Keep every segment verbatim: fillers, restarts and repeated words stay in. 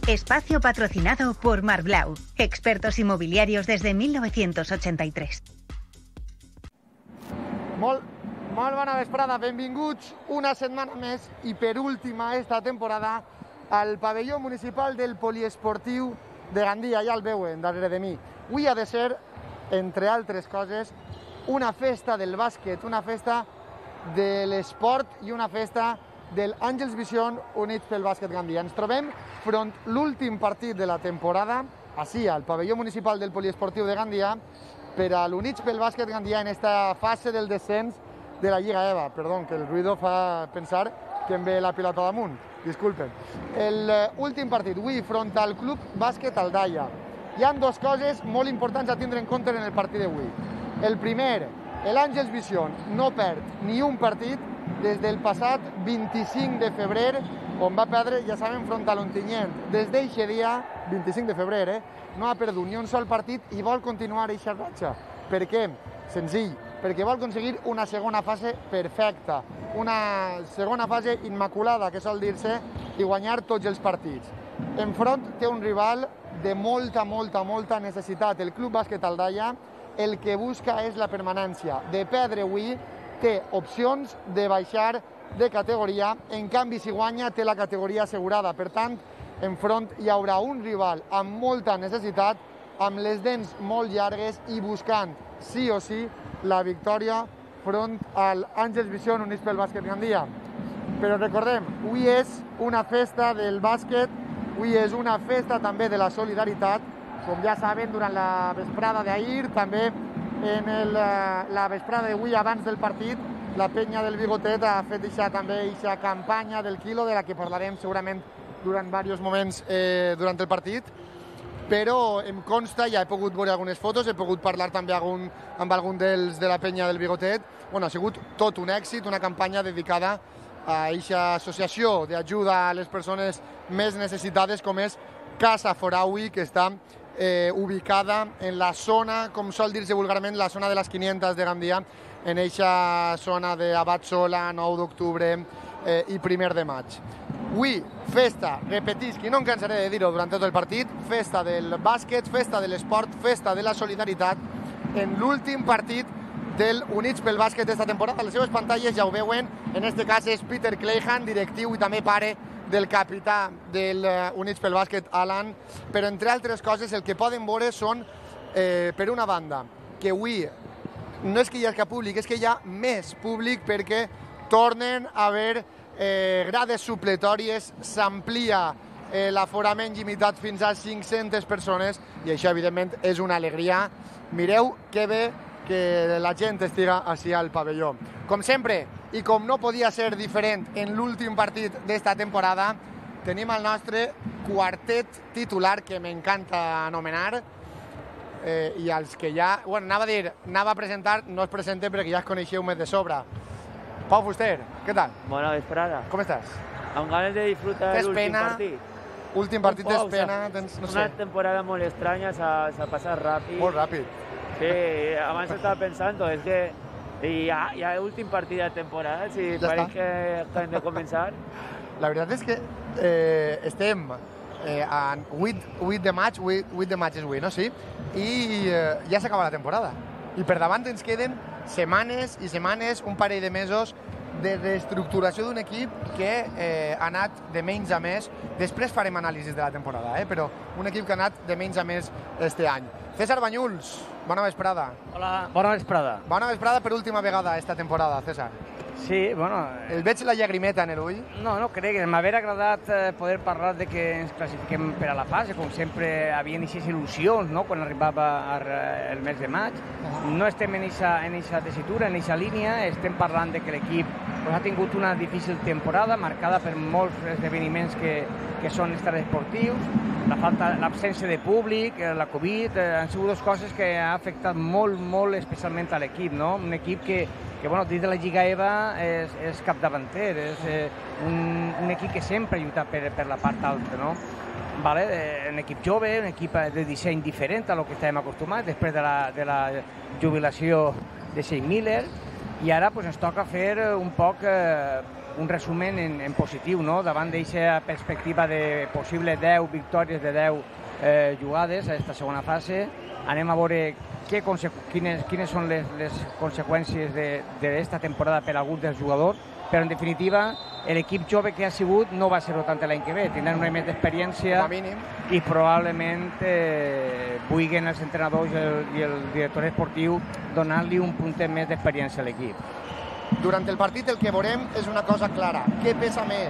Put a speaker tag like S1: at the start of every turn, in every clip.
S1: Espacio patrocinado por Marblau, expertos inmobiliarios desde mil novecientos ochenta y tres.
S2: Molt, molt bona vesprada, benvinguts una setmana més i per última esta temporada al pavelló municipal del poliesportiu de Gandia, ja el veuen darrere de mi. Avui ha de ser, entre altres coses, una festa del bàsquet, una festa de l'esport i una festa del Àngels Vision Units pel Bàsquet Gandia. Ens trobem front l'últim partit de la temporada, així, al pavelló municipal del poliesportiu de Gandia, per a l'Units pel Bàsquet Gandia en esta fase del descens de la Lliga EVA. Perdó, que el ruido fa pensar que em ve la pilota damunt. Disculpen. L'últim partit, avui, front al Club Bàsquet Aldaia. Hi ha dues coses molt importants a tindre en compte en el partit d'avui. El primer, l'Àngels Vision no perd ni un partit des del passat vint-i-cinc de febrer, on va perdre, ja sabem, front a l'Ontinyent. Des d'aquest dia, vint-i-cinc de febrer, eh, no ha perdut ni un sol partit i vol continuar aquesta ratxa. Per què? Senzill, perquè vol aconseguir una segona fase perfecta, una segona fase immaculada, que sol dir-se, i guanyar tots els partits. Enfront té un rival de molta, molta, molta necessitat. El Club Bàsquet Aldaia el que busca és la permanència. De perdre avui té opcions de baixar de categoria, en canvi si guanya té la categoria assegurada. Per tant, enfront hi haurà un rival amb molta necessitat, amb les dents molt llargues i buscant sí o sí la victòria front al Àngels Vision Units pel Bàsquet Gandia. Però recordem, avui és una festa del bàsquet, avui és una festa també de la solidaritat, com ja saben, durant la vesprada d'ahir, també en el, la vesprada d'avui, abans del partit, la penya del Bigotet ha fet eixa, també aquesta campanya del quilo, de la que parlarem segurament durant diversos moments eh, durant el partit, però em consta, ja he pogut veure algunes fotos, he pogut parlar també algun, amb algun dels de la penya del Bigotet. Bueno, ha sigut tot un èxit, una campanya dedicada a aquesta associació d'ajuda a les persones més necessitades, com és Casa Foraui, que està eh, ubicada en la zona, com sol dir-se vulgarment, la zona de les quinientas de Gandia, en aquesta zona d'Abat Sola, nou d'octubre eh, i primer de maig. Avui, festa, repetisc, i no em cansaré de dir-ho durant tot el partit, festa del bàsquet, festa de l'esport, festa de la solidaritat, en l'últim partit del Units pel Bàsquet d'esta temporada. Les seves pantalles ja ho veuen, en aquest cas és Peter Clayhan, directiu i també pare del capità del Units pel Bàsquet, Alan, però entre altres coses el que poden veure són, eh, per una banda, que avui no és que hi ha cap públic, és que hi ha més públic perquè tornen a haver eh, grades supletòries, s'amplia eh, l'aforament limitat fins a cinc-centes persones i això, evidentment, és una alegria. Mireu que bé que la gent estiga així al pavelló. Com sempre, i com no podia ser diferent en l'últim partit d'esta temporada, tenim el nostre quartet titular, que m'encanta anomenar, eh, i els que ja... Bueno, anava a dir, anava a presentar, no es presente perquè ja es coneixeu més de sobre. Pau Fuster, què tal?
S3: Bona vesprada.
S2: Com estàs?
S3: Amb ganes de disfrutar l'últim partit.
S2: Últim partit tens pena, tens... no sé.
S3: Una temporada molt estranya, s'ha passat ràpid.
S2: Molt ràpid.
S3: Sí, abans estava pensant, és que ja, ja últim partit de temporada, si
S2: ja
S3: pareix que, que hem de començar.
S2: La veritat és que eh, estem eh, en vuit de maig, vuit de maig és avui, no? Sí? I eh, ja s'acaba la temporada. I per davant ens queden setmanes i setmanes, un parell de mesos de reestructuració d'un equip que eh, ha anat de menys a més. Després farem anàlisis de la temporada, eh? Però un equip que ha anat de menys a més este any. César Banyuls, bona vesprada.
S4: Hola, bona vesprada.
S2: Bona vesprada per última vegada esta temporada, César.
S4: Sí, bueno...
S2: El veig la llagrimeta en l'ull.
S4: No, no crec. M'hauria agradat eh, poder parlar de que ens classifiquem per a la fase, com sempre havien aquestes il·lusions, no?, quan arribava el mes de maig. No estem en aquesta tessitura, en aquesta línia. Estem parlant de que l'equip pues, ha tingut una difícil temporada, marcada per molts esdeveniments que, que són extraesportius. La falta, l'absència de públic, la Covid, eh, han sigut dues coses que ha afectat molt, molt especialment a l'equip, no? Un equip que, que bueno, dins de la Lliga EVA és, és capdavanter, és eh, un, un equip que sempre ha lluitat per, per la part alta, no? Vale? Eh, un equip jove, un equip de disseny diferent a lo que estàvem acostumats després de la, de la jubilació de Shane Miller, i ara pues, ens toca fer un poc... Eh, un resumen en, en positiu, no? Davant d'aquesta perspectiva de possible deu victòries de deu eh, jugades a aquesta segona fase. Anem a veure què quines, quines són les, les conseqüències d'aquesta temporada per a alguns dels jugadors, però en definitiva l'equip jove que ha sigut no va ser-ho tant l'any que ve, tindran una més d'experiència i probablement eh, vulguin els entrenadors i el, i el director esportiu donar-li un puntet més d'experiència a l'equip.
S2: Durant el partit el que veurem és una cosa clara. Què pesa més?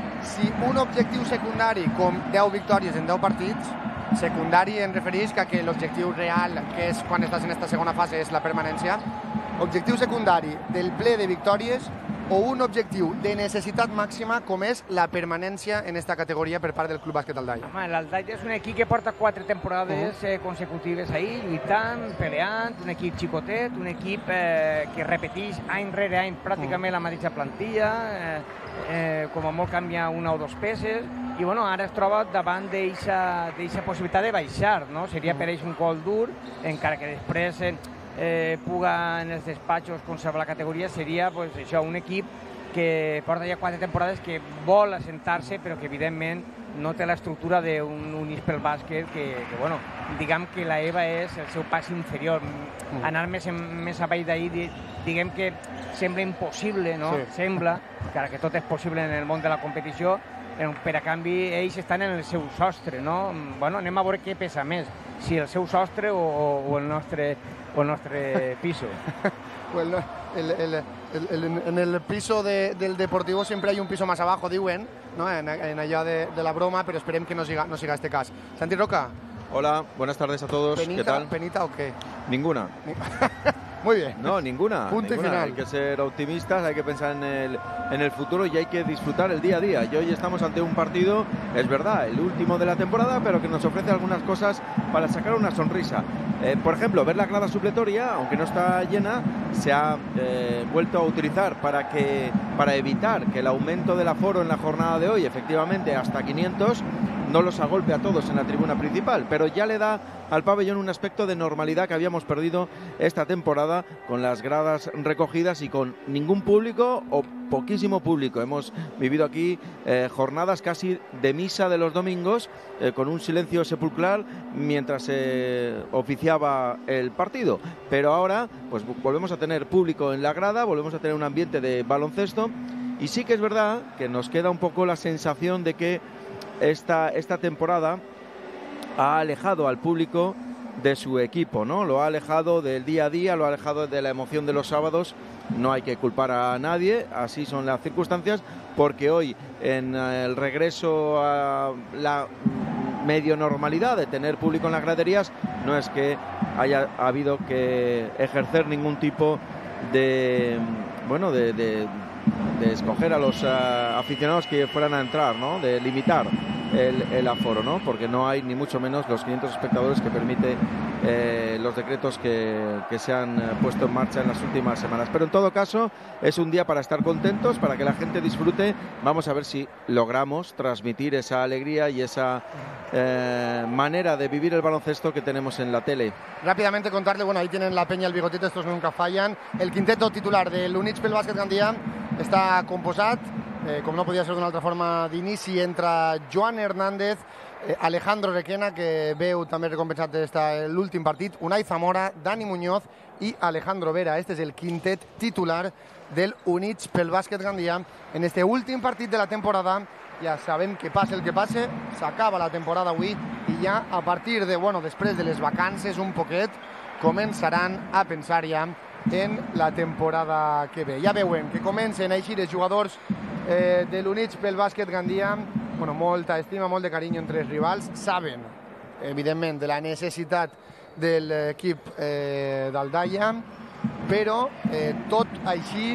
S2: Si un objectiu secundari com deu victòries en deu partits, secundari en refereix que l'objectiu real, que és quan estàs en aquesta segona fase, és la permanència, objectiu secundari del ple de victòries o un objectiu de necessitat màxima com és la permanència en aquesta categoria per part del Club Bàsquet Aldaia.
S4: L'Aldaia és un equip que porta quatre temporades uh-huh. consecutives ahir, lluitant, peleant, un equip xicotet, un equip eh, que repeteix any rere any pràcticament uh-huh. la mateixa plantilla, eh, eh, com a molt canvia una o dos peces, i bueno, ara es troba davant d'aquesta possibilitat de baixar, no? Seria per ells un gol dur, encara que després eh, eh, puga en els despatxos conservar la categoria, seria pues, això, un equip que porta ja quatre temporades que vol assentar-se, però que evidentment no té l'estructura d'un Units pel Bàsquet, que, que bueno, diguem que la EVA és el seu pas inferior. Mm. Anar més, en, més avall d'ahir, diguem que sembla impossible, no? Sí. Sembla, encara que tot és possible en el món de la competició, per a canvi ells estan en el seu sostre, no? Bueno, anem a veure què pesa més, si el seu sostre o, o, el, nostre, o el nostre piso.
S2: Bueno, el, el, el, el, en el piso de, del Deportivo siempre hay un piso más abajo, diuen, ¿no? en, en allá de, de la broma, pero esperem que no siga, no siga este cas. Santi Roca.
S5: Hola, buenas tardes a todos.
S2: Penita,
S5: ¿Qué tal?
S2: ¿Penita o qué?
S5: Ninguna.
S2: Muy bien.
S5: No, ninguna.
S2: Punto
S5: ninguna.
S2: y final.
S5: Hay que ser optimistas, hay que pensar en el, en el futuro y hay que disfrutar el día a día. Y hoy estamos ante un partido, es verdad, el último de la temporada, pero que nos ofrece algunas cosas para sacar una sonrisa. Eh, por ejemplo, ver la grada supletoria, aunque no está llena, se ha eh, vuelto a utilizar para, que, para evitar que el aumento del aforo en la jornada de hoy, efectivamente hasta quinientos, no los agolpe a todos en la tribuna principal, pero ya le da al pabellón un aspecto de normalidad que habíamos perdido esta temporada, con las gradas recogidas y con ningún público o poquísimo público. Hemos vivido aquí eh, jornadas casi de misa de los domingos, eh, con un silencio sepulcral mientras se eh, oficiaba el partido, pero ahora pues volvemos a tener público en la grada, volvemos a tener un ambiente de baloncesto, y sí que es verdad que nos queda un poco la sensación de que Esta, esta temporada ha alejado al público de su equipo, ¿no? Lo ha alejado del día a día, lo ha alejado de la emoción de los sábados. No hay que culpar a nadie, así son las circunstancias, porque hoy, en el regreso a la medio normalidad de tener público en las graderías, no es que haya habido que ejercer ningún tipo de, bueno, de, de de escoger a los uh, aficionados que fueran a entrar, ¿no? De limitar el, el aforo, ¿no? Porque no hay ni mucho menos los quinientos espectadores que permite eh, los decretos que, que se han uh, puesto en marcha en las últimas semanas. Pero en todo caso es un día para estar contentos, para que la gente disfrute. Vamos a ver si logramos transmitir esa alegría y esa eh, manera de vivir el baloncesto que tenemos en la tele.
S2: Rápidamente contarle, bueno, ahí tienen la peña, el bigotito, estos nunca fallan. El quinteto titular del Units pel Bàsquet Gandia està composat, eh, com no podia ser d'una altra forma, d'inici entre Joan Hernández, eh, Alejandro Requena, que veu també recompensat l'últim partit, Unai Zamora, Dani Muñoz i Alejandro Vera. Este és el quintet titular del Units pel Bàsquet Gandia en este últim partit de la temporada. Ja sabem que passe el que passe, s'acaba la temporada avui i ja a partir de, bueno, després de les vacances un poquet, començaran a pensar ja en la temporada que ve. Ja veuen que comencen a eixir els jugadors eh, de l'Units pel Bàsquet Gandia, bueno, molta estima, molt de carinyo entre els rivals, saben, evidentment, de la necessitat de l'equip eh, d'Aldaia, però eh, tot així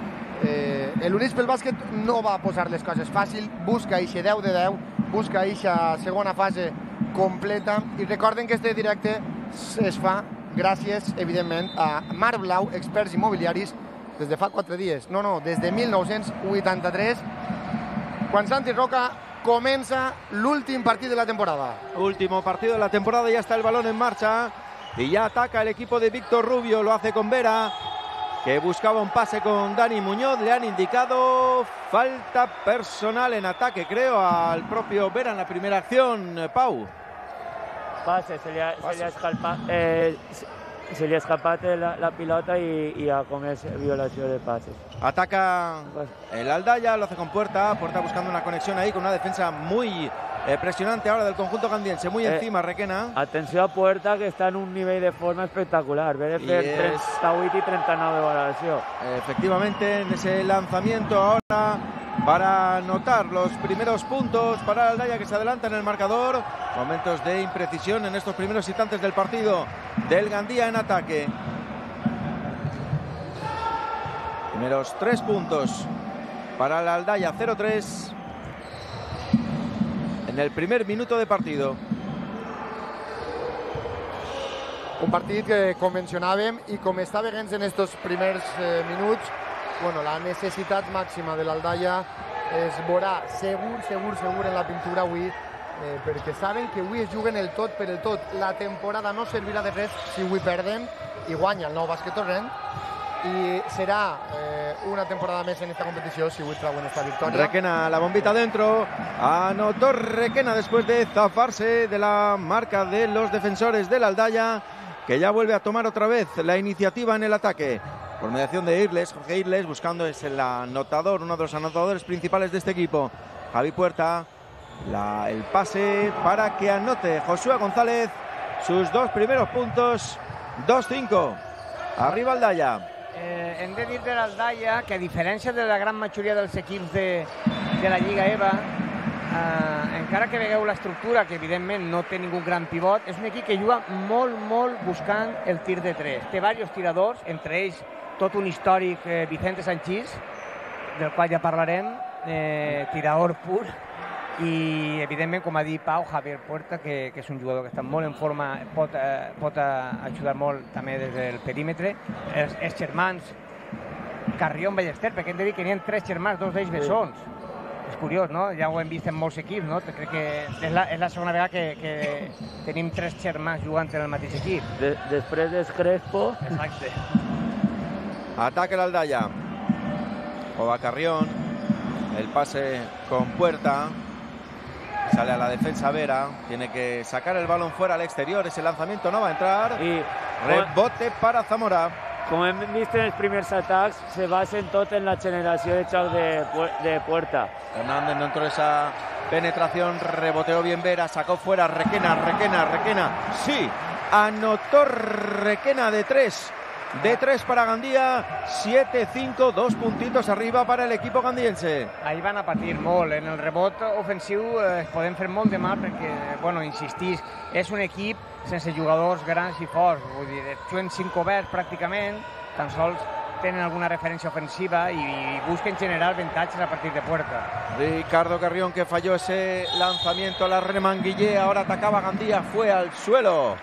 S2: eh, l'Units pel Bàsquet no va posar les coses fàcil, busca eixe deu de deu, busca eixa segona fase completa, i recorden que este directe es fa gràcies, evidentment, a Mar Blau, experts immobiliaris, des de fa quatre dies. No, no, des de mil nou-cents vuitanta-tres, quan Santi Roca comença l'últim partit de la temporada.
S5: Último partido de la temporada, ya está el balón en marcha y ya ataca el equipo de Víctor Rubio, lo hace con Vera. que buscaba un pase con Dani Muñoz. Le han indicado falta personal en ataque, creo, al propio Vera en la primera acción. Pau.
S3: Pase, se li ha, se li ha escapat, eh, se li ha escapat la, la pilota i, i ha comès violació de passes.
S5: Ataca el Aldaya, lo hace con Puerta. Puerta buscando una conexión ahí con una defensa muy eh, presionante ahora del conjunto gandiense. Muy
S3: eh,
S5: encima, Requena.
S3: Atenció a Puerta, que està en un nivell de forma espectacular. Ve de fer
S5: es...
S3: trenta-vuit i trenta-nou de valoració.
S5: Efectivamente, en ese lanzamiento ahora para anotar los primeros puntos para el Aldaya, que se adelanta en el marcador. Momentos de imprecisión en estos primeros instantes del partido del Gandía en ataque. Primeros tres puntos para el Aldaya, cero tres en el primer minuto de partido.
S2: Un partit que, com mencionàvem, i com està veient en estos primers eh, minuts, bueno, la necessitat màxima de l'Aldaya es veurà segur, segur, segur en la pintura avui, eh, perquè saben que avui es juguen el tot per el tot. La temporada no servirà de res si avui perden i guanya el Nou Bàsquet Torrent, y será eh, una temporada más en esta competición si Witt trae esta victoria.
S5: Requena, la bombita dentro, anotó Requena después de zafarse de la marca de los defensores del Aldaya, que ya vuelve a tomar otra vez la iniciativa en el ataque. Por mediación de Irles, Jorge Irles buscando es el anotador, uno de los anotadores principales de este equipo. Javi Puerta, la, el pase para que anote Josué González sus dos primeros puntos, dos cinco. Arriba Aldaya.
S4: Eh, hem de dir de l'Aldaya que, a diferència de la gran majoria dels equips de, de la Lliga EVA, eh, encara que veieu l'estructura, que evidentment no té ningú gran pivot, és un equip que juga molt, molt buscant el tir de tres. Té diversos tiradors, entre ells tot un històric eh, Vicente Sanchís, del qual ja parlarem, eh, tirador pur, i evidentment, com ha dit Pau, Javier Puerta, que, que és un jugador que està molt en forma, pot, eh, pot ajudar molt també des del perímetre. Els, els germans Carrión, Ballester, perquè hem de dir que n'hi ha tres germans, dos d'ells bessons. És curiós, no? Ja ho hem vist en molts equips, no? Crec que és la, és la segona vegada que, que tenim tres germans jugant en el mateix equip.
S3: De, després és Crespo.
S4: Exacte.
S5: Ataque el Aldaya. Jova Carrión. El pase con Puerta. Sale a la defensa Vera, tiene que sacar el balón fuera al exterior, ese lanzamiento no va a entrar.
S3: I
S5: rebote para Zamora.
S3: Com hem vist en els primers atacs, se basen tot en la generació de xoc de, de Puerta.
S5: Hernández no entró esa penetración, reboteó bien Vera, sacó fuera Requena, Requena, Requena. Sí, anotó Requena de tres. De tres para Gandía, siete cinco, dos puntitos arriba para el equipo gandiense.
S4: Ahí van a patir molt. En el rebot ofensiu eh, es poden fer molt de mal perquè, bueno, insistís, és un equip sense jugadors grans i forts. Vull dir, juguen cinc oberts pràcticament, tan sols tenen alguna referència ofensiva i, i busquen generar avantatges a partir de Puerta.
S5: Ricardo Carrión, que falló ese lanzamiento a la remanguillé, ahora atacaba Gandía, fue al suelo.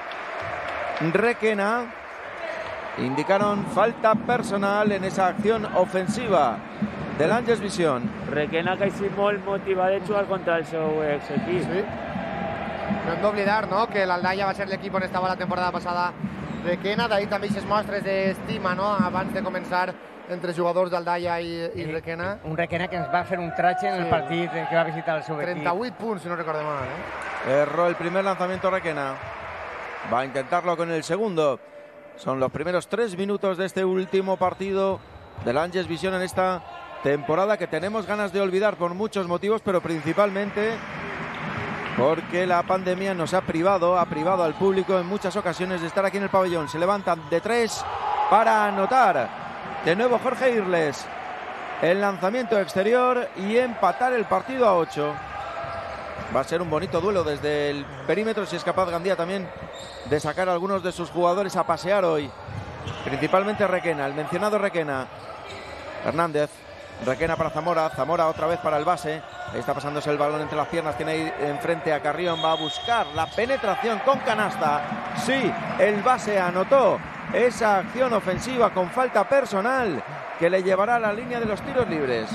S5: Requena. Indicaron falta personal en esa acción ofensiva del Angels Vision.
S3: Requena, que és molt motivat de jugar contra el seu ex-equip.
S2: Sí. No hem d'oblidar, no?, que l'Aldaya va ser l'equip on estava la temporada passada Requena, d'ahir també aquestes mostres d'estima, no?, abans de començar entre jugadors d'Aldaya i, i Requena.
S4: Un Requena que ens va fer un tratge en sí. el partit que va visitar el seu equip.
S2: trenta-vuit punts, si no recordo mal, ¿eh?
S5: Erró el primer lanzamiento Requena. Va a intentarlo con el segundo. Son los primeros tres minutos de este último partido del Angels Vision en esta temporada, que tenemos ganas de olvidar por muchos motivos, pero principalmente porque la pandemia nos ha privado, ha privado al público en muchas ocasiones de estar aquí en el pabellón. Se levantan de tres para anotar. De nuevo Jorge Irles. El lanzamiento exterior y empatar el partido a ocho. Va a ser un bonito duelo desde el perímetro, si es capaz Gandía también de sacar a algunos de sus jugadores a pasear hoy. Principalmente Requena, el mencionado Requena. Hernández, Requena para Zamora, Zamora otra vez para el base. Ahí está pasándose el balón entre las piernas, tiene ahí enfrente a Carrión, va a buscar la penetración con canasta. Sí, el base anotó esa acción ofensiva con falta personal que le llevará a la línea de los tiros libres.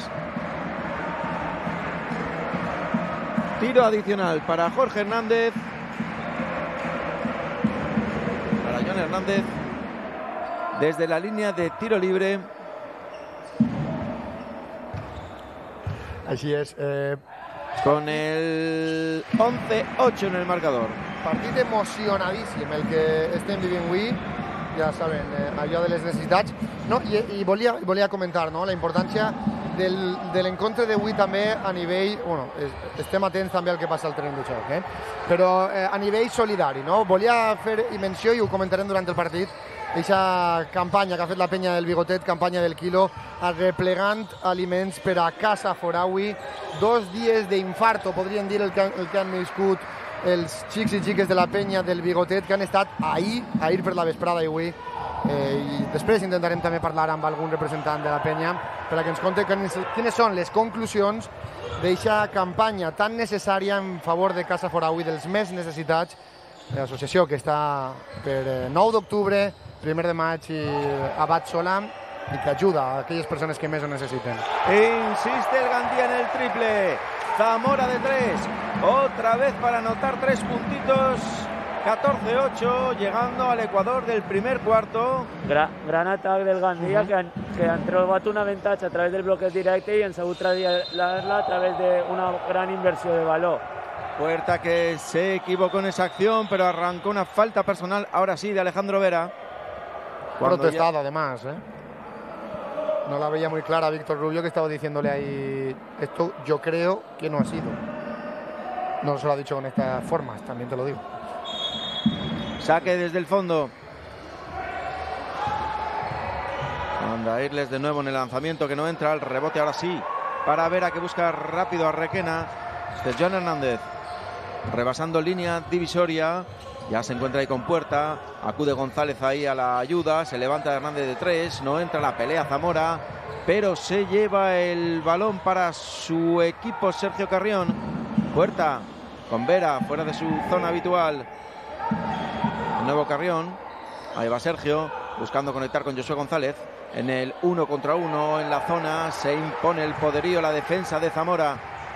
S5: Tiro adicional para Jorge Hernández. Para John Hernández. desde la línea de tiro libre.
S2: Així és. Eh...
S5: Con el once ocho en el marcador.
S2: Partit emocionadíssim el que estem vivint avui. Ja saben, eh, allò de les necessitats. No, i, i volia, volia comentar, no?, la importància del, de l'encontre d'avui també a nivell... Bueno, estem atents també al que passa al terreny de joc, eh? Però eh, a nivell solidari, no? Volia fer menció, i ho comentarem durant el partit, aquesta campanya que ha fet la penya del Bigotet, campanya del quilo, arreplegant aliments per a Casa Foraui. Dos dies d'infarto, podríem dir, el que, el que han viscut els xics i xiques de la penya del Bigotet, que han estat ahir, ahir per la vesprada i avui. Eh, I després intentarem també parlar amb algun representant de la penya per a que ens conti quines són les conclusions d'aquesta campanya tan necessària en favor de Casa Foraui, dels més necessitats, l'associació que està per nou d'octubre, primer de maig i Abat Sola, y que ayuda a aquellas personas que más lo necesiten.
S5: Insiste el Gandía en el triple. Zamora de tres. Otra vez para anotar tres puntitos. catorce ocho, llegando al Ecuador del primer cuarto.
S3: Gran, gran atac del Gandía, uh -huh. que, han, que han trobat un avantatge a través del bloqueig directe i han sabut traslladar-la a través d'una gran inversió de valor.
S5: Puerta que se equivocó en esa acción, pero arrancó una falta personal, ahora sí, de Alejandro Vera.
S2: Protestado, ya... además, ¿eh? No la veía muy clara Víctor Rubio, que estaba diciéndole ahí, esto yo creo que no ha sido. No se lo ha dicho con estas formas, también te lo digo.
S5: Saque desde el fondo. Anda Irles de nuevo en el lanzamiento, que no entra. El rebote ahora sí para Vera, que busca rápido a Requena. Este es Joan Hernández, rebasando línea divisoria. Ya se encuentra ahí con Puerta. Acude González ahí a la ayuda. Se levanta Hernández de tres. No entra la pelea Zamora, pero se lleva el balón para su equipo Sergio Carrión. Puerta con Vera fuera de su zona habitual. El nuevo Carrión. Ahí va Sergio buscando conectar con Josué González. En el uno contra uno en la zona se impone el poderío, la defensa de Zamora.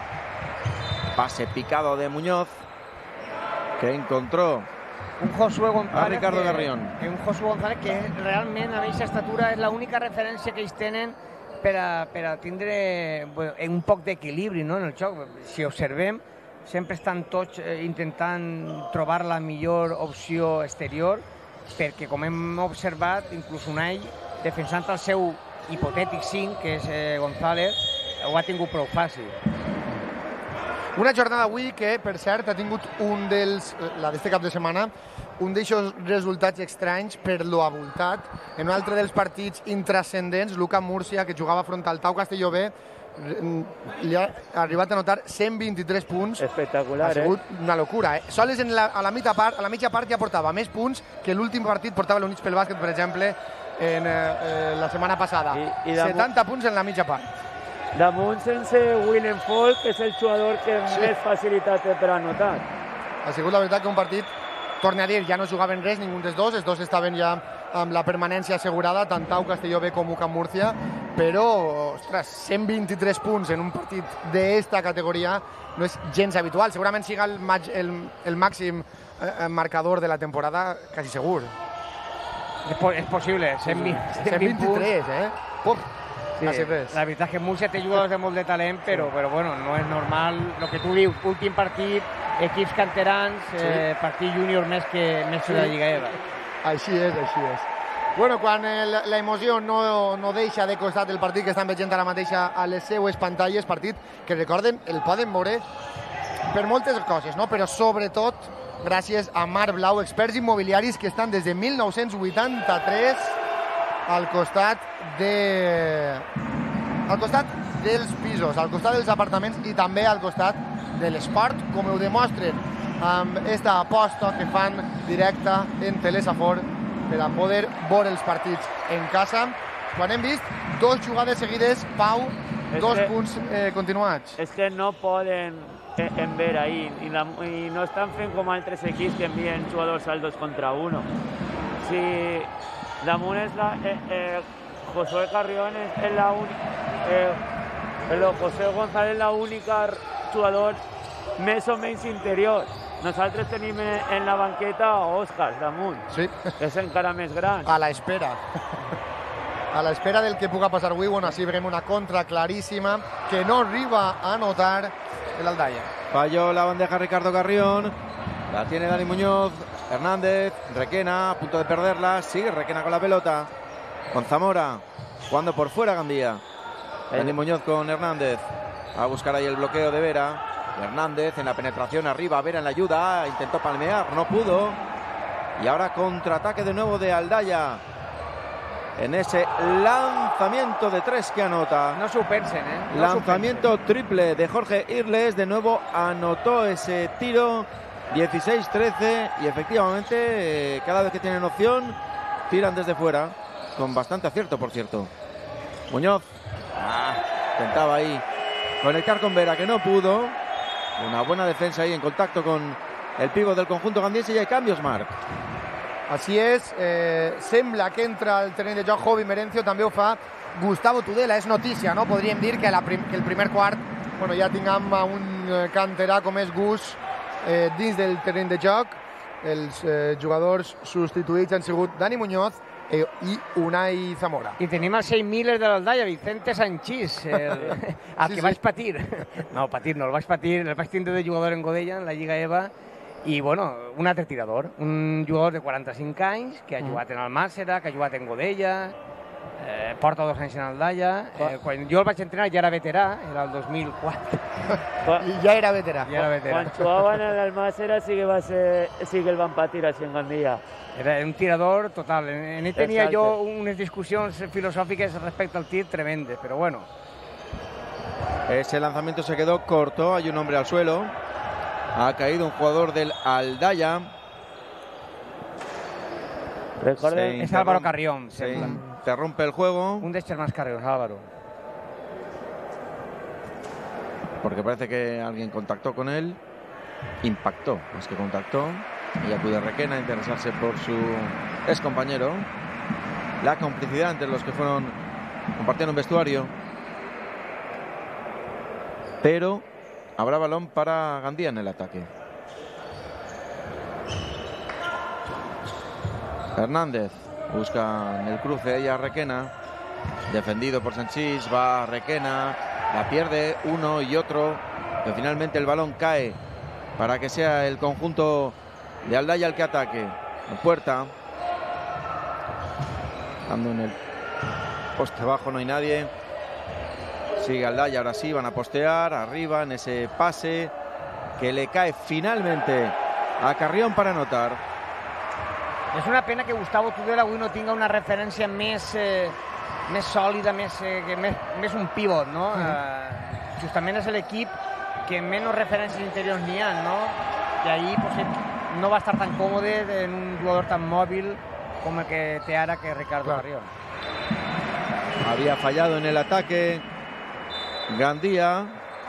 S5: Pase picado de Muñoz, que encontró
S4: un Josué González,
S5: a Ricardo
S4: que,
S5: Carrión.
S4: Que un Josué González que realment a aquesta estatura és l'única referència que ells tenen per a, per a tindre bueno, un poc d'equilibri, no, en el joc. Si observem, sempre estan tots eh, intentant trobar la millor opció exterior, perquè com hem observat, inclús Unai, defensant el seu hipotètic cinc, que és eh, González, ho ha tingut prou fàcil.
S2: Una jornada avui que, per cert, ha tingut un dels, la d'este cap de setmana, un d'aixòs resultats estranys per lo abultat. En un altre dels partits intrascendents, Luka Múrcia, que jugava front al Tau Castelló B, li ha arribat a anotar cent vint-i-tres punts.
S3: Espectacular,
S2: ha sigut eh? una locura, eh? Sols en la, a, la mitja part, a la mitja part ja portava més punts que l'últim partit portava l'Units pel Bàsquet, per exemple, en eh, la setmana passada. I, i setanta punts en la mitja part.
S3: Damunt sense Willem Folk, que és el jugador que sí. més facilitat té per anotar.
S2: Ha sigut la veritat que un partit, torna a dir, ja no jugaven res, ningú dels dos, els dos estaven ja amb la permanència assegurada, tant Tau Castelló B com U C A M Múrcia, però, ostres, cent vint-i-tres punts en un partit d'esta categoria no és gens habitual. Segurament siga el, el, el màxim eh, marcador de la temporada, quasi segur.
S4: És, po és possible, cent vint-i-tres,
S2: eh? Pop.
S4: Sí, la veritat és que Múrcia té jugadors de molt de talent, però, però bueno, no és normal el que tu dius, últim partit, equips canterans, sí. eh, partit júnior més que, més que sí. la Lliga E V A.
S2: Així és, així és. Bueno, quan el, la emoció no, no deixa de costat el partit que estan veient ara mateixa a les seues pantalles, partit que recorden, el poden veure per moltes coses, no? Però sobretot gràcies a Mar Blau, experts immobiliaris que estan des de mil nou-cents vuitanta-tres al costat de... al costat dels pisos, al costat dels apartaments i també al costat de l'esport, com ho demostren amb aquesta aposta que fan directa en Telesafor per a poder veure els partits en casa. Quan hem vist dos jugades seguides, Pau, es dos que, punts eh, continuats.
S3: És que no poden enviar ahí i, la, i no estan fent com altres equips que envien jugadors al dos contra uno. Si damunt és la... Eh, eh, Josué Carrión es, es la única... Eh, pero José González es la única jugador més o menys interior. nosaltres tenim en la banqueta a Òscar damunt,
S2: sí.
S3: que és encara més gran.
S2: A la espera. A la espera del que puga passar avui, bueno, així veurem una contra claríssima que no arriba a anotar el Aldaya.
S5: Falló la bandeja Ricardo Carrión, la tiene Dani Muñoz, Hernández, Requena, a punto de perderla, sigue Requena con la pelota, con Zamora, jugando por fuera Gandía. Dani Muñoz con Hernández, a buscar ahí el bloqueo de Vera. Hernández en la penetración arriba, Vera en la ayuda, intentó palmear, no pudo. Y ahora contraataque de nuevo de Aldaya. En ese lanzamiento de tres que anota.
S4: No s'ho pensen, eh? No
S5: lanzamiento
S4: pensen.
S5: triple de Jorge Irles. De nuevo anotó ese tiro. dieciséis trece. Y efectivamente, eh, cada vez que tienen opción, tiran desde fuera. Con bastante acierto, por cierto. Muñoz. Ah, intentaba ahí conectar con Vera, que no pudo. Una buena defensa ahí en contacto con el pívot del conjunto gandiense. Y hay cambios, Marc.
S2: Així és, eh, sembla que entra al terreny de joc Jovi Merencio, també ho fa Gustavo Tudela, és notícia, no? Podríem dir que, la prim que el primer quart bueno, ja tinguem un canterà com és Gus eh, dins del terreny de joc. Els eh, jugadors substituïts han sigut Dani Muñoz eh, i Unai Zamora.
S4: I tenim el seis miler de l'Aldaya, Vicente Sanchís, el, el
S2: Sí,
S4: que
S2: sí.
S4: vaig patir. No, patir no, el vaig patir, el vaig tindre de jugador en Godella, en la Lliga EVA, i, bueno, un altre tirador, un jugador de quaranta-cinc anys, que ha jugat en el Màssera, que ha jugat en Godella, eh, porta dos anys en Aldaya. Eh, quan jo el vaig entrenar ja era veterà, era el dos mil quatre.
S2: I ja era veterà.
S4: Ja era veterà.
S3: Quan jugaven en l'Almàssera sí que va ser, sí que el van patir així en Gandia.
S4: Era un tirador total. En ell tenia
S3: Exacte.
S4: jo unes discussions filosòfiques respecte al tir tremendes, però bueno.
S5: Ese lanzamiento se quedó corto. Hay un hombre al suelo. Ha caído un jugador del Aldaya.
S3: Recorden,
S5: Se
S4: És Álvaro
S5: interrompe-
S4: Carrión,
S5: Se
S4: sembla.
S5: interrumpe el juego.
S4: Un dels germans Carrión, Álvaro.
S5: Porque parece que alguien contactó con él. Impactó, más que contactó. Y acude Requena a interesarse por su ex compañero. La complicidad entre los que fueron compartiendo un vestuario. Pero habrá balón para Gandía en el ataque. Hernández busca en el cruce ahí a Requena. Defendido por Sanchís, va Requena, la pierde uno y otro, pero finalmente el balón cae para que sea el conjunto de Aldaya el que ataque. En puerta, ando en el poste bajo, no hay nadie. Sigue Aldaya, ahora sí, van a postear arriba en ese pase que le cae finalmente a Carrión para anotar.
S4: És una pena que Gustavo Tudela avui no tinga una referència més, eh, més sòlida, més, eh, que més, més un pivot, no? Mm. Eh, justament és l'equip que menys referències interiors n'hi ha, no? I ahir pues, no va estar tan còmode en un jugador tan mòbil com el que té ara, que és Ricardo
S2: Clar.
S4: Carrión.
S5: Había fallado en el ataque Gandía,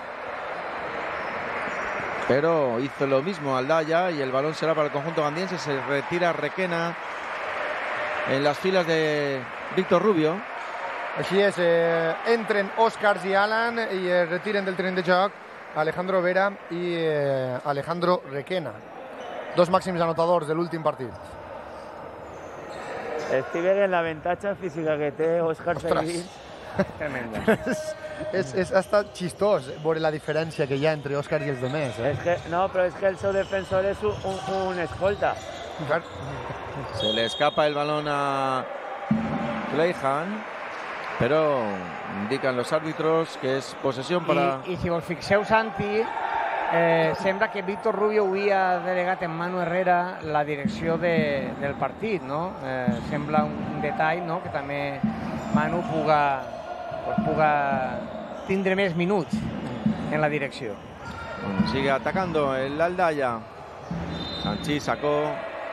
S5: pero hizo lo mismo Aldaya y el balón será para el conjunto gandiense. Se retira Requena en las filas de Víctor Rubio.
S2: Així és, eh, entren Oscars i Alan i es retiren del terreny de joc Alejandro Vera i eh, Alejandro Requena, dos màxims anotadors de l'últim partit.
S3: estic veient l'avantatge física que té Òscar Seguís.
S4: Tremenda.
S2: és, és hasta xistós veure la diferència que hi ha entre Òscar i els demés. Eh?
S3: És que, no, però és que el seu defensor és un, un, un escolta.
S2: Clar.
S5: Se le escapa el balón a Clayhan, pero indican los árbitros que es posesión para...
S4: I, i si us fixeu, Santi, eh, sembla que Víctor Rubio avui ha delegat en Manu Herrera la direcció de, del partit, no? Eh, sembla un detall, no?, que també Manu puga, pues, puga tindre més minuts en la direcció.
S5: Bueno, sigue atacando el Aldaya. Sanchís sacó,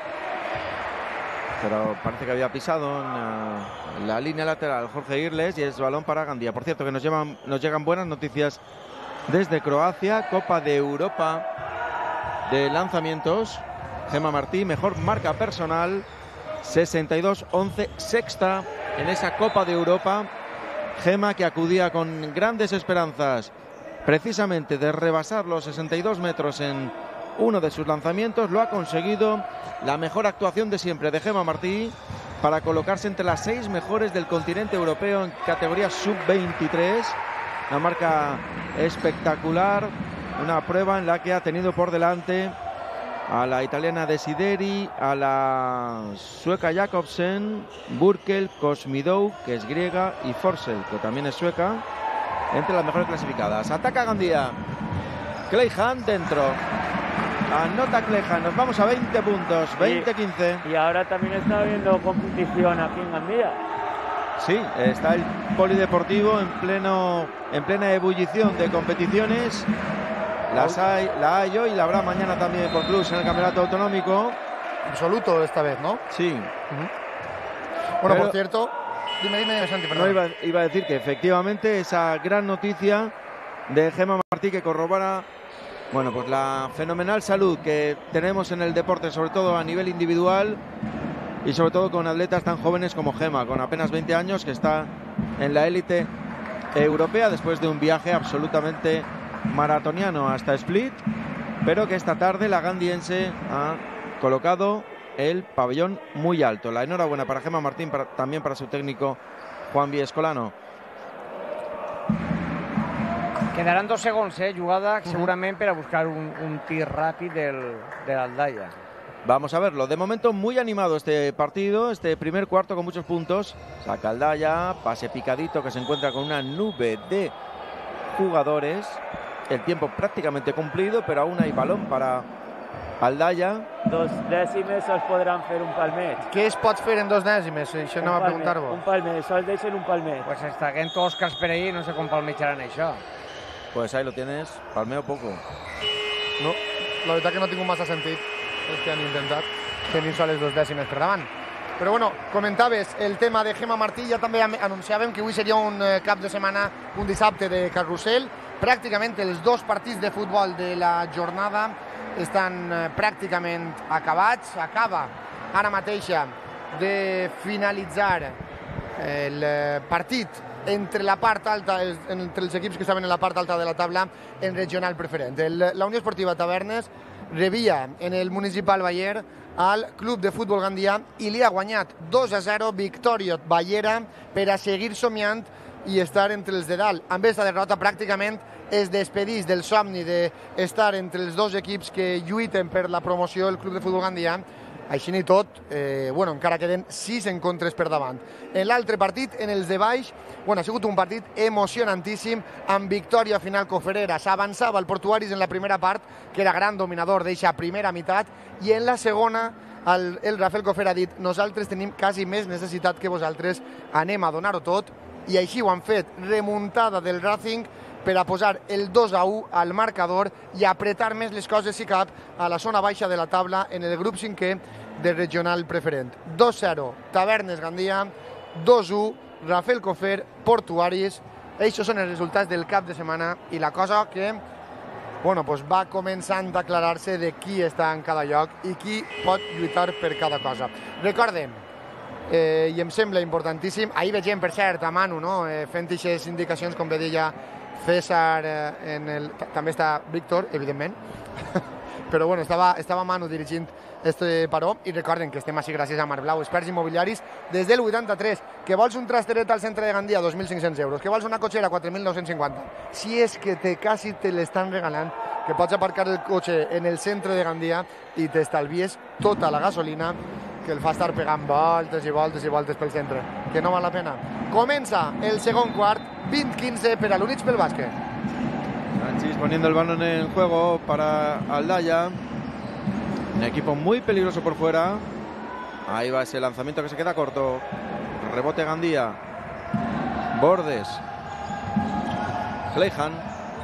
S5: pero parece que había pisado en uh, la línea lateral Jorge Irles y es balón para Gandía. Por cierto, que nos, llevan, nos llegan buenas noticias desde Croacia. Copa de Europa de lanzamientos. Gemma Martí, mejor marca personal, sesenta y dos once, sexta en esa Copa de Europa. Gemma, que acudía con grandes esperanzas precisamente de rebasar los sesenta y dos metros en uno de sus lanzamientos. Lo ha conseguido, la mejor actuación de siempre de Gemma Martí para colocarse entre las seis mejores del continente europeo en categoría sub veintitrés. Una marca espectacular, una prueba en la que ha tenido por delante a la italiana Desideri, a la sueca Jacobsen, Burkel, Kosmidou, que es griega, y Forsell, que también es sueca, entre las mejores clasificadas. Ataca Gandía. Cleijan dentro. Anota Cleijan. Nos vamos a veinte puntos. veinte quince.
S3: Y, y ahora también está habiendo competición aquí en Gandía.
S5: Sí, está el polideportivo en pleno en plena ebullición de competiciones. Las hay, la hay hoy y la habrá mañana también por clubs en el campeonato autonómico.
S2: Absoluto esta vez, ¿no?
S5: Sí.
S2: Uh-huh. Bueno,
S5: Pero,
S2: por cierto, dime, dime, dime Santi, perdón.
S5: No, iba, iba a decir que efectivamente esa gran noticia de Gemma Martí que corrobora, bueno, pues la fenomenal salud que tenemos en el deporte, sobre todo a nivel individual y sobre todo con atletas tan jóvenes como Gemma, con apenas veinte años, que está en la élite europea después de un viaje absolutamente maratoniano hasta Split, pero que esta tarde la gandiense ha colocado el pabellón muy alto. La enhorabuena para Gemma Martín, para, también para su técnico Juan Viescolano.
S4: Quedaran dos segons, eh, jugada segurament per a buscar un, un tir ràpid del, de l'Aldaia.
S5: Vamos a verlo. De momento muy animado este partido, este primer cuarto con muchos puntos. Saca Aldaya, pase picadito que se encuentra con una nube de jugadores. El tiempo prácticamente cumplido, pero aún hay balón para Aldaya.
S3: Dos dècimes es podran fer un palmet.
S2: Què es pot fer en dos dècimes? Això
S3: Un
S2: anava a
S3: palmet,
S2: preguntar-vos.
S3: Un palmet, sols deixen un palmet.
S4: Pues estaguent Òscars per ahí, no sé com palmejaran això.
S5: Pues ahí lo tienes, palmeo poco.
S2: No, la veritat que no ha tingut massa sentit els que han intentat tenir soles dos dècimes per davant. Però bueno, comentaves el tema de Gemma Martí, ja també anunciàvem que avui seria un cap de setmana, un dissabte de carrusel. Pràcticament els dos partits de futbol de la jornada estan pràcticament acabats. Acaba ara mateixa de finalitzar el partit entre la part alta, entre els equips que estaven en la part alta de la taula en regional preferent. El, la Unió Esportiva Tavernes rebia en el Municipal Bayer al Club de Futbol Gandia i li ha guanyat dos a zero victòria Ballera per a seguir somiant i estar entre els de dalt. Amb aquesta derrota pràcticament es despedís del somni d'estar entre els dos equips que lluiten per la promoció del Club de Futbol Gandia. Així i tot, eh, bueno, encara queden sis encontres per davant. En l'altre partit, en els de baix, bueno, ha sigut un partit emocionantíssim, amb victòria final coferera. S'avançava el Portuaris en la primera part, que era gran dominador d'eixa primera meitat, i en la segona el, el Rafael Cofer ha dit nosaltres tenim quasi més necessitat que vosaltres, anem a donar-ho tot, i així ho han fet. Remuntada del Racing per a posar el dos a u al marcador i apretar més les coses, si cap, a la zona baixa de la taula en el grup cinquè de regional preferent. dos zero, Tavernes Gandia, dos u, Rafael Cofer, Portuaris. Aquests són els resultats del cap de setmana i la cosa que bueno, pues va començant a aclarar-se de qui està en cada lloc i qui pot lluitar per cada cosa. Recordem, eh, i em sembla importantíssim, ahir vegem, per cert, a Manu, no? eh, fent aquestes indicacions, com bé deia César, eh, en el... també està Víctor, evidentment, però bueno, estava, estava Manu dirigint este paró, i recorden que estem així gràcies a Marblau, experts immobiliaris, des del vuitanta-tres, que vols un trasteret al centre de Gandia, dos mil cinc-cents euros, que vols una cotxera, quatre mil nou-cents cinquanta, si és que te quasi te l'estan regalant, que pots aparcar el cotxe en el centre de Gandia i t'estalvies tota la gasolina que el fa estar pegant voltes i voltes i voltes pel centre, que no val la pena. Comença el segon quart, vint quince per a l'Units pel bàsquet.
S5: Sanchis poniendo el balón en juego para Aldaya. Un equipo muy peligroso por fuera. Ahí va ese lanzamiento que se queda corto. Rebote Gandía. Bordes. Cleijan.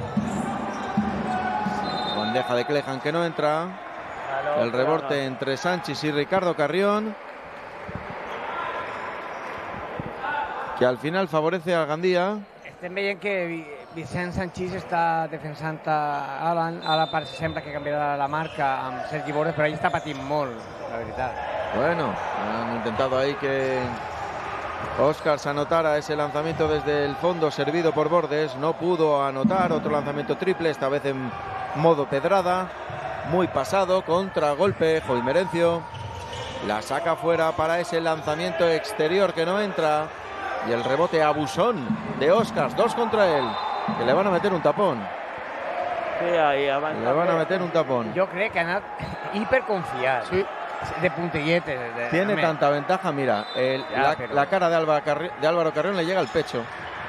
S5: Bandeja de Cleijan que no entra. El rebote entre Sanchis y Ricardo Carrión, que al final favorece a Gandía.
S4: Estem veient que Vicent Sanchis està defensant a Alan. Ara sembla que canviarà la marca amb Sergi Bordes, però ell està patint molt, la veritat.
S5: Bueno, han intentado ahí que Òscars anotara ese lanzamiento desde el fondo servido por Bordes. No pudo anotar, otro lanzamiento triple, esta vez en modo pedrada. muy pasado, contragolpe, Jovi Merencio la saca fuera para ese lanzamiento exterior que no entra, y el rebote abusón de Oscars, dos contra él, que le van a meter un tapón.
S3: Sí, ahí avanza.
S5: Le van a meter un tapón.
S4: Jo crec que ha anat hiperconfiat.
S2: Sí.
S4: De puntilletes. De,
S5: Tiene
S4: de,
S5: tanta ventaja, mira, el,
S4: Ya,
S5: la,
S4: pero...
S5: la cara de, Alba Carri, de Álvaro Carrión le llega al pecho.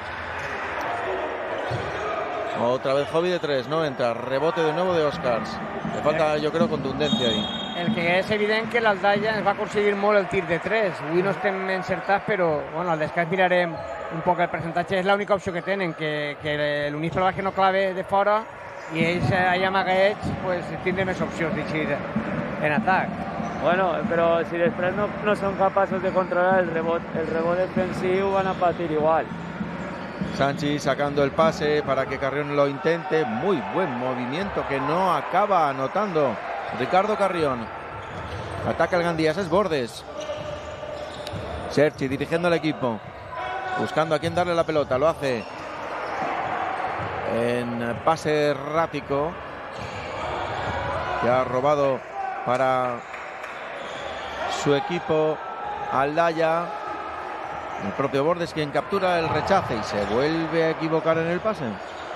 S5: Otra vez Jovi de tres, no entra, rebote de nuevo de Oscars. Le falta, yo creo, contundencia ahí.
S4: El que és evident que l'Aldaia ens va aconseguir molt el tir de tres. Avui no estem encertats, però bueno, al descans mirarem un poc el percentatge. És l'única opció que tenen, que, que l'Unís pel Bàsquet no clave de fora i ells allà amaguets pues, tindrem més opcions d'eixir en atac.
S3: Bueno, però si després no, no son capaços de controlar el rebot, el rebot defensiu, van a patir igual.
S5: Sanchi sacando el pase para que Carrión lo intente. Muy buen movimiento que no acaba anotando Ricardo Carrión. Ataca el Gandías, es Bordes. Sergi dirigiendo al equipo, buscando a quién darle la pelota. Lo hace en pase errático, que ha robado para su equipo Aldaya. El propio Bordes quien captura el rechace y se vuelve a equivocar en el pase.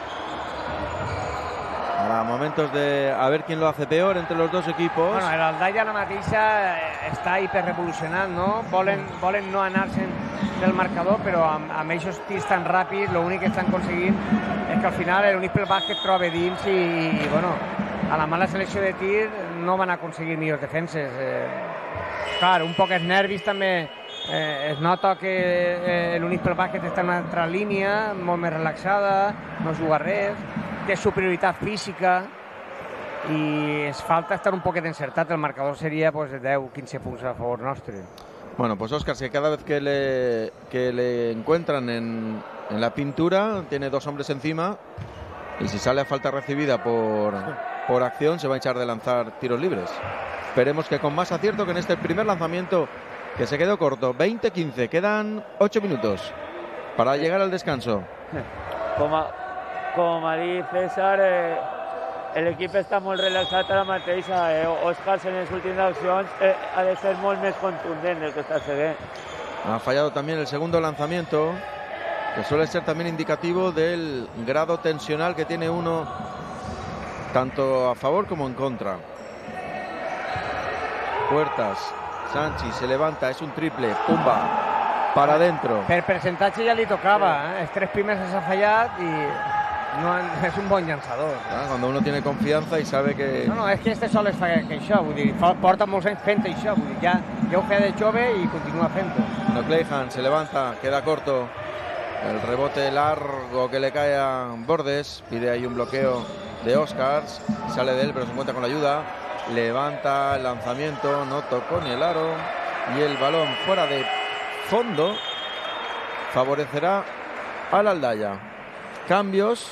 S5: Ahora momentos de a ver quién lo hace peor entre los dos equipos.
S4: Bueno, l'Aldaia la mateixa està hiperrevolucionat, no? Volen, volen no anar-se'n del marcador, però amb, amb aquests tirs tan ràpids l'únic que estan aconseguint és que al final l'Unís pel Bàsquet troba dins i, i, bueno, a la mala selecció de tir no van aconseguir millors defenses. Eh, clar, un poc els nervis també. Eh, es nota que eh, l'Unís pel Bàsquet està en una altra línia, molt més relaxada, no juga res, té superioritat física i es falta estar un poquet encertat. El marcador seria pues, de deu quinze punts a favor nostre.
S5: Bueno, pues Oscar, que cada vez que le, que le encuentran en, en la pintura, tiene dos hombres encima y si sale a falta recibida por, por acción, se va a echar de lanzar tiros libres. Esperemos que con más acierto que en este primer lanzamiento, que se quedó corto. Veinte quince, quedan ocho minutos para llegar al descanso.
S3: Com, com ha dit César, eh, l'equip està molt relaxat ara mateix. Eh, Oscars en les últimes accions eh, ha de ser molt més contundent del que està seguint.
S5: Ha fallado también el segundo lanzamiento, que suele ser también indicativo del grado tensional que tiene uno, tanto a favor como en contra. Puertas, Sanchi se levanta, es un triple, pumba, para adentro.
S4: Per percentatge ja li tocava, eh? Els tres primers s'ha fallat i no, és un bon llançador.
S5: Ah, cuando uno tiene confianza y sabe que...
S4: No, no, és que este sol es fa que això, vull dir, porta molts anys fent això, vull dir, ja, ja ho feia de jove i continua fent-ho.
S5: No, Clayhan se levanta, queda corto. El rebote largo que le cae a Bordes, pide ahí un bloqueo de Oscars, sale de él pero se encuentra con la ayuda. Levanta el lanzamiento, no tocó ni el aro y el balón fuera de fondo favorecerá al Aldaya. Cambios.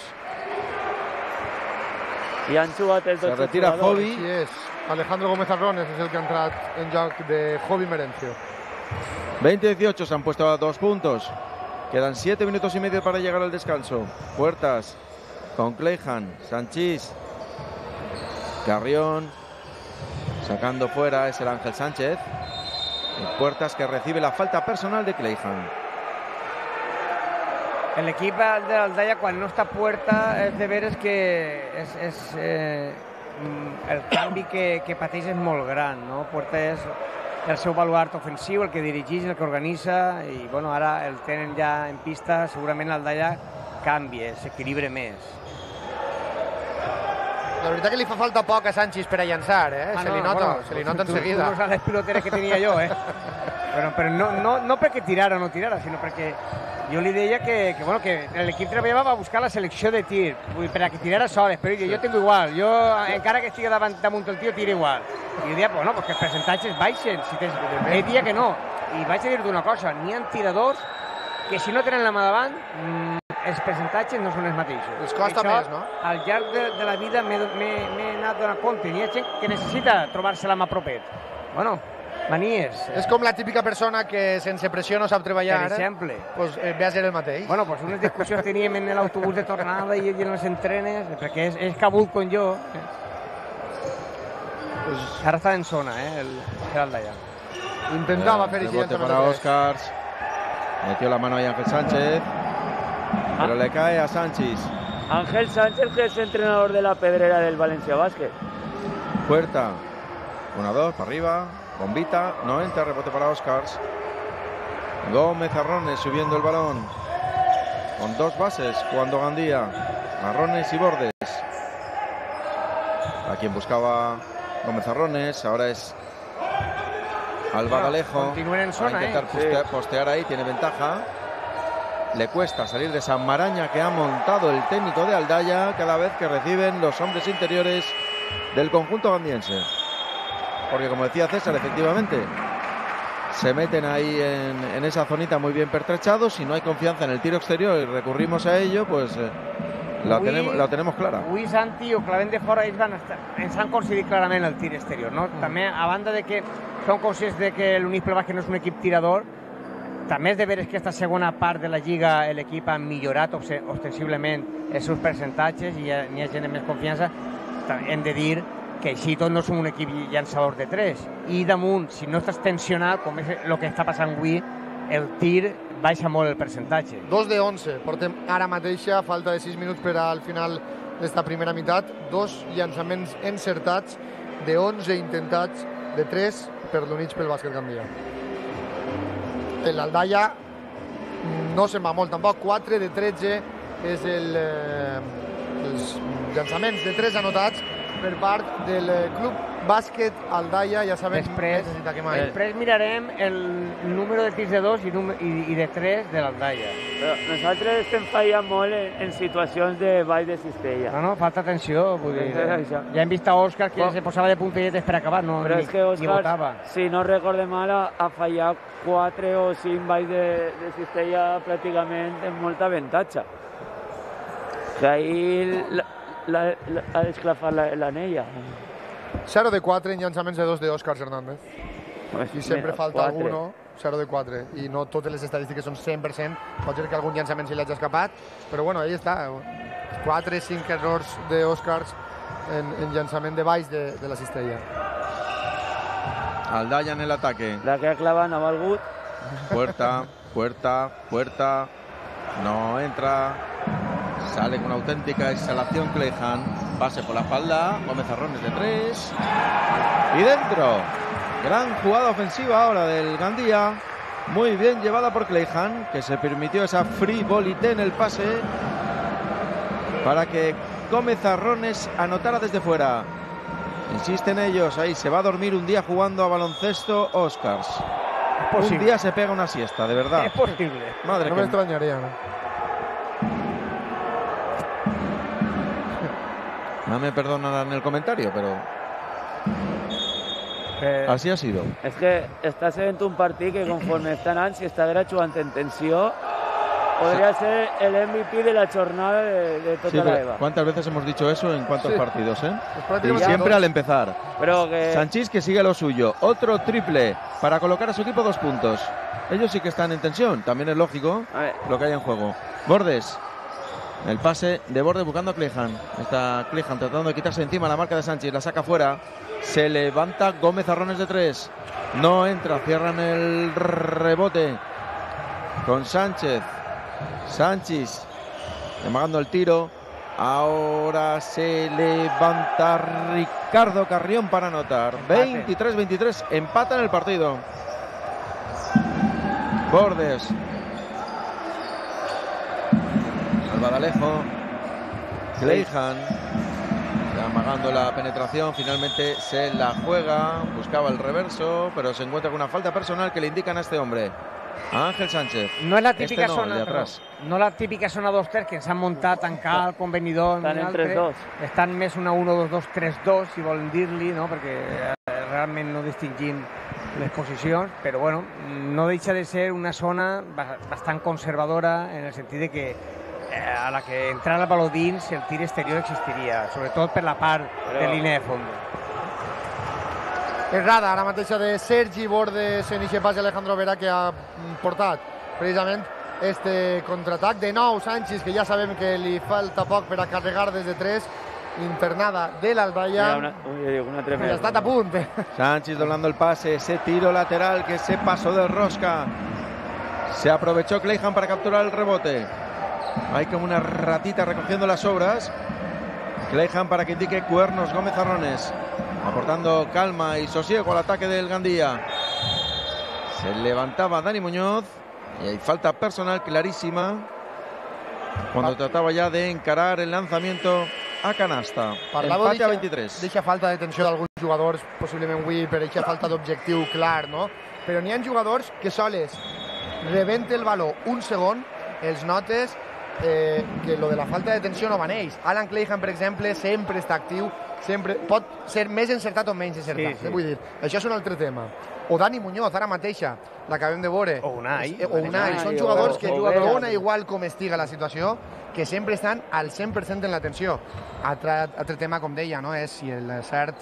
S3: I han jugat els
S5: Se
S3: dos
S5: retira
S3: jugadors.
S5: Jovi.
S2: Així és. Alejandro Gómez Arrones és el que ha entrat en joc de Jovi Merencio.
S5: veinte dieciocho, se han puesto a dos puntos. Quedan siete minutos y medio para llegar al descanso. Puertas con Clayhan, Sanchís, Carrión. Sacando fuera es el Ángel Sánchez. Puertas que recibe la falta personal de Clayhan.
S4: L'equip de l'Aldaya, quan no està Puerta, és de veres que és, és, eh, el canvi que, que pateix és molt gran, no? Puerta és el seu baluart ofensiu, el que dirigeix, el que organitza, i bueno, ara el tenen ja en pista, segurament l'Aldaya canvia, s'equilibra més.
S2: La veritat que li fa falta poc a Sanchis per a llançar, eh?
S4: Ah,
S2: se
S4: no,
S2: li nota,
S4: bueno,
S2: se li nota
S4: tu,
S2: enseguida.
S4: Tu no saps les piloteres que tenia jo, eh? Però, però no, no, no perquè tirara o no tirara, sinó perquè jo li deia que, que, bueno, que l'equip treballava a buscar la selecció de tir, vull dir, per a que tirara soles, però jo, jo tengo igual, jo encara que estigui davant damunt el tio, tira igual. I jo deia, bueno, pues que els percentatges baixen, si tens... Ell dia que no. I vaig a dir-te una cosa, n'hi ha tiradors que si no tenen la mà davant, mmm, els percentatges no són els mateixos.
S2: Els costa
S4: Això,
S2: més, no?
S4: Al llarg de, de la vida m'he anat donant compte. N'hi ha gent que necessita trobar-se la mà propet. Bueno, manies.
S2: És com la típica persona que sense pressió no sap treballar.
S4: Per exemple.
S2: Pues, eh, ve a ser el mateix.
S4: Bueno, pues unes discussions teníem en l'autobús de tornada i en les entrenes, perquè és, és cabut com jo. Pues ara està en zona, eh, el Gerald Daya.
S2: Intentaba hacer
S5: Rebote para Oscars. Metió la mano ahí Ángel Sánchez. Pero le cae a Sánchez.
S3: Ángel Sánchez, que es entrenador de la Pedrera del Valencia Basket.
S5: Puerta. Una, dos, para arriba. Bombita. No entra. Rebote para Oscars. Gómez Arrones subiendo el balón. Con dos bases. Jugando Gandía. Arrones y Bordes. A quien buscaba Gómez Arrones. Ahora es Albadalejo.
S4: Continúen en zona,
S5: Va a intentar
S4: eh.
S5: postear, postear ahí. Tiene ventaja. Le cuesta salir de esa maraña que ha montado el técnico de Aldaya cada vez que reciben los hombres interiores del conjunto gandiense. Porque como decía César, efectivamente, se meten ahí en, en esa zonita muy bien pertrechados. Si no hay confianza en el tiro exterior y recurrimos a ello, pues eh, la,
S4: Avui,
S5: tenemos, la tenemos clara.
S4: Avui Santi o clavent de fora ells van estar, ens han coincidit clarament el tir exterior, no? Mm. També, a banda de que són conscients de que l'Unispel Bàsquet no és un equip tirador, també és de veure que aquesta segona part de la Lliga l'equip ha millorat ostensiblement els seus percentatges i n'hi ha gent amb més confiança. Hem de dir que així tot no som un equip llançador de tres. I damunt, si no estàs tensionat, com és el que està passant avui, el tir baixa molt el percentatge.
S2: dos de onze. Portem ara mateixa, falta de sis minuts per al final d'esta primera meitat. Dos llançaments encertats de onze intentats de tres per l'Unispel Bàsquet Gandia. L'Aldaya no se'n va molt tampoc, quatre de tretze és el, eh, els llançaments de tres anotats per part del Club Bàsquet Aldaya, ja sabem,
S4: després,
S2: necessita que mai.
S4: Després mirarem el número de tirs de dos i, i, i de tres de l'Aldaya.
S3: Però nosaltres estem fallant molt en, en situacions de ball de cistella.
S4: No, no, falta atenció, vull dir.
S3: Ja
S4: hem vist a Òscar que oh. se posava de puntelletes per acabar, no,
S3: però
S4: ni,
S3: és que Òscar,
S4: ni votava.
S3: Si no recorde mal, ha, ha fallat quatre o cinc balls de, de cistella pràcticament amb molt avantatge. Que ahir la, la, la, ha d'esclafar l'anella.
S2: zero de quatre en llançaments de dos de Òscar Hernández. I sempre falta
S3: quatre.
S2: alguno, zero de quatre. I no totes les estadístiques són cent per cent. Pot ser que algun llançament se li hagi escapat, però bueno, ahí està. quatre cinc errors d'Òscars en, en llançament de baix de, de la cistella.
S5: Aldaya en el ataque.
S3: La que ha clavat no ha valgut.
S5: Puerta, puerta, puerta. No entra. Sale con una auténtica exhalación Clejan. Pase por la espalda. Gómez Arrones de tres. Y dentro. Gran jugada ofensiva ahora del Gandía. Muy bien llevada por Clejan, que se permitió esa frivolité en el pase para que Gómez Arrones anotara desde fuera. Insisten ellos, ahí se va a dormir un día jugando a baloncesto Oscars. Un día se pega una siesta, de verdad.
S4: Es posible.
S5: Madre
S2: no
S5: que...
S2: me extrañaría, ¿no?
S5: No me perdonarán el comentario, pero
S3: Eh,
S5: así ha sido.
S3: És que està sent un partit que conforme està anant, si està jugant en tensió, podría ser el M V P de la jornada de, de tota
S5: Sí,
S3: la EVA.
S5: ¿cuántas veces hemos dicho eso en cuántos
S2: Sí.
S5: partidos? Eh?
S2: Pues
S5: Y siempre al empezar.
S3: Pero que...
S5: Sanchís que sigue lo suyo. Otro triple para colocar a su equipo dos puntos. Ellos sí que están en tensión. También es lógico
S3: A ver.
S5: lo que hay en juego. Bordes. El pase de Bordes buscando a Clejan. Está Clejan tratando de quitarse encima la marca de Sánchez. La saca fuera. Se levanta Gómez Arrones de tres. No entra. Cierran el rebote con Sánchez. Sánchez amagando el tiro. Ahora se levanta Ricardo Carrión para anotar. veintitrés veintitrés. Empata en el partido. Bordes. Albadalejo. Clejan. Amagando la penetración. Finalmente se la juega. Buscaba el reverso. Pero se encuentra con una falta personal que le indican a este hombre. A Ángel Sánchez.
S4: No és la típica
S5: este no,
S4: zona,
S5: de atrás.
S4: però, no la típica zona dos tres que ens han muntat tancar el convenidor.
S3: Estan en tres dos.
S4: Estan més una uno dos dos tres dos, si volen dir-li, no? Perquè eh, realment no distingim les posicions, però bueno, no deixa de ser una zona bastant conservadora en el sentit de que eh, a la que entrara el baló dins el tir exterior existiria, sobretot per la part
S3: Però...
S4: de línia de fons.
S2: Errada ara mateixa de Sergi Bordes en eixe pas Alejandro Vera, que ha portat precisament este contraatac. De nou Sánchez, que ja sabem que li falta poc per a carregar des de tres, internada de l'Aldaya.
S3: Una, una
S2: Pues ha estat a punt.
S5: Sánchez doblando el pase, ese tiro lateral que se pasó del rosca. Se aprovechó Cleijan para capturar el rebote. Hay como una ratita recogiendo las sobras. Cleijan para que indique Cuernos Gómez Arrones, aportando calma y sosiego al ataque del Gandía. Se levantaba Dani Muñoz y hay falta personal clarísima cuando trataba ya de encarar el lanzamiento a canasta. Empate a veintitrés.
S2: Deixa falta de tensió d'alguns jugadors, possiblement avui, per aquesta falta d'objectiu clar, no? Però n'hi ha jugadors que soles rebente el valor un segon, els notes eh, que lo de la falta de tensió no va en ells. Alan Cleijan, per exemple, sempre està actiu, sempre pot ser més encertat o menys encertat. Sí, sí. Vull dir, això és un altre tema. O Dani Muñoz, ara mateixa, l'acabem de veure.
S4: O Unai.
S2: O Unai. Són jugadors que dona igual com estiga la situació, que sempre estan al cent per cent en l'atenció. Altre, altre tema, com deia, no? És si el cert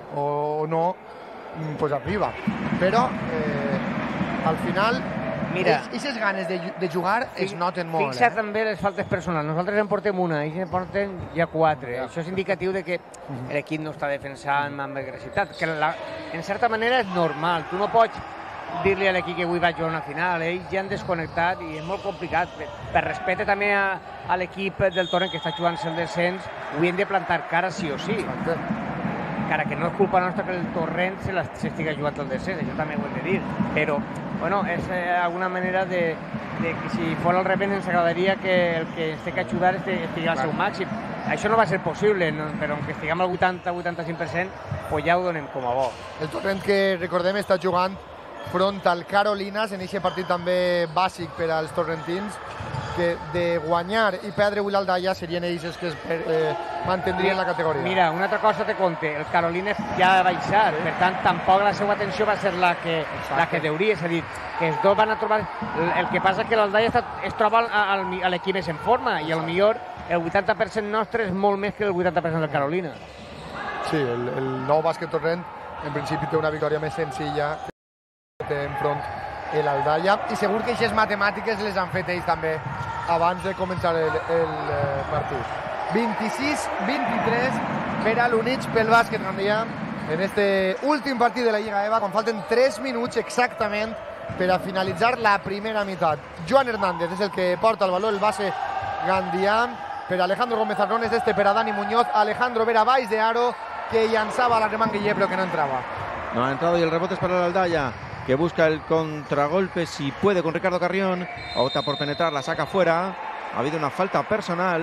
S2: o no, pues arriba. Però, eh, al final,
S4: mira,
S2: aquestes ganes de, de jugar es noten molt.
S4: Fixa
S2: eh?
S4: també les faltes personals. Nosaltres en portem una, ells en porten ja quatre. Ja. Això és indicatiu de que l'equip no està defensant amb agressivitat, que la, en certa manera és normal. Tu no pots dir-li a l'equip que avui va jugar una final. Ells ja han desconnectat i és molt complicat. Per, per respecte també a, a l'equip del Torrent que està jugant-se el descens, avui hem de plantar cara sí o sí. Encara que no és culpa nostra que el Torrent s'estiga jugant el descens, això també ho hem de dir. Però, bueno, és eh, alguna manera de, de que si fos al revés ens agradaria que el que ens té que ajudar estigui al seu màxim. Això no va ser possible, no? Però que estiguem al vuitanta a vuitanta-cinc per cent, pues ja ho donem com a bo.
S2: El Torrent, que recordem, està jugant front al Carolinas en aquest partit també bàsic per als torrentins, que de guanyar i perdre avui l'Aldaya serien ells els que es eh, mantindrien la categoria.
S4: Mira, una altra cosa te conte, el Carolinas ja va baixar, sí. Per tant, tampoc la seva atenció va ser la que, la que deuria, és a dir, que els dos van a trobar... El que passa és que l'Aldaya es troba al, a l'equip més en forma i potser el vuitanta per cent nostre és molt més que el vuitanta per cent del Carolinas.
S2: Sí, el, el nou bàsquet Torrent en principi té una victòria més senzilla que té enfront l'Aldaya, i segur que aquestes matemàtiques les han fet ells també abans de començar el, el partit. vint-i-sis vint-i-tres per a l'Units pel bàsquet Gandia en este últim partit de la Lliga EVA, quan falten tres minuts exactament per a finalitzar la primera meitat. Joan Hernández és el que porta el valor, el base gandià, per Alejandro Gómez Arrones, este per a Dani Muñoz. Alejandro Vera baix de aro, que llançava la remanguiller però que no entrava.
S5: No ha entrado y el rebote es para el Aldaya, que busca el contragolpe si puede con Ricardo Carrión. Opta por penetrar, la saca fuera. Ha habido una falta personal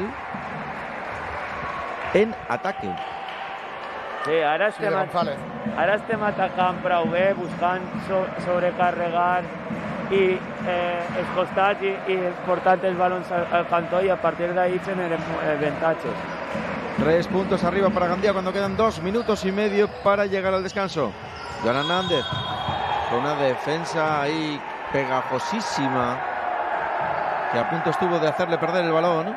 S5: en ataque.
S3: Sí, ara estem, ara estem atacant prou bé, buscant so, sobrecarregar i eh, els costats i, i portant els balons al, al cantó, i a partir d'ahí generem avantatges.
S5: Tres puntos arriba para Gandía cuando quedan dos minutos y medio para llegar al descanso. Joan Hernández con una defensa ahí pegajosísima, que a punto estuvo de hacerle perder el balón.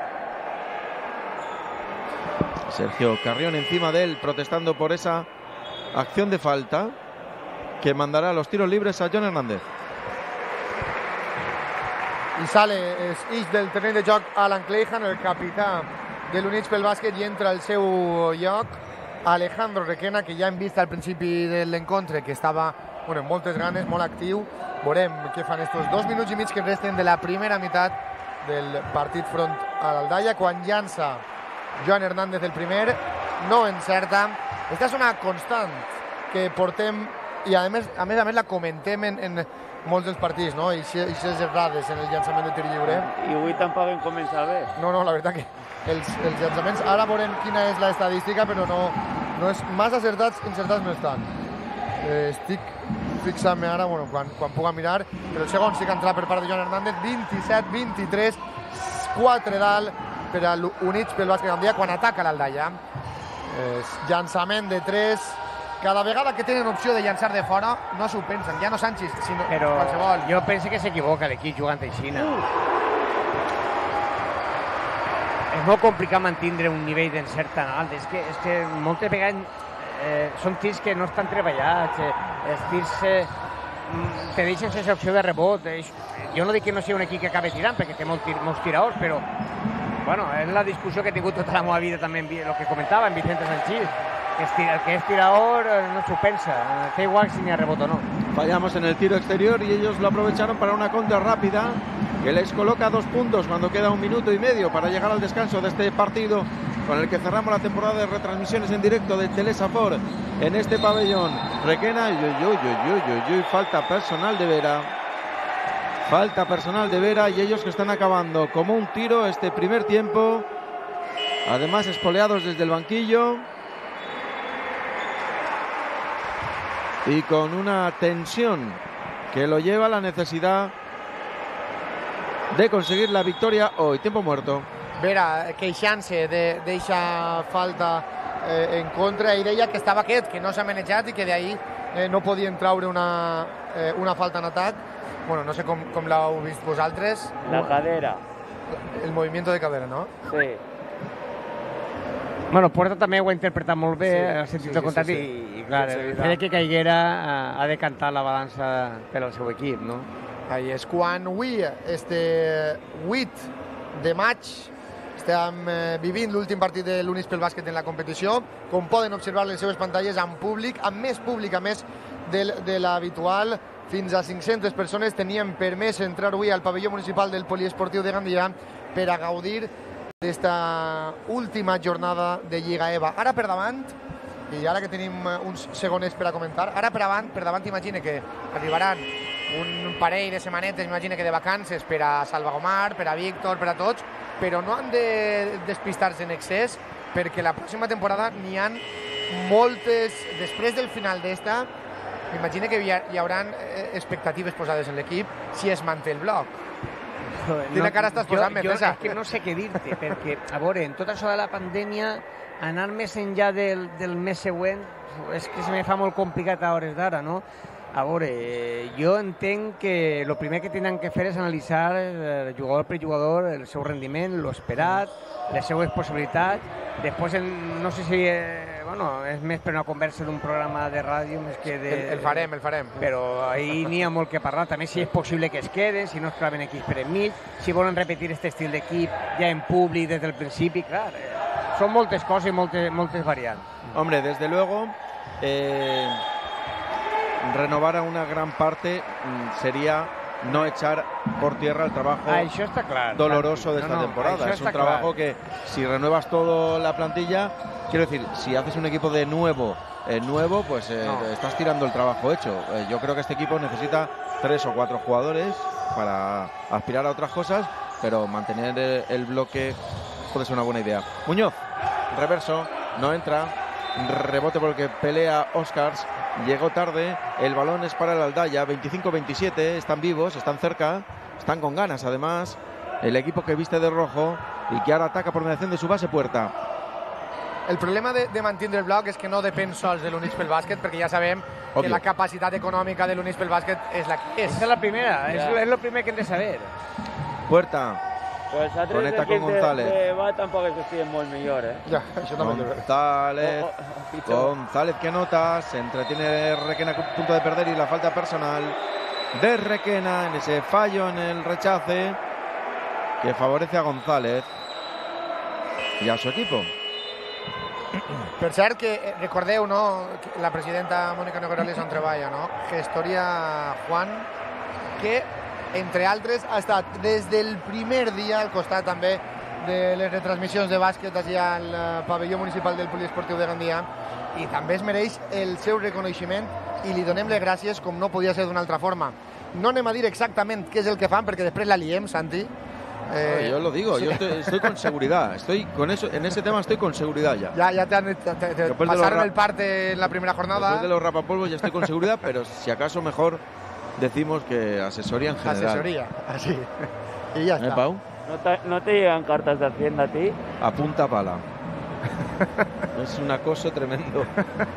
S5: Sergio Carrión encima de él, protestando por esa acción de falta que mandará los tiros libres a Joan Hernández.
S2: I sale ix del terreny de joc Alan Cleijan, el capità de l'Units pel bàsquet, i entra al seu lloc Alejandro Requena, que ja hem vist al principi de l'encontre que estava, bueno, amb moltes ganes, molt actiu. Veurem què fan estos dos minuts i mig que resten de la primera meitat del partit front a l'Aldaya. Quan llança Joan Hernández el primer, no encerta. Esta és una constant que portem, i a més a més, a més la comentem en, en molts dels partits, no? I aquestes errades en el llançament de tir lliure.
S3: I avui tampoc hem començat bé.
S2: No, no, la veritat que els, els llançaments, ara veurem quina és l'estadística, però no, no és massa acertats, encertats no estan. Eh, estic fixant-me ara, bueno, quan, quan puga mirar, però el segon sí que ha entrat per part de Joan Hernández. Vint-i-set vint-i-tres, quatre dalt per a l'Units pel bàsquet Gandia quan ataca l'Aldaya. Eh, llançament de tres. Cada vegada que tenen opció de llançar de fora, no s'ho pensen, ja no Sánchez, sinó
S4: però
S2: qualsevol.
S4: Jo penso que s'equivoca l'equip jugant a Xina. Uh. És molt complicat mantindre un nivell d'encert tan alt. És que, és que moltes vegades eh, són tirs que no estan treballats, eh, els tirs eh, te deixen sense opció de rebot. Eh, jo no dic que no sigui un equip que acabi tirant, perquè té molt tir, molts tiraors, però Bueno, és la discussió que he tingut tota la meva vida també, el que comentava en Vicente Sanchís, que es tira, el que es tirador no s'ho pensa, da igual si ni a rebote o no.
S5: Fallamos en el tiro exterior y ellos lo aprovecharon para una contra rápida que les coloca dos puntos cuando queda un minuto y medio para llegar al descanso de este partido con el que cerramos la temporada de retransmisiones en directo de Telesafor en este pabellón. Requena, yo, yo, yo, yo, yo, yo, falta personal de Vera. Falta personal de Vera y ellos que están acabando como un tiro este primer tiempo. Además espoleados desde el banquillo. Y con una tensión que lo lleva a la necesidad de conseguir la victoria hoy. Tiempo muerto.
S2: Vera queixant-se d'eixa falta eh, en contra i deia que estava aquest, que no s'ha manejat i que d'ahí eh, no podien traure una, eh, una falta en atac. Bueno, no sé com, com l'heu vist vosaltres.
S3: La cadera.
S2: El movimiento de cadera, ¿no?
S3: Sí.
S4: Bueno, Puerta també ho ha interpretat molt bé,
S2: Sí,
S4: sí, el sentit
S2: sí,
S4: del
S2: sí,
S4: contrari,
S2: sí, sí.
S4: i clar,
S2: Sí,
S4: el
S2: sí,
S4: fet que caiguera ha, ha decantat la balança per al seu equip, no?
S2: Ahí és quan avui, este vuit de maig, estem eh, vivint l'últim partit de l'Unispel Bàsquet en la competició, com poden observar les seves pantalles amb públic, amb més públic a més de, de l'habitual. Fins a cinc-centes persones tenien permès entrar avui al pavelló municipal del Poliesportiu de Gandia per a gaudir d'esta última jornada de Lliga E V A. Ara per davant, i ara que tenim uns segonets per a comentar, ara per davant, per davant imagina que arribaran un parell de setmanetes, imagina que de vacances per a Salva Gomar, per a Víctor, per a tots, però no han de despistar-se en excés perquè la pròxima temporada n'hi han moltes, després del final d'esta, m'imagina que hi, ha, hi haurà expectatives posades en l'equip si es manté el bloc. Quina cara estàs posant, Metesa?
S4: Jo és que no sé què dir-te, perquè, a veure, en tot això de la pandèmia, anar més enllà del, del mes següent és que se me fa molt complicat a hores d'ara, no? A veure, jo entenc que el primer que tenen que fer és analitzar eh, jugador per jugador el seu rendiment, l'esperat, les seues possibilitats. Després, no sé si eh, bueno, és més per una conversa d'un programa de ràdio més que de...
S2: El, el farem, el farem.
S4: Però ahir n'hi ha molt que parlar. També si és possible que es queden, si no es claven equips per enmig, si volen repetir aquest estil d'equip ja en públic des del principi, clar. Eh, són moltes coses i moltes, moltes variants.
S5: Hombre, desde luego... Eh... renovar a una gran parte sería no echar por tierra el trabajo
S4: ah, això està clar,
S5: doloroso
S4: clar.
S5: de esta
S4: no, no,
S5: temporada. Es un trabajo clar. Que si renuevas toda la plantilla, quiero decir, si haces un equipo de nuevo, eh, nuevo, pues eh, no. estás tirando el trabajo hecho. Eh, yo creo que este equipo necesita tres o cuatro jugadores para aspirar a otras cosas, pero mantener el, el bloque puede ser una buena idea. Muñoz, reverso, no entra, rebote porque pelea Oscars. Llegó tarde, el balón es para el Aldaya, veinticinco veintisiete, están vivos, están cerca, están con ganas además, el equipo que viste de rojo y que ahora ataca por mediación de su base Puerta.
S2: El problema de, de mantenir el bloc és que no depèn sols de l'Unispel Bàsquet, perquè ja sabem Obvio. Que la capacitat econòmica de l'Unispel Bàsquet és la que és.
S4: Esa es la primera, ja. es, es lo primer que hem de saber.
S5: Puerta.
S3: Pues a tres
S5: Conecta con González.
S3: De, de va tampoc és que estiguen molt millor, eh?
S2: Ja, això també
S5: González, oh, oh, González que anota, se entretiene Requena a punto de perder y la falta personal de Requena en ese fallo en el rechace que favorece a González y a su equipo.
S2: Per cert, que recordeu, no?, la presidenta Mònica Nogueroles on treballa, no? Gestoria Juan, que entre altres, ha estat des del primer dia al costat també de les retransmissions de bàsquet allà al pavelló municipal del Poliesportiu de Gandia, i també es mereix el seu reconeixement i li donem les gràcies com no podia ser d'una altra forma. No anem a dir exactament què és el que fan perquè després la liem, Santi.
S5: Eh, no, yo lo digo, sí. yo estoy, estoy con seguridad, estoy con eso, en ese tema estoy con seguridad ya.
S2: Ya, ya te, han, te, te, te pasaron el parte en la primera jornada.
S5: Después de los rapapolvos ya estoy con seguridad, pero si acaso mejor decimos que asesoría en general.
S2: Asesoría, así. Y ya está.
S5: ¿Eh, Pau?
S3: ¿No te, ¿No te llegan cartas de Hacienda a ti?
S5: A punta pala. Es un acoso tremendo.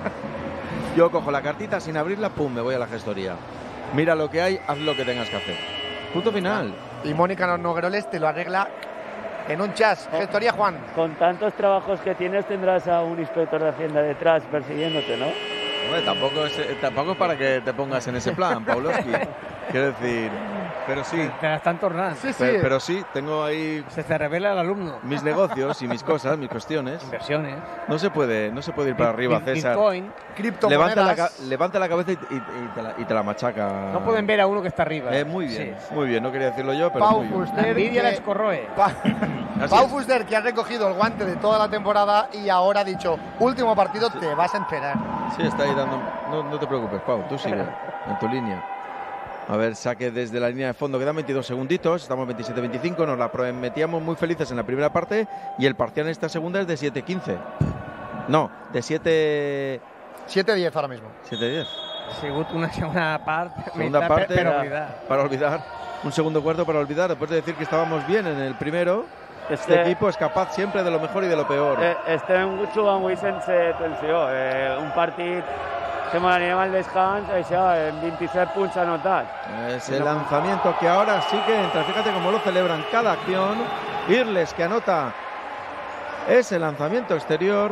S5: Yo cojo la cartita sin abrirla, pum, me voy a la gestoría. Mira lo que hay, haz lo que tengas que hacer. Punto final.
S2: Y Mónica Nogueroles te lo arregla en un chas. Gestoría Juan.
S3: Con tantos trabajos que tienes tendrás a un inspector de Hacienda detrás persiguiéndote, ¿no?
S5: Hombre, tampoco es, tampoco es para que te pongas en ese plan, Pavlovsky. Quiero decir, pero sí.
S4: Te la están tornando.
S2: Sí, sí.
S5: Pero, pero sí, tengo ahí
S4: Se te revela el alumno.
S5: mis negocios y mis cosas, mis cuestiones.
S4: Inversiones.
S5: No se puede, no se puede ir para arriba,
S4: Bit-
S5: César.
S4: Bitcoin.
S2: Criptomonedas.
S5: Levanta la, ca- levanta la cabeza y, y- y te la, y te la machaca.
S4: No pueden ver a uno que está arriba.
S5: Eh, muy bien,
S4: Sí.
S5: muy bien. No quería decirlo yo, pero
S2: Pau
S5: muy bien.
S4: La
S2: Fuster,
S4: envidia
S2: que-
S4: les corroe.
S2: Pa-
S5: Así
S2: Pau
S5: es.
S2: Fuster, que ha recogido el guante de toda la temporada y ahora ha dicho, último partido, te vas a enterar.
S5: Sí, está ahí dando. No, no te preocupes, Pau, tú sigue en tu línea. A ver, saque desde la línea de fondo. Quedan veintidós segunditos. Estamos veintisiete veinticinco. Nos la prometíamos muy felices en la primera parte. Y el parcial en esta segunda es de siete quince. No, de siete
S2: siete diez ahora mismo.
S5: diez.
S4: Ha sigut una segunda part
S5: Segunda
S4: per-
S5: parte
S4: per
S5: era-
S4: oblidar.
S5: Para olvidar. Un segundo cuarto para olvidar. Después de decir que estábamos bien en el primero. Este
S3: Este,
S5: equipo es capaz siempre de lo mejor y de lo peor.
S3: eh, estem jugant avui sense tensió. Eh, un partit que me l'anem al descans, això, en veintisiete punts anotats.
S5: Es el lanzamiento que ahora sí que entra. Fíjate cómo lo celebran cada acción. Irles que anota ese lanzamiento exterior.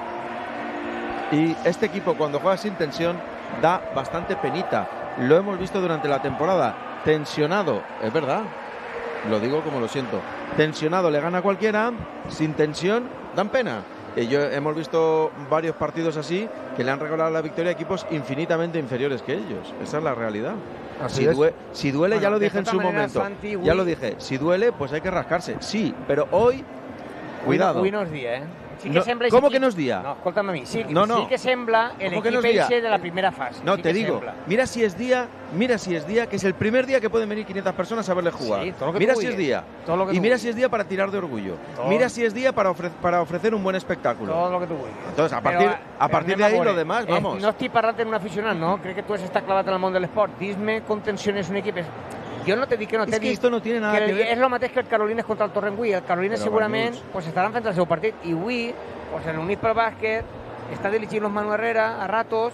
S5: Y este equipo cuando juega sin tensión da bastante penita. Lo hemos visto durante la temporada. Tensionado, es verdad. Lo digo como lo siento. Tensionado le gana a cualquiera. Sin tensión dan pena. Y yo hemos visto varios partidos así que le han regalado la victoria a equipos infinitamente inferiores que ellos. Esa es la realidad.
S2: Así
S5: Si,
S2: es.
S5: due- si duele,
S4: Bueno,
S5: ya lo
S4: de
S5: dije en
S4: todas
S5: su
S4: maneras,
S5: momento.
S4: Santi,
S5: Ya
S4: avui-
S5: lo dije. Si duele, pues hay que rascarse. Sí, pero hoy, cuidado.
S4: Avui no és dia, eh? Sí que
S5: No,
S4: sembla
S5: ¿cómo
S4: aquest
S5: que no
S4: equip-
S5: és dia?
S4: No, escolta'm a mi. Sí,
S5: No, no.
S4: sí que sembla el
S5: ¿Cómo que no
S4: equip
S5: és dia?
S4: eixe de la primera fase.
S5: No,
S4: sí
S5: te
S4: que
S5: digo,
S4: sembla.
S5: mira si es día, mira si es día, que es el primer día que pueden venir quinientas personas a verle jugar.
S4: Sí, todo lo que
S5: mira
S4: tú
S5: si es
S4: digas.
S5: día.
S4: Todo lo que
S5: Y
S4: tú
S5: mira
S4: digas.
S5: si es día para tirar de orgullo.
S4: Todo.
S5: Mira si es día para, ofre- para ofrecer un buen espectáculo.
S4: Tot el que tu vulguis.
S5: Entonces, a
S4: Però,
S5: partir,
S4: eh,
S5: a partir
S4: anem
S5: de ahí
S4: veure.
S5: lo demás,
S4: Eh,
S5: vamos.
S4: no estic parlant d'un aficionat, no? Crec que tu has estat clavat en el món de l'esport. Dis-me com tensiones un equip. És- Jo no te dic que no
S5: Es
S4: t'he
S5: que
S4: dit
S5: esto no tiene nada
S4: que
S5: que
S4: el-
S5: ver.
S4: és el mateix que el Carolines contra el Torrent-Avui. El Carolines
S5: Però,
S4: segurament
S5: Banyuls.
S4: pues, estaran fent el seu partit i avui pues, en l'Unit pel Bàsquet està dirigint los Manu Herrera a ratos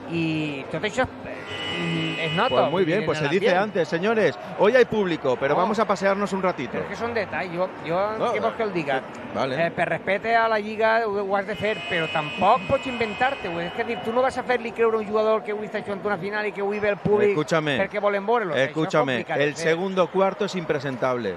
S4: i tot això eh, es nota.
S5: Pues muy
S4: vull
S5: bien,
S4: dir,
S5: pues
S4: en
S5: se dice
S4: l'ambient.
S5: antes, señores, hoy hay público, pero
S4: No.
S5: vamos a pasearnos un ratito.
S4: Però és que són detalls. Jo, jo
S5: No,
S4: què vols que el diga?
S5: Vale.
S4: Eh, per respecte a la Lliga ho, ho has de fer, però tampoc pots inventar-te. És que dir, tu no vas a fer-li creure a un jugador que avui està jugant una final i que avui ve el públic
S5: Escúchame.
S4: perquè volen veure-lo.
S5: Escúchame, el segundo cuarto es impresentable.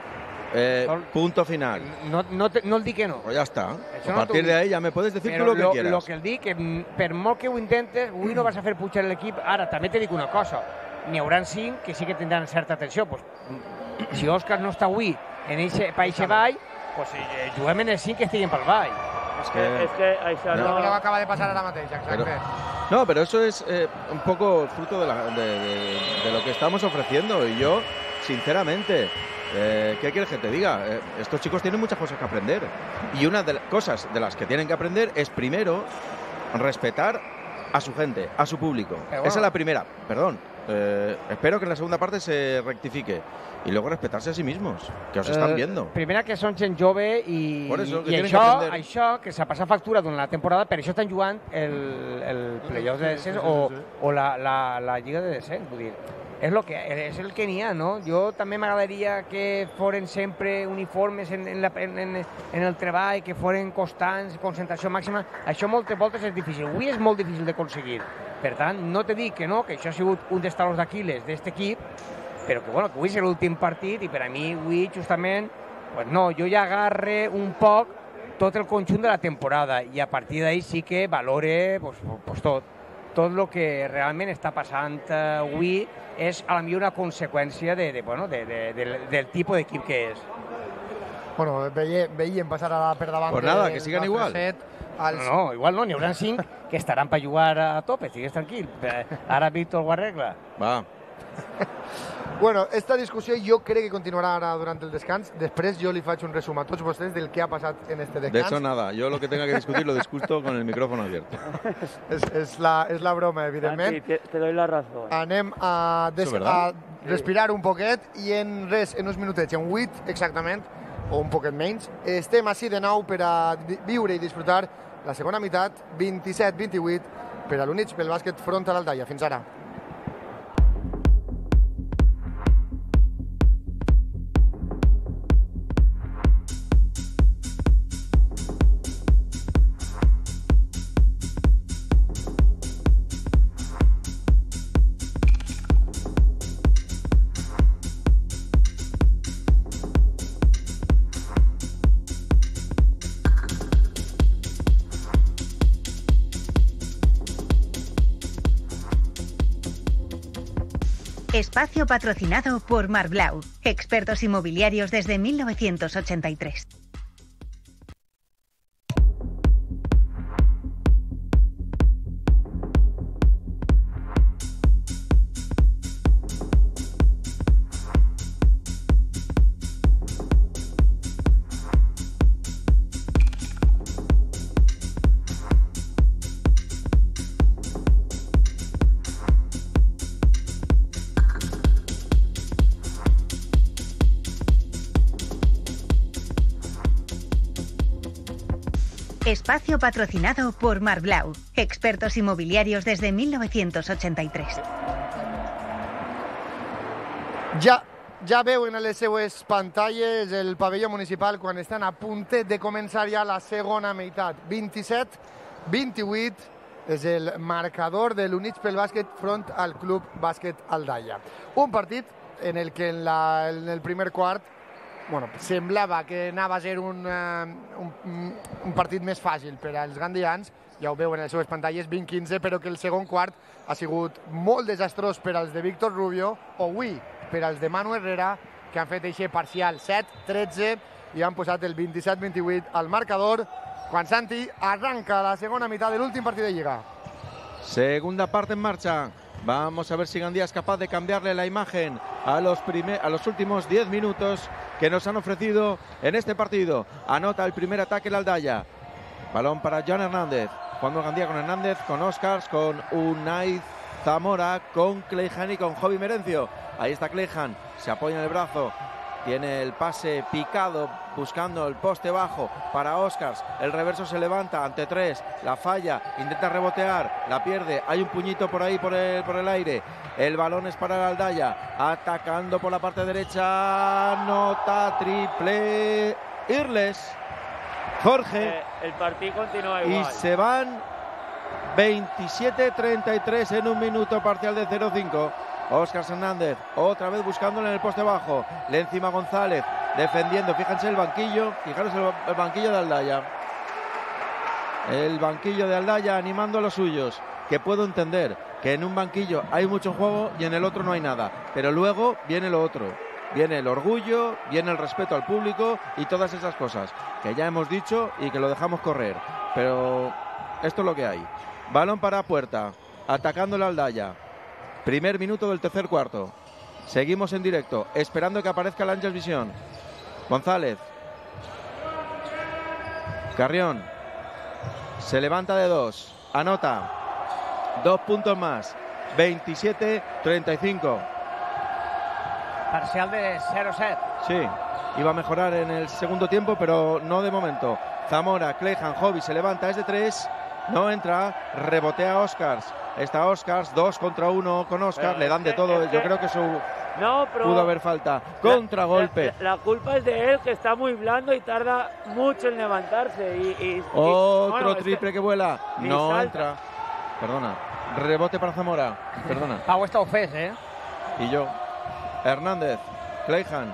S5: Eh,
S4: Sol-
S5: punto final.
S4: No, no, te, no el dic que no.
S5: Pues ya está.
S4: Això
S5: A
S4: no
S5: partir
S4: t'ho
S5: de
S4: dic.
S5: ahí ya me puedes decir
S4: Però
S5: tú lo que
S4: lo,
S5: quieras.
S4: lo que el dic, que mm, per molt que ho intentes, avui no vas a fer pujar l'equip. Ara, també te dic una cosa. N'hi haurà cinc que sí que tindran certa atenció. Pues, mm, si Òscar no està avui en eixe, pa eixe ball, pues, eh, juguem en els cinc que estiguin pel ball.
S3: És que, és que això
S2: Lo
S3: no...
S2: que acaba de pasar ara mateix, exacte.
S5: Pero- No, pero eso es eh, un poco fruto de, la- de- de- de lo que estamos ofreciendo. Y yo, sinceramente, eh, ¿qué quieres que te diga? Eh, estos chicos tienen muchas cosas que aprender. Y una de las cosas de las que tienen que aprender es, primero, respetar a su gente, a su público.
S4: Pero
S5: Esa es
S4: bueno.
S5: la primera. Perdón. Eh, espero que en la segunda parte se rectifique. Y luego respetarse a sí mismos, que os están
S4: Eh,
S5: viendo.
S4: Primera que són gent jove i,
S5: Por eso, que
S4: i
S5: tienen
S4: això,
S5: que aprender.
S4: això que s'ha passat factura durant la temporada, per això estan jugant el, el playoff de descens o, o la, la, la lliga de descens, vull dir. És, lo que, és el que n'hi ha, no? Jo també m'agradaria que foren sempre uniformes en, en, la, en, en, en el treball, que foren constants, concentració màxima. Això moltes voltes és difícil. Avui és molt difícil d'aconseguir. Per tant, no te dic que no, que això ha sigut un dels talons d'Aquiles d'aquest equip, però que, bueno, que avui és l'últim partit i per a mi avui justament pues no, jo ja agarre un poc tot el conjunt de la temporada i a partir d'ahí sí que valore pues, pues tot. Tot el que realment està passant eh, avui és a la millor una conseqüència de, de, bueno, de, de, de, del tipus d'equip que és.
S2: Bueno, veie, veiem passar ara per davant.
S5: Pues nada,
S2: del
S5: que sigan
S2: nostre
S5: igual.
S2: set, als...
S4: No, no, igual no, n'hi haurà cinc que estaran per jugar a tope, estigues tranquil. Eh, Ara Víctor ho arregla.
S5: Va.
S2: Bueno, esta discussió jo crec que continuarà ara durant el descans. Després jo li faig un resum a tots vostès del que ha passat en este
S5: De
S2: descans.
S5: eso nada. Yo lo que tenga que discutir lo discuto con el micrófono abierto.
S2: És, és, la, és la broma, evidentment.
S3: Santi, te, te doy la razón.
S2: Anem a, des,
S5: Això és
S2: a
S5: verdad.
S2: respirar un poquet i en res, en uns minutets, en huit exactament, o un poquet menys, estem així de nou per a di- viure i disfrutar la segona meitat, vint-i-set vint-i-vuit, per a l'Units pel bàsquet front a l'Aldaia. Fins ara.
S1: Espacio patrocinado por Marblau, expertos inmobiliarios desde mil novecientos ochenta y tres. Espacio patrocinado por Marblau, expertos inmobiliarios desde mil novecientos ochenta y tres.
S2: Ja, ja veuen a les seues pantalles el pavelló municipal quan estan a puntet de començar ja la segona meitat. vint-i-set vint-i-vuit és el marcador de l'Units pel Bàsquet front al Club Bàsquet Aldaia. Un partit en el que en, la, en el primer quart bueno, semblava que anava a ser un, uh, un, un partit més fàcil per als gandians, ja ho veuen en les seves pantalles, vint quinze, però que el segon quart ha sigut molt desastrós per als de Víctor Rubio, o avui per als de Manu Herrera, que han fet eixe parcial set tretze i han posat el vint-i-set vint-i-vuit al marcador, quan Santi arranca la segona meitat de l'últim partit de Lliga.
S5: Segunda parte en marcha. Vamos a ver si Gandía es capaz de cambiarle la imagen a los, primer, a los últimos diez minutos que nos han ofrecido en este partido. Anota el primer ataque el Aldaya. Balón para Joan Hernández. Jugando Gandía con Hernández, con Oscars, con Unai Zamora, con Cleijan y con Jovi Merencio. Ahí está Cleijan, se apoya en el brazo. Tiene el pase picado, buscando el poste bajo para Oscars. El reverso se levanta ante tres, la falla, intenta rebotear, la pierde. Hay un puñito por ahí por el, por el aire. El balón es para el Aldaya, atacando por la parte derecha. Nota triple Irles. Jorge.
S3: Eh, el partido continúa igual.
S5: Y se van veintisiete treinta y tres en un minuto, parcial de cero cinco. Óscar Hernández, otra vez buscándole en el poste bajo. Le encima González, defendiendo. Fíjense el banquillo, fijaros el, el banquillo de Aldaya. El banquillo de Aldaya animando a los suyos. Que puedo entender que en un banquillo hay mucho juego y en el otro no hay nada. Pero luego viene lo otro. Viene el orgullo, viene el respeto al público y todas esas cosas que ya hemos dicho y que lo dejamos correr. Pero esto es lo que hay. Balón para Puerta, atacando la Aldaya. Primer minuto del tercer cuarto. Seguimos en directo, esperando que aparezca el Ángel Visión. González. Carrión. Se levanta de dos. Anota. Dos puntos más. veintisiete treinta y cinco.
S4: Parcial de cero set.
S5: Sí, iba a mejorar en el segundo tiempo, pero no de momento. Zamora, Cleijan, Jovi se levanta, es de tres. No entra, rebotea Oscars. Está Oscars, dos contra uno con Oscars, le dan de todo. Yo creo que su
S3: no, pero
S5: pudo haber falta. Contragolpe.
S3: La, la, la culpa es de él, que está muy blando y tarda mucho en levantarse. Y, y,
S5: Otro
S3: y, bueno,
S5: triple
S3: es que
S5: que vuela. No
S3: salta.
S5: entra. Perdona. Rebote para Zamora. Perdona.
S4: Pau está ofès, ¿eh?
S5: Y yo. Hernández. Cleijan.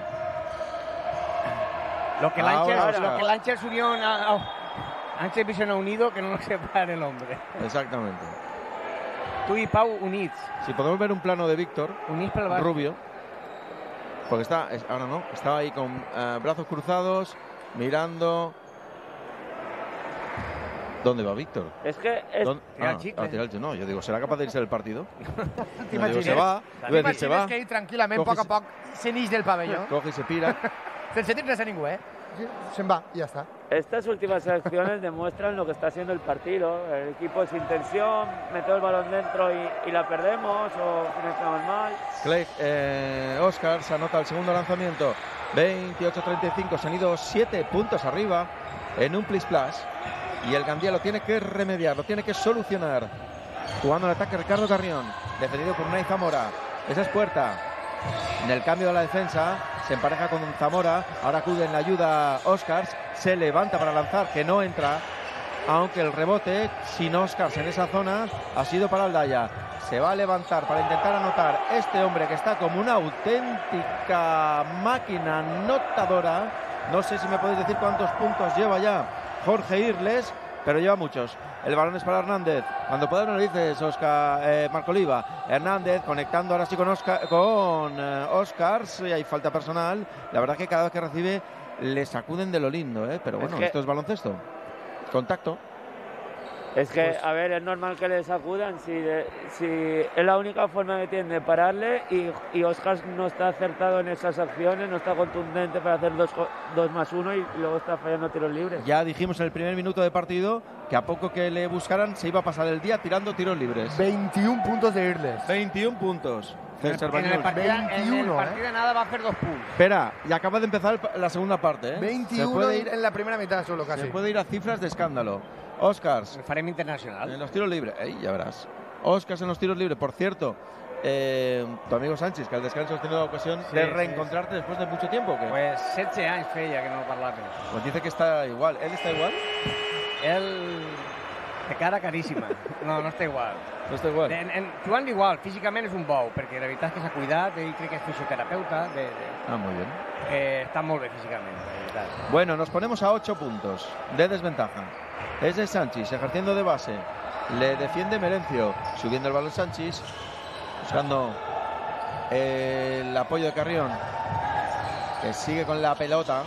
S4: Lo que
S5: Ahora,
S4: Lanchers, lo que Lanchers Unión a, a, Ángel Visión ha unido, que no nos separe el hombre.
S5: Exactamente.
S4: Tú y Pau units.
S5: Si podemos ver un plano de Víctor
S4: Units pel Barça.
S5: Rubio, porque está, es, ahora no, estaba ahí con uh, brazos cruzados, mirando. ¿Dónde va Víctor?
S3: Es que es...
S5: Ah, a tirar el, no, yo digo, ¿será capaz de irse del partido? No, digo, se va, voy a decir, se va.
S2: que ir tranquil·lament, a poc a poc, se n'ix del pavelló.
S5: Coge y se pira.
S2: Sense dir res a ningú, eh? Se'n va y ya está.
S3: Estas últimas acciones demuestran lo que está haciendo el partido. El equipo sin tensión, mete el balón dentro y, y la perdemos o finalizamos mal.
S5: Clay, eh, Oscar se anota el segundo lanzamiento. veintiocho treinta y cinco, se han ido siete puntos arriba en un plis plus. Y el Gandía lo tiene que remediar, lo tiene que solucionar. Jugando el ataque Ricardo Carrión, defendido por Unai Zamora. Esa es Puerta. En el cambio de la defensa se empareja con Zamora. Ahora acude en la ayuda Oscars. Se levanta para lanzar, que no entra. Aunque el rebote, sin Oscars en esa zona, ha sido para Aldaya. Se va a levantar para intentar anotar este hombre que está como una auténtica máquina anotadora. No sé si me podéis decir cuántos puntos lleva ya Jorge Irles, pero lleva muchos. El balón es para Hernández. Cuando puedas me lo dices, Oscar, eh, Marco Oliva. Hernández conectando ahora sí con, Oscar, con eh, Oscars, y hay falta personal. La verdad que cada vez que recibe le sacuden de lo lindo, ¿eh? Pero bueno,
S3: es que...
S5: esto es baloncesto. Contacto.
S3: Es que,
S2: Pues...
S3: a ver, es normal que le sacudan si, de, si es la única forma que tiene de pararle y, y Oscar no está acertado en esas acciones, no está contundente para hacer dos, dos más uno y luego está fallando tiros libres.
S5: Ya dijimos en el primer minuto de partido que a poco que le buscaran se iba a pasar el día tirando tiros libres.
S2: veintiún puntos de Irles.
S5: veintiún puntos. César
S4: En el partido,
S2: veintiuno,
S4: en el partido
S2: ¿eh?
S4: de nada va a hacer dos puntos.
S5: Espera, y acaba de empezar la segunda parte, ¿eh?
S2: veintiuno
S5: se puede ir,
S2: en la primera mitad solo casi.
S5: se puede ir a cifras de escándalo. Oscars.
S4: El Farem Internacional.
S5: En los tiros libres. Ey, ya verás. Oscars en los tiros libres. Por cierto, eh, tu amigo Sánchez, que al descanso has tenido la ocasión
S4: Sí,
S5: de
S4: sí,
S5: reencontrarte
S4: sí.
S5: después de mucho tiempo, ¿o qué?
S4: Pues setze anys feia que no parlaven.
S5: Pues dice que está igual. ¿Él está igual?
S4: Él de cara caríssima. No, no està igual.
S5: No está igual.
S4: En, en, jugant igual, físicament és un bou, perquè la veritat és que s'ha cuidat, ell crec que és fisioterapeuta, de, de,
S5: Ah, muy bien.
S4: eh, està molt bé físicament, la veritat.
S5: Bueno, nos ponemos a ocho puntos de desventaja. Es de Sánchez, ejerciendo de base. Le defiende Merencio, subiendo el balón Sánchez, buscando el apoyo de Carrión, que sigue con la pelota.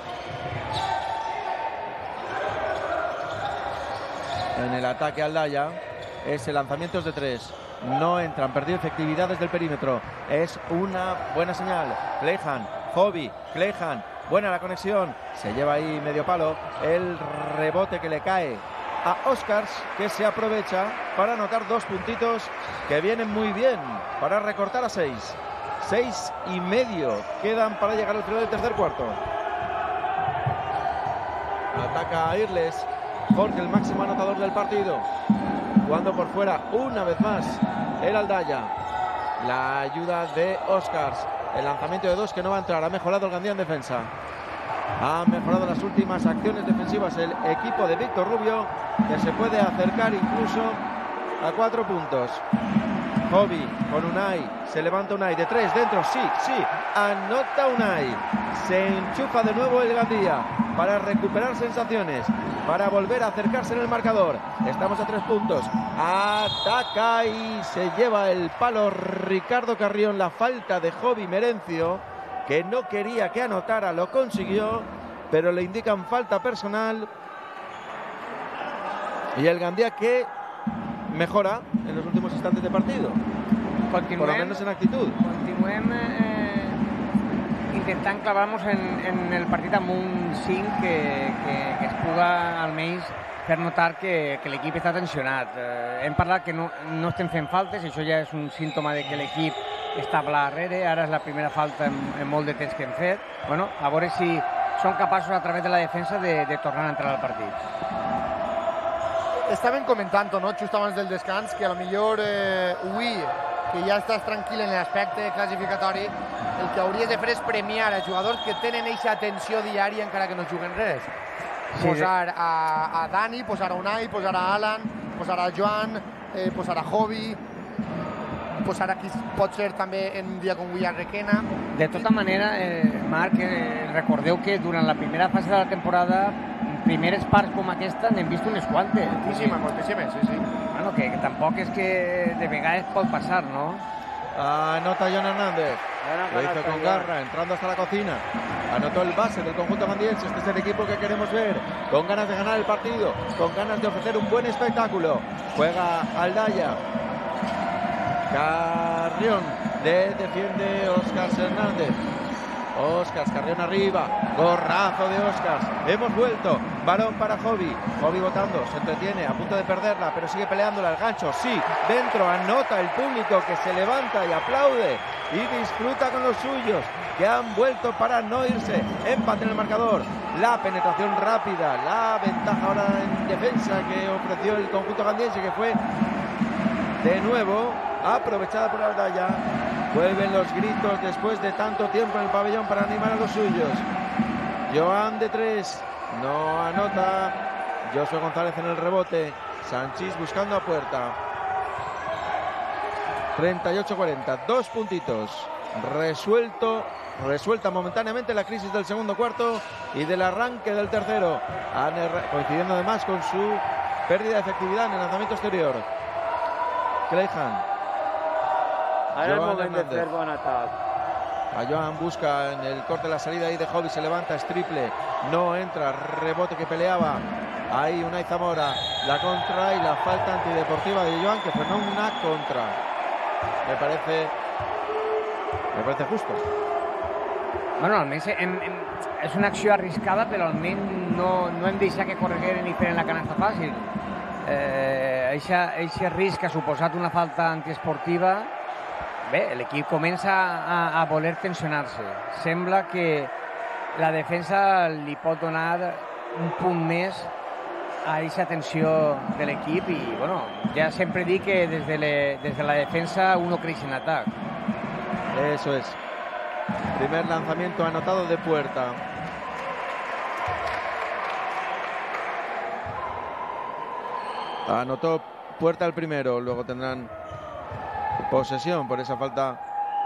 S5: En el ataque Aldaya, ese lanzamiento es de tres. No entran, perdido efectividad desde el perímetro. Es una buena señal. Clejan, Hobby, Clejan. Buena la conexión, se lleva ahí medio palo, el rebote que le cae a Oscars, que se aprovecha para anotar dos puntitos que vienen muy bien, para recortar a seis. Seis y medio quedan para llegar al final del tercer cuarto. Ataca a Irles, Jorge, el máximo anotador del partido, jugando por fuera una vez más el Aldaya. La ayuda de Oscars. El lanzamiento de dos que no va a entrar. Ha mejorado el Gandía en defensa. Ha mejorado las últimas acciones defensivas el equipo de Víctor Rubio, que se puede acercar incluso a cuatro puntos. Hobby con Unai. Se levanta Unai de tres dentro. Sí, sí. Anota Unai. Se enchufa de nuevo el Gandía para recuperar sensaciones, para volver a acercarse en el marcador. Estamos a tres puntos. Ataca y se lleva el palo Ricardo Carrión. La falta de Hobby Merencio, que no quería que anotara, lo consiguió, pero le indican falta personal. Y el Gandía que mejora en los últimos instantes de partido.
S4: Continuem,
S5: por lo menos en actitud.
S4: Continuem eh, intentant clavar-nos en, en el partit amb un cinc que, que, que es puga almenys fer notar que, que l'equip està tensionat. Eh, hem parlat que no, no estem fent faltes, i això ja és un símptoma de que l'equip està pla darrere. Ara és la primera falta en, en molt de temps que hem fet. Bueno, a veure si són capaços a través de la defensa de, de tornar a entrar al partit.
S2: Estaven comentant, no, just abans del descans, que a lo millor eh, avui, que ja estàs tranquil en l'aspecte classificatori, el que hauries de fer és premiar a jugadors que tenen eixa atenció diària encara que no juguen res.
S4: Sí,
S2: posar a, a Dani, posar a Unai, posar a Alan, posar a Joan, eh, posar a Hobby, posar a qui pot ser també en un dia com avui a Requena.
S4: De tota manera, eh, Marc, eh, recordeu que durant la primera fase de la temporada, primeres parts com aquesta n'hem vist unes quantes.
S2: Moltíssimes, moltíssimes, sí, sí.
S4: Bueno, que, que tampoc és que de vegades pot passar, ¿no?
S5: Anota John Hernández. Lo hizo con garra, entrando hasta la cocina. Anotó el base del conjunto gandiense. Este es el equipo que queremos ver, con ganas de ganar el partido, con ganas de ofrecer un buen espectáculo. Juega Aldaya. Carrión de defiende Óscar Hernández. Óscar, Carrión arriba, gorrazo de Óscar, hemos vuelto, balón para Hobby, Hobby botando, se entretiene, a punto de perderla, pero sigue peleándola, el gancho, sí, dentro, anota el público que se levanta y aplaude y disfruta con los suyos, que han vuelto para no irse, empate en el marcador, la penetración rápida, la ventaja ahora en defensa que ofreció el conjunto gandiense, que fue de nuevo aprovechada por Aldaya. Vuelven los gritos después de tanto tiempo en el pabellón para animar a los suyos. Joan de tres, no anota. Josué González en el rebote. Sánchez buscando a puerta. treinta y ocho cuarenta, dos puntitos. Resuelto, resuelta momentáneamente la crisis del segundo cuarto y del arranque del tercero. Coincidiendo además con su pérdida de efectividad en el lanzamiento exterior. Clayhan.
S3: Ahora es el
S5: Joan
S3: momento de
S5: Hernández.
S3: hacer buen ataque.
S5: A Joan busca en el corte de la salida ahí de Hobby, se levanta, es triple, no entra, rebote que peleaba. Ahí Unai Zamora, la contra y la falta antideportiva de Joan, que frenó una contra. Me parece, me parece justo.
S4: Bueno, almenys hem, hem, és una acció arriscada, però almenys no, no hem deixat que corregueren i feren la canasta fàcil. Eh, eixa, eixe risc que ha suposat una falta antiesportiva, bé, l'equip comença a, a voler tensionar-se. Sembla que la defensa li pot donar un punt més a aquesta tensió de l'equip i, bueno, ja sempre dic que des de, le, des de la defensa uno creix en atac.
S5: Eso es. Primer lanzamiento anotado de Puerta. Anotó Puerta el primero, luego tendrán posesión por esa falta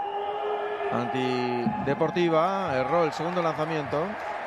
S5: antideportiva. Erró el segundo lanzamiento.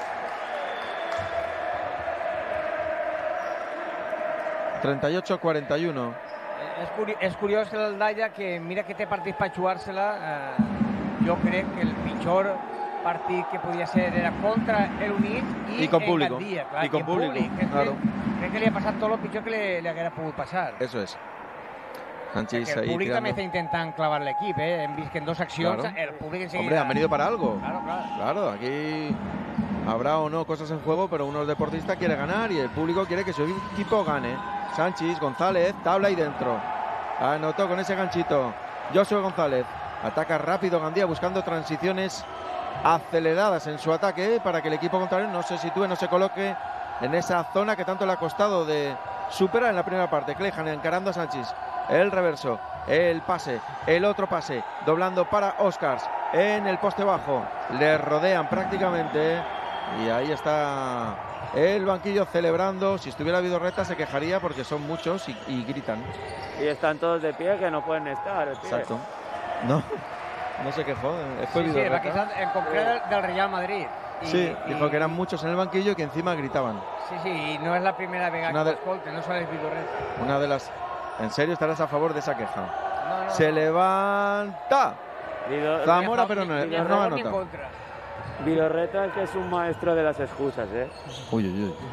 S5: treinta y ocho a cuarenta y uno.
S4: És, curi és curiós el Daya, que mira que té partits per jugar-se-la. Eh, jo crec que el pitjor partit que podia ser era contra el Unit i,
S5: y con
S4: en
S5: público.
S4: Gandia, clar,
S5: y con
S4: en
S5: público,
S4: públic. És
S5: claro.
S4: que, crec que li ha passat tot el pitjor que li, li haguera pogut passar.
S5: Eso es. Sánchez
S4: Que el
S5: ahí
S4: públic
S5: tirando.
S4: també està intentant clavar l'equip, eh? Hem vist que en dos accions
S5: Claro.
S4: el públic enseguida...
S5: Hombre, han venido para algo.
S4: Claro, claro.
S5: Claro, aquí habrá o no cosas en juego, pero uno deportista quiere ganar y el público quiere que su equipo gane. Sánchez, González, tabla y dentro. Anotó con ese ganchito Josué González. Ataca rápido Gandía buscando transiciones aceleradas en su ataque para que el equipo contrario no se sitúe, no se coloque en esa zona que tanto le ha costado de superar en la primera parte. Clayhan encarando a Sánchez. El reverso, el pase, el otro pase, doblando para Oscars en el poste bajo. Le rodean prácticamente y ahí está el banquillo celebrando. Si estuviera Vidorreta se quejaría porque son muchos y, y gritan.
S3: Y están todos de pie que no pueden estar. Tío.
S5: Exacto. No, no se quejó. Fue
S4: Sí, sí, va
S5: Vidorreta.
S4: queixar en concret del, del Real Madrid. I,
S5: Sí,
S4: i,
S5: dijo que eran muchos en el banquillo y que encima gritaban.
S4: Sí, sí, i no és la primera vegada
S5: Una
S4: que
S5: de-
S4: l'escolte, no sols Vidorreta.
S5: Una de las... ¿En serio estarás a favor de esa queja?
S4: No, no,
S5: Se levanta
S3: Vido-
S5: Zamora, pero no,
S4: ni a
S5: no
S4: favor ni en
S5: anota.
S4: contra.
S3: Vidorreta que es un maestro de las excusas, ¿eh?
S5: Uy, uy, uy.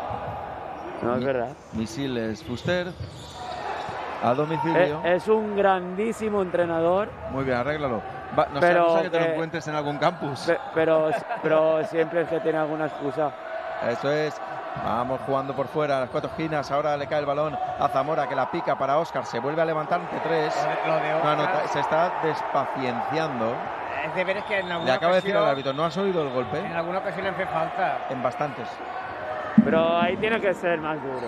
S3: No es verdad.
S5: Misiles Fuster a
S3: Eh,
S5: domicilio.
S3: es un grandísimo entrenador,
S5: Muy bien, arréglalo. Va, no
S3: Pero
S5: sea cosa que te lo
S3: que-
S5: encuentres en algún campus.
S3: pe- pero, pero siempre es que tiene alguna excusa.
S5: Eso es. Vamos jugando por fuera, las cuatro esquinas. Ahora le cae el balón a Zamora, que la pica para Óscar. Se vuelve a levantar ante tres.
S4: Lo de, lo de
S5: No
S4: Oscar,
S5: anota, se está despacienciando.
S4: és de veres que en
S5: Le
S4: alguna
S5: acaba de decir
S4: ocasió,
S5: al árbitro, ¿no has oído el golpe?
S4: en alguna ocasió le han fet falta.
S5: En bastantes.
S3: Pero ahí tiene que ser más duro.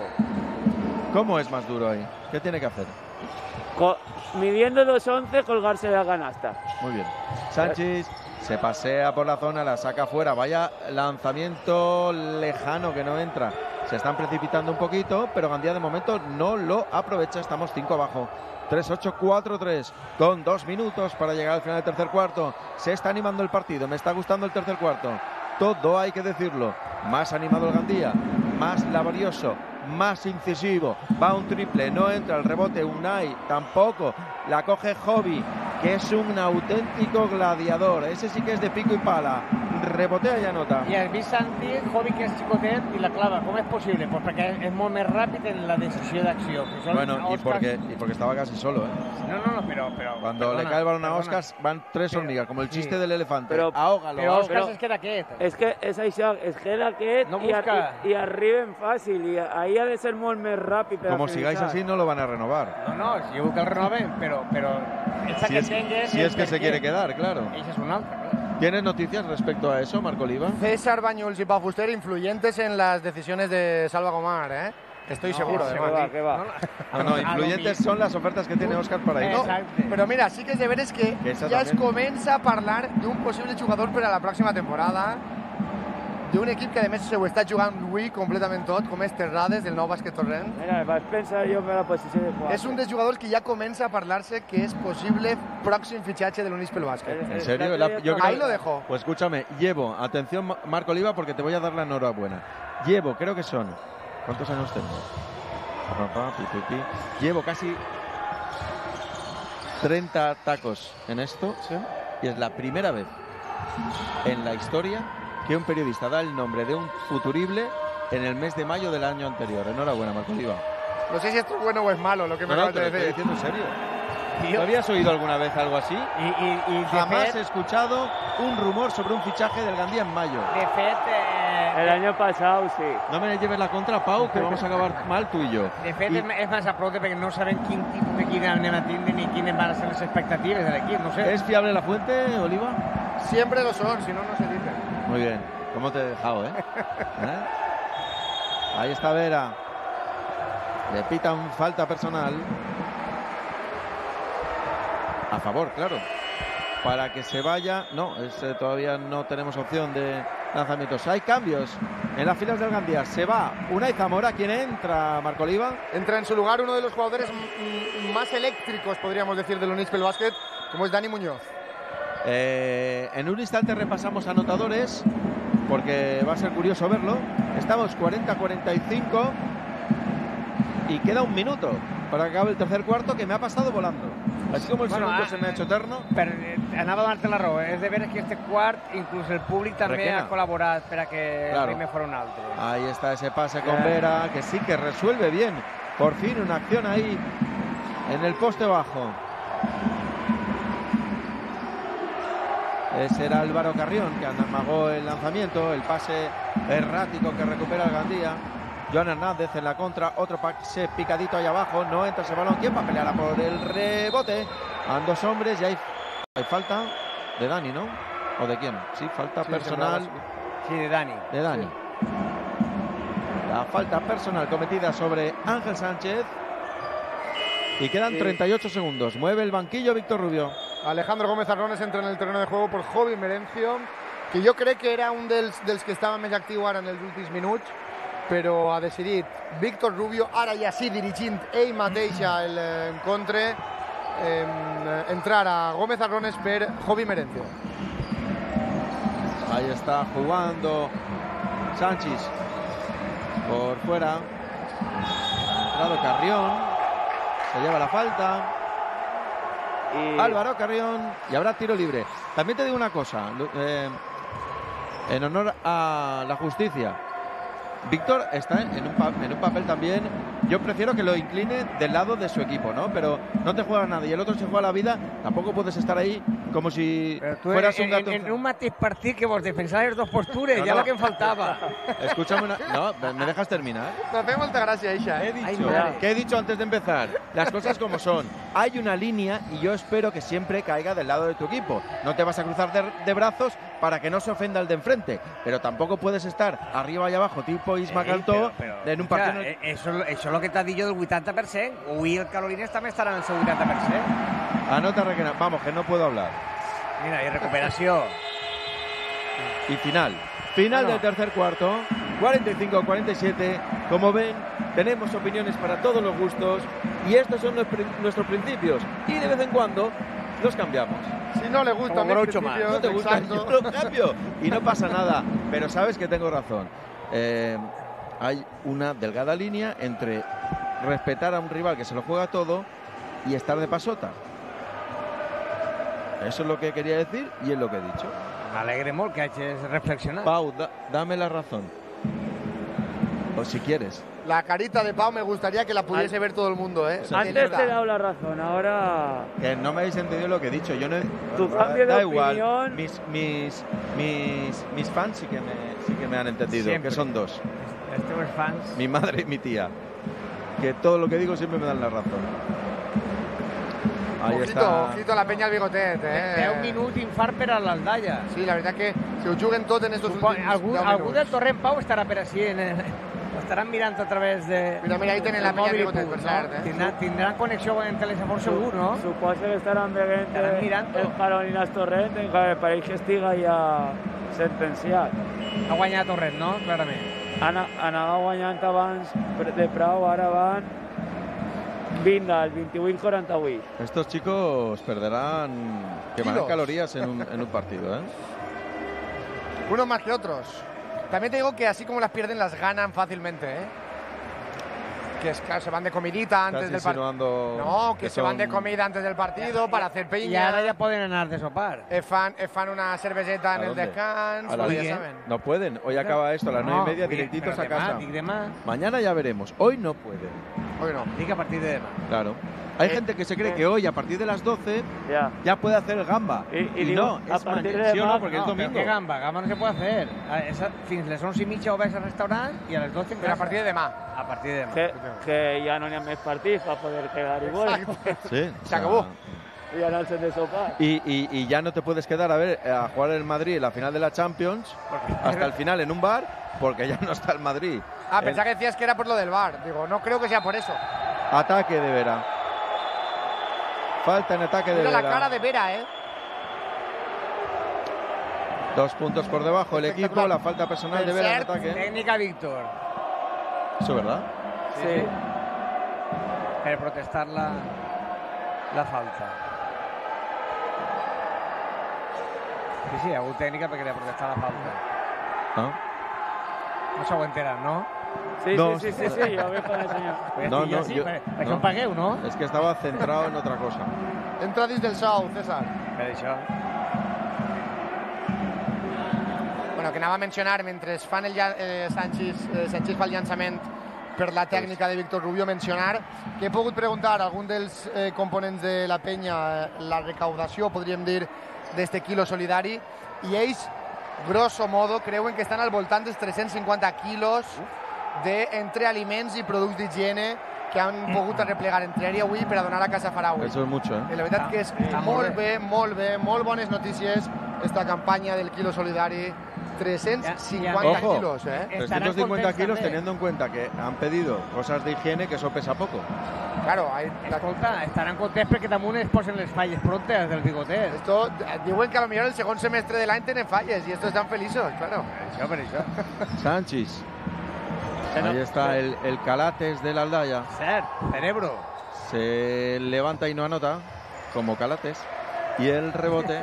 S5: ¿Cómo es más duro ahí? ¿Qué tiene que hacer?
S3: Co- midiendo dos once, colgarse de la canasta.
S5: Muy bien. Sánchez se pasea por la zona, la saca fuera. Vaya lanzamiento lejano que no entra. Se están precipitando un poquito, pero Gandía de momento no lo aprovecha. Estamos cinco abajo. tres ocho cuatro tres con dos minutos para llegar al final del tercer cuarto. Se está animando el partido. Me está gustando el tercer cuarto. Todo hay que decirlo. Más animado el Gandía, más laborioso, más incisivo. Va un triple, no entra el rebote. Unai tampoco. La coge Hobby, que es un auténtico gladiador. Ese sí que es de pico y pala. Rebotea y anota.
S4: I has vist Santi, Jovi, que és xicotet, i la clava. Com és possible? Pues perquè és molt més ràpid en la decisió d'acció. que són
S5: Bueno, y
S4: Oscar-
S5: porque, y porque estaba casi solo, ¿eh?
S4: No, no, no, pero... pero
S5: Cuando
S4: perdona,
S5: le cae el balón a
S4: perdona.
S5: Oscar, van tres
S4: Pero-
S5: hormigas, como el
S4: sí.
S5: chiste del elefante.
S3: Pero-
S5: Ahógalo,
S4: Però
S5: ahógalo.
S4: Oscar es queda quiet.
S3: Es que es Isaac, es que era que
S4: No
S3: y, ar-
S4: busca.
S3: y, y arriba en fácil. Y ahí ha de ser muy más rápido.
S5: Como sigáis así, no lo van a renovar.
S4: No, no, si jo vull que el renoven, però, però esa
S5: Si
S4: que
S5: es,
S4: tingues...
S5: si es que
S4: per
S5: se
S4: què.
S5: quiere quedar, claro.
S4: Eixa és una altra, clar.
S5: ¿Tienes noticias respecto a eso, Marco Oliva?
S2: César Bañuls y Pau Fuster influyentes en las decisiones de Salva Gomar, ¿eh? Estoy
S4: No,
S2: seguro,
S4: sí,
S3: Que
S2: además.
S3: va, que va.
S4: No,
S5: No, no,
S4: a lo
S5: influyentes
S4: mi-
S5: son las ofertas que tiene Oscar para ir.
S2: No,
S4: Exacte.
S2: però mira, sí que és de veres que
S5: Esa
S2: ja es
S5: també.
S2: comença a parlar d'un possible jugador per a la pròxima temporada, d'un equip que a més se ho està jugant avui completament tot, com és Terrades, del nou bàsquet Torrent.
S3: Mira, vas a pensar yo en la posición de jugar.
S2: És un dels jugadors que ja comença a parlar-se que és possible pròxim fitxatge de l'Unís pel bàsquet.
S5: ¿En serio? La- yo creo-
S2: Ahí lo dejo.
S5: Pues escúchame, llevo, atención Marco Oliva, porque te voy a dar la enhorabuena. Llevo, creo que son, ¿cuántos años tengo? Llevo casi treinta tacos en esto, ¿sí? Y es la primera vez en la historia que un periodista da el nombre de un futurible en el mes de mayo del año anterior. Enhorabuena, Marco Oliva.
S2: No sé si esto es bueno o es malo lo que me
S5: no,
S2: acabas
S5: no,
S2: de
S5: decir.
S2: decir.
S5: Estoy diciendo en serio. ¿Tú habías oído alguna vez algo así?
S4: I, i, i
S5: Jamás
S4: fet,
S5: he escuchado un rumor sobre un fichaje del Gandía en mayo.
S4: De fet, eh,
S3: El año pasado, sí.
S5: No me lleves la contra, Pau, que vamos a acabar mal tú y yo.
S4: de fet
S5: I...
S4: és, és massa prou perquè no sabem quin tipus d'equip anem a tindre ni quines van a ser les expectatives de l'equip, no sé.
S5: ¿Es fiable la fuente, Oliva?
S2: Siempre lo son, si no, no se dice.
S5: Muy bien. ¿Cómo te he dejado, eh? ¿Eh? Ahí está Vera. Le pitan falta personal. A favor, claro. Para que se vaya. No, es, eh, todavía no tenemos opción de lanzamientos. Hay cambios en las filas del Gandía. Se va Unai Zamora. ¿Quién entra, Marco Oliva?
S2: Entra en su lugar uno de los jugadores más eléctricos, podríamos decir, del Unispel Basket, como es Dani Muñoz.
S5: Eh, en un instante repasamos anotadores, porque va a ser curioso verlo. Estamos cuarenta a cuarenta y cinco y queda un minuto para que acabe el tercer cuarto, que me ha pasado volando. Así como el
S4: Bueno,
S5: segundo
S4: ah,
S5: se me ha hecho eterno.
S4: Per, eh, anava a donar-te la raó. És de veres que este quart, inclús el públic també
S5: Requena.
S4: ha col·laborat per a que
S5: Claro.
S4: el ritme fora un altre.
S5: Ahí está ese pase con
S4: Eh.
S5: Vera, que sí que resuelve bien. Por fin una acción ahí en el poste bajo. Ese era Álvaro Carrión, que amagó el lanzamiento, el pase errático que recupera el Gandía. Joan Hernández en la contra, otro pase picadito ahí abajo, no entra ese balón. ¿Quién va a pelear por el rebote? Han dos hombres y hay, hay falta de Dani, ¿no? ¿O de quién? Sí, falta
S2: Sí,
S5: personal
S4: Sí, de Dani.
S5: de Dani.
S2: Sí.
S5: La falta personal cometida sobre Ángel Sánchez. Y quedan
S2: Sí.
S5: treinta y ocho segundos. Mueve el banquillo Víctor Rubio.
S2: Alejandro Gómez Arrones entra en el terreno de juego por Jovi Merencio, que jo crec que era un dels, dels que estava més actiu ara en els últims minuts, però ha decidit Víctor Rubio, ara ja sí dirigint ell mateix l'encontre, eh, entrar a Gómez Arrones per Jovi Merencio.
S5: Ahí está jugando Sánchez por fuera. Ha entrado Carrión. Se lleva la falta.
S3: Y...
S5: Álvaro Carrión. Y habrá tiro libre. También te digo una cosa. Eh, en honor a la justicia. Víctor está en un, pa en un papel también. Yo prefiero que lo incline del lado de su equipo, ¿no? Pero no te juega nada y el otro se juega la vida. Tampoco puedes estar ahí como si fueras un gato.
S4: En, en un mateix partit que vos defensar les dos postures,
S5: No,
S4: ya
S5: no.
S4: lo que em faltaba.
S5: Escúchame una... No, ¿me dejas terminar?
S2: Me hace molta gràcia, Eixa,
S5: He
S2: eh?
S5: dicho,
S4: Ay, madre.
S5: ¿qué he dicho antes de empezar? Las cosas como son. Hay una línea y yo espero que siempre caiga del lado de tu equipo. No te vas a cruzar de, de brazos para que no se ofenda el de enfrente. Pero tampoco puedes estar arriba y abajo, tipo Isma
S4: Eh,
S5: Cantó,
S4: però, però,
S5: en un
S4: escucha,
S5: partido...
S4: eh, Eso, eso es lo que t'ha dit jo del vuitanta per cent. Avui el Carolines també estarà en el seu vuitanta per cent.
S5: Anota Requena. Vamos, que no puedo hablar.
S4: Mira, i recuperació.
S5: Y final. Final
S4: Bueno.
S5: del tercer cuarto. cuarenta y cinco a cuarenta y siete. Como ven, tenemos opiniones para todos los gustos. Y estos son los prin- nuestros principios. Y de vez en cuando los cambiamos.
S2: Si no le gusta
S4: Como
S2: mis
S4: Groucho Marx.
S2: principios,
S5: No te gusta,
S2: exacto.
S5: yo lo cambio. Y no pasa nada. Pero sabes que tengo razón. Eh, hay una delgada línea entre respetar a un rival que se lo juega todo y estar de pasota. Eso es lo que quería decir y es lo que he dicho.
S4: M'alegre molt que hagis reflexionat.
S5: Pau, da- dame la razón. O si quieres.
S2: La carita de Pau me gustaría que la pudiese ver todo el mundo, ¿eh?
S3: Antes te he dado la razón, ahora...
S5: Que no me habéis entendido lo que he dicho. Yo no he...
S3: Tu cambio de
S5: da igual.
S3: opinión-
S5: Mis, mis, mis, mis fans sí que me, sí que me han entendido.
S4: Siempre.
S5: Que son dos.
S4: Els teus fans...
S5: Mi madre y mi tía. Que todo lo que digo siempre me dan la razón. Ahí
S2: Ojito,
S5: está.
S2: ojito a la peña al bigotet, eh?
S4: deu minuts infart per a l'Aldalla.
S2: Sí, la veritat que se ho juguen tot en estos
S4: Supo-
S2: últims
S4: algú,
S2: deu
S4: algú
S2: minuts.
S4: del Torrent Pau estarà per així. En el, estaran mirant a través de...
S2: Mira, mira, ahí tenen la
S4: del
S2: peña
S4: mòbil i
S2: bigotet,
S4: punt,
S2: per
S4: no?
S2: cert, eh?
S4: Tindran, tindran connexió en telèfon segur, no?
S3: Suposo que estarán veient
S4: Estaran mirant.
S3: el Carolinas Torrent, en que pareix que estiga ja sentenciat.
S4: Ha guanyat Torrent, no? Clarament.
S3: Ana, anava guanyant abans de prou, ara van vint al vint-i-vuit quaranta-vuit.
S5: Estos chicos perderán, quemarán
S2: Kilos.
S5: calorías en un, en un partido, ¿eh?
S2: Unos más que otros. También te digo que así como las pierden, las ganan fácilmente, ¿eh? Que es, claro, se van de comidita antes del partido. No, que, que se son... van de comida antes del partido para hacer pinya.
S4: Y ahora ya pueden anar de sopar.
S2: Es fan, es fan una cerveceta en el descanso.
S5: Bueno, ya saben. No pueden. Hoy acaba esto a las nueve no, y media, directitos a casa.
S4: Dic demà.
S5: Mañana ya veremos. Hoy no pueden.
S2: Hoy no.
S4: Dic a partir de demà.
S5: Claro. Hay eh, gente que se cree eh, que hoy, a partir de las doce, ya, ya puede hacer el gamba.
S3: Y, y,
S5: y
S3: digo,
S5: no,
S3: a
S5: es
S3: partir
S5: mañana,
S3: de
S5: ¿sí o no? Porque
S4: no,
S5: es domingo.
S4: ¿Qué gamba? Gamba no se puede hacer. Esa, fins les onze i mitja o ves al restaurant i a les doce...
S2: Pero a partir de demà.
S4: A partir de demà.
S3: Que, que ya no hay más partidos para poder quedar igual.
S5: Sí.
S2: Se acabó.
S3: Y ya no se de sopar.
S5: Y, y, y ya no te puedes quedar a ver a jugar el Madrid la final de la Champions hasta el final en un bar porque ya no está el Madrid.
S2: Ah, el... pensaba que decías que era por lo del bar. Digo, no creo que sea por eso.
S5: Ataque de Vera. Falta en ataque de
S2: Mira
S5: Vera.
S2: Mira la cara de Vera, ¿eh?
S5: Dos puntos por debajo el equipo, la falta personal de Vera en ataque.
S4: Técnica Víctor.
S5: ¿Eso es verdad?
S4: Sí. sí. Per protestar la, la falta. Sí, sí, ha hagut tècnica per querer protestar la falta.
S5: ¿Ah?
S4: No s'ho enteren, no?
S3: Sí,
S5: no,
S3: sí, sí, sí, sí, yo veo con el señor.
S5: No, no,
S4: sí,
S5: yo,
S4: això no. Pagueu, no?
S5: Es que estaba centrado en otra cosa.
S2: Entra dins del Sau, César.
S4: Per això.
S2: Bueno, que anava a mencionar, mentre fan el eh, Sánchez, eh, Sánchez fa el llançament per la tècnica de Víctor Rubio, mencionar que he pogut preguntar a algun dels eh, components de la penya eh, la recaudació, podríem dir, d'este quilo solidari, i ells, grosso modo, creuen que estan al voltant dels tres-cents cinquanta quilos de, entre aliments i productes d'higiene que han pogut arreplegar entre ell i avui per a donar a Casa Faraui.
S5: Eso es mucho, ¿eh?
S2: I la veritat que és molt bé, molt bé, molt bones notícies esta campanya del quilo solidari. trescientos cincuenta
S5: Ojo,
S2: kilos, ¿eh?
S5: trescientos cincuenta kilos teniendo en cuenta que han pedido cosas de higiene, que eso pesa poco.
S2: Claro, hay...
S4: Escolta, estaran contents perquè damunt es posen les falles prontes del bigotet.
S2: Esto, diuen que a lo millor el segon semestre de l'any tenen falles y estos están feliços, claro.
S4: Per això, per això.
S5: Sánchez. Ahí está el, el Calates del Aldaya.
S4: Cert, cerebro.
S5: Se levanta y no anota, como Calates. Y el rebote...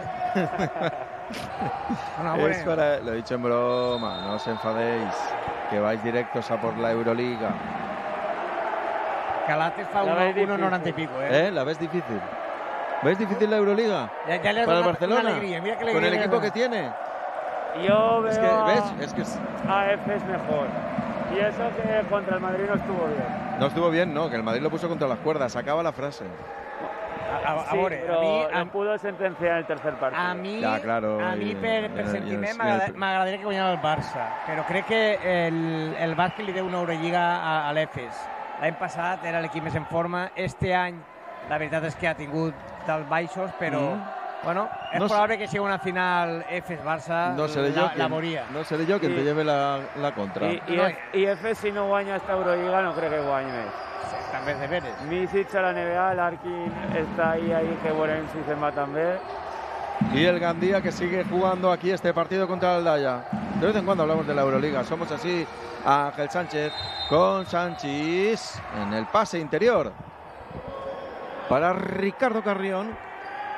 S5: No, bueno. Es para, lo he dicho en broma, no os enfadéis, que vais directos a por la Euroliga.
S4: Calates fa uno noranta y pico, ¿eh?
S5: ¿Eh? ¿La ves difícil? ¿Ves difícil la Euroliga?
S4: Ya, ya le
S5: para el
S4: una,
S5: Barcelona,
S4: una alegría. Mira que
S5: con el equipo que tiene.
S3: Yo veo
S5: es que, ¿ves? Es que es...
S3: A F es mejor. Y eso que contra el Madrid no estuvo bien.
S5: No estuvo bien, no, que el Madrid lo puso contra las cuerdas. Acaba la frase.
S4: A, a,
S3: sí,
S4: a veure,
S3: però
S4: a mi,
S3: no pudo sentenciar el tercer partit.
S4: A mi,
S5: ja, claro,
S4: a mi per, per
S5: i,
S4: sentiment
S5: i,
S4: m'agradaria que guanyara el Barça, però crec que el, el bàsquet li deu una Eurolliga a, a l'Efes. L'any passat era l'equip més en forma, este any la veritat és que ha tingut dels baixos, però mm. bueno, és no probable que sigui una final Efes-Barça,
S5: no seré
S4: la,
S5: quien,
S4: la moria.
S5: No seré jo quien sí. te lleve la, la contra.
S3: I, i, no, i Efes, si no guanya esta Eurolliga, no crec que guanyi més.
S4: També és de veres.
S3: Misic a la N B A, Larkin está ahí, ahí que bueno, si se va también.
S5: Y el Gandía que sigue jugando aquí este partido contra el Aldaya. De vez en cuando hablamos de la Euroliga. Somos así, Ángel Sánchez con Sánchez en el pase interior. Para Ricardo Carrión.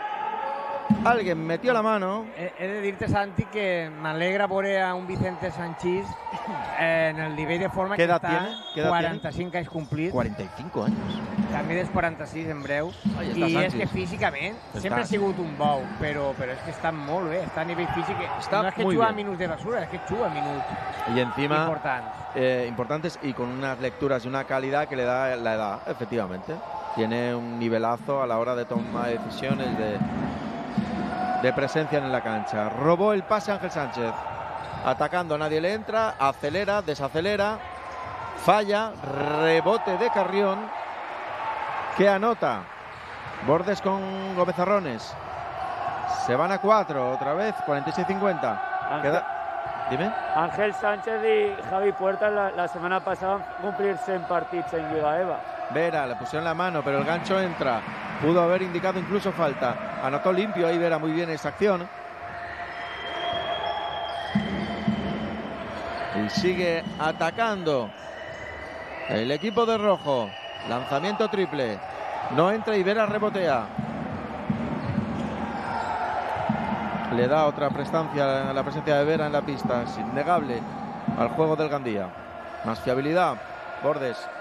S5: Alguien metió la mano.
S4: He, he de dir-te, Santi, que m'alegra veure a un Vicente Sánchez en el nivell de forma que està quaranta-cinc anys complits.
S5: cuarenta y cinco años.
S4: També dels quaranta-sis en breu. I Sánchez. És que físicament està. Sempre ha sigut un bou, però, però és que està molt bé, està a nivell físic. Està no és que juga a minuts de basura, és que juga a minuts.
S5: Y encima
S4: importantes.
S5: Eh, importantes y con unas lecturas y una calidad que le da la edad, efectivamente. Tiene un nivelazo a la hora de tomar decisiones, de... de presencia en la cancha. Robó el pase Ángel Sánchez. Atacando, nadie le entra. Acelera, desacelera. Falla. Rebote de Carrión. Que anota. Bordes con Gómez Arrones. Se van a cuatro. Otra vez. cuarenta y seis cincuenta. Queda... Dime.
S3: Ángel Sánchez y Javi Puerta la, la semana pasada van a cumplir cent partits en Lliga EVA.
S5: Vera, le pusieron la mano, pero el gancho entra. Pudo haber indicado incluso falta. Anotó limpio ahí Vera muy bien esa acción. Y sigue atacando el equipo de rojo. Lanzamiento triple. No entra y Vera rebotea. Le da otra prestancia a la presencia de Vera en la pista. Es innegable al juego del Gandía. Más fiabilidad. Bordes.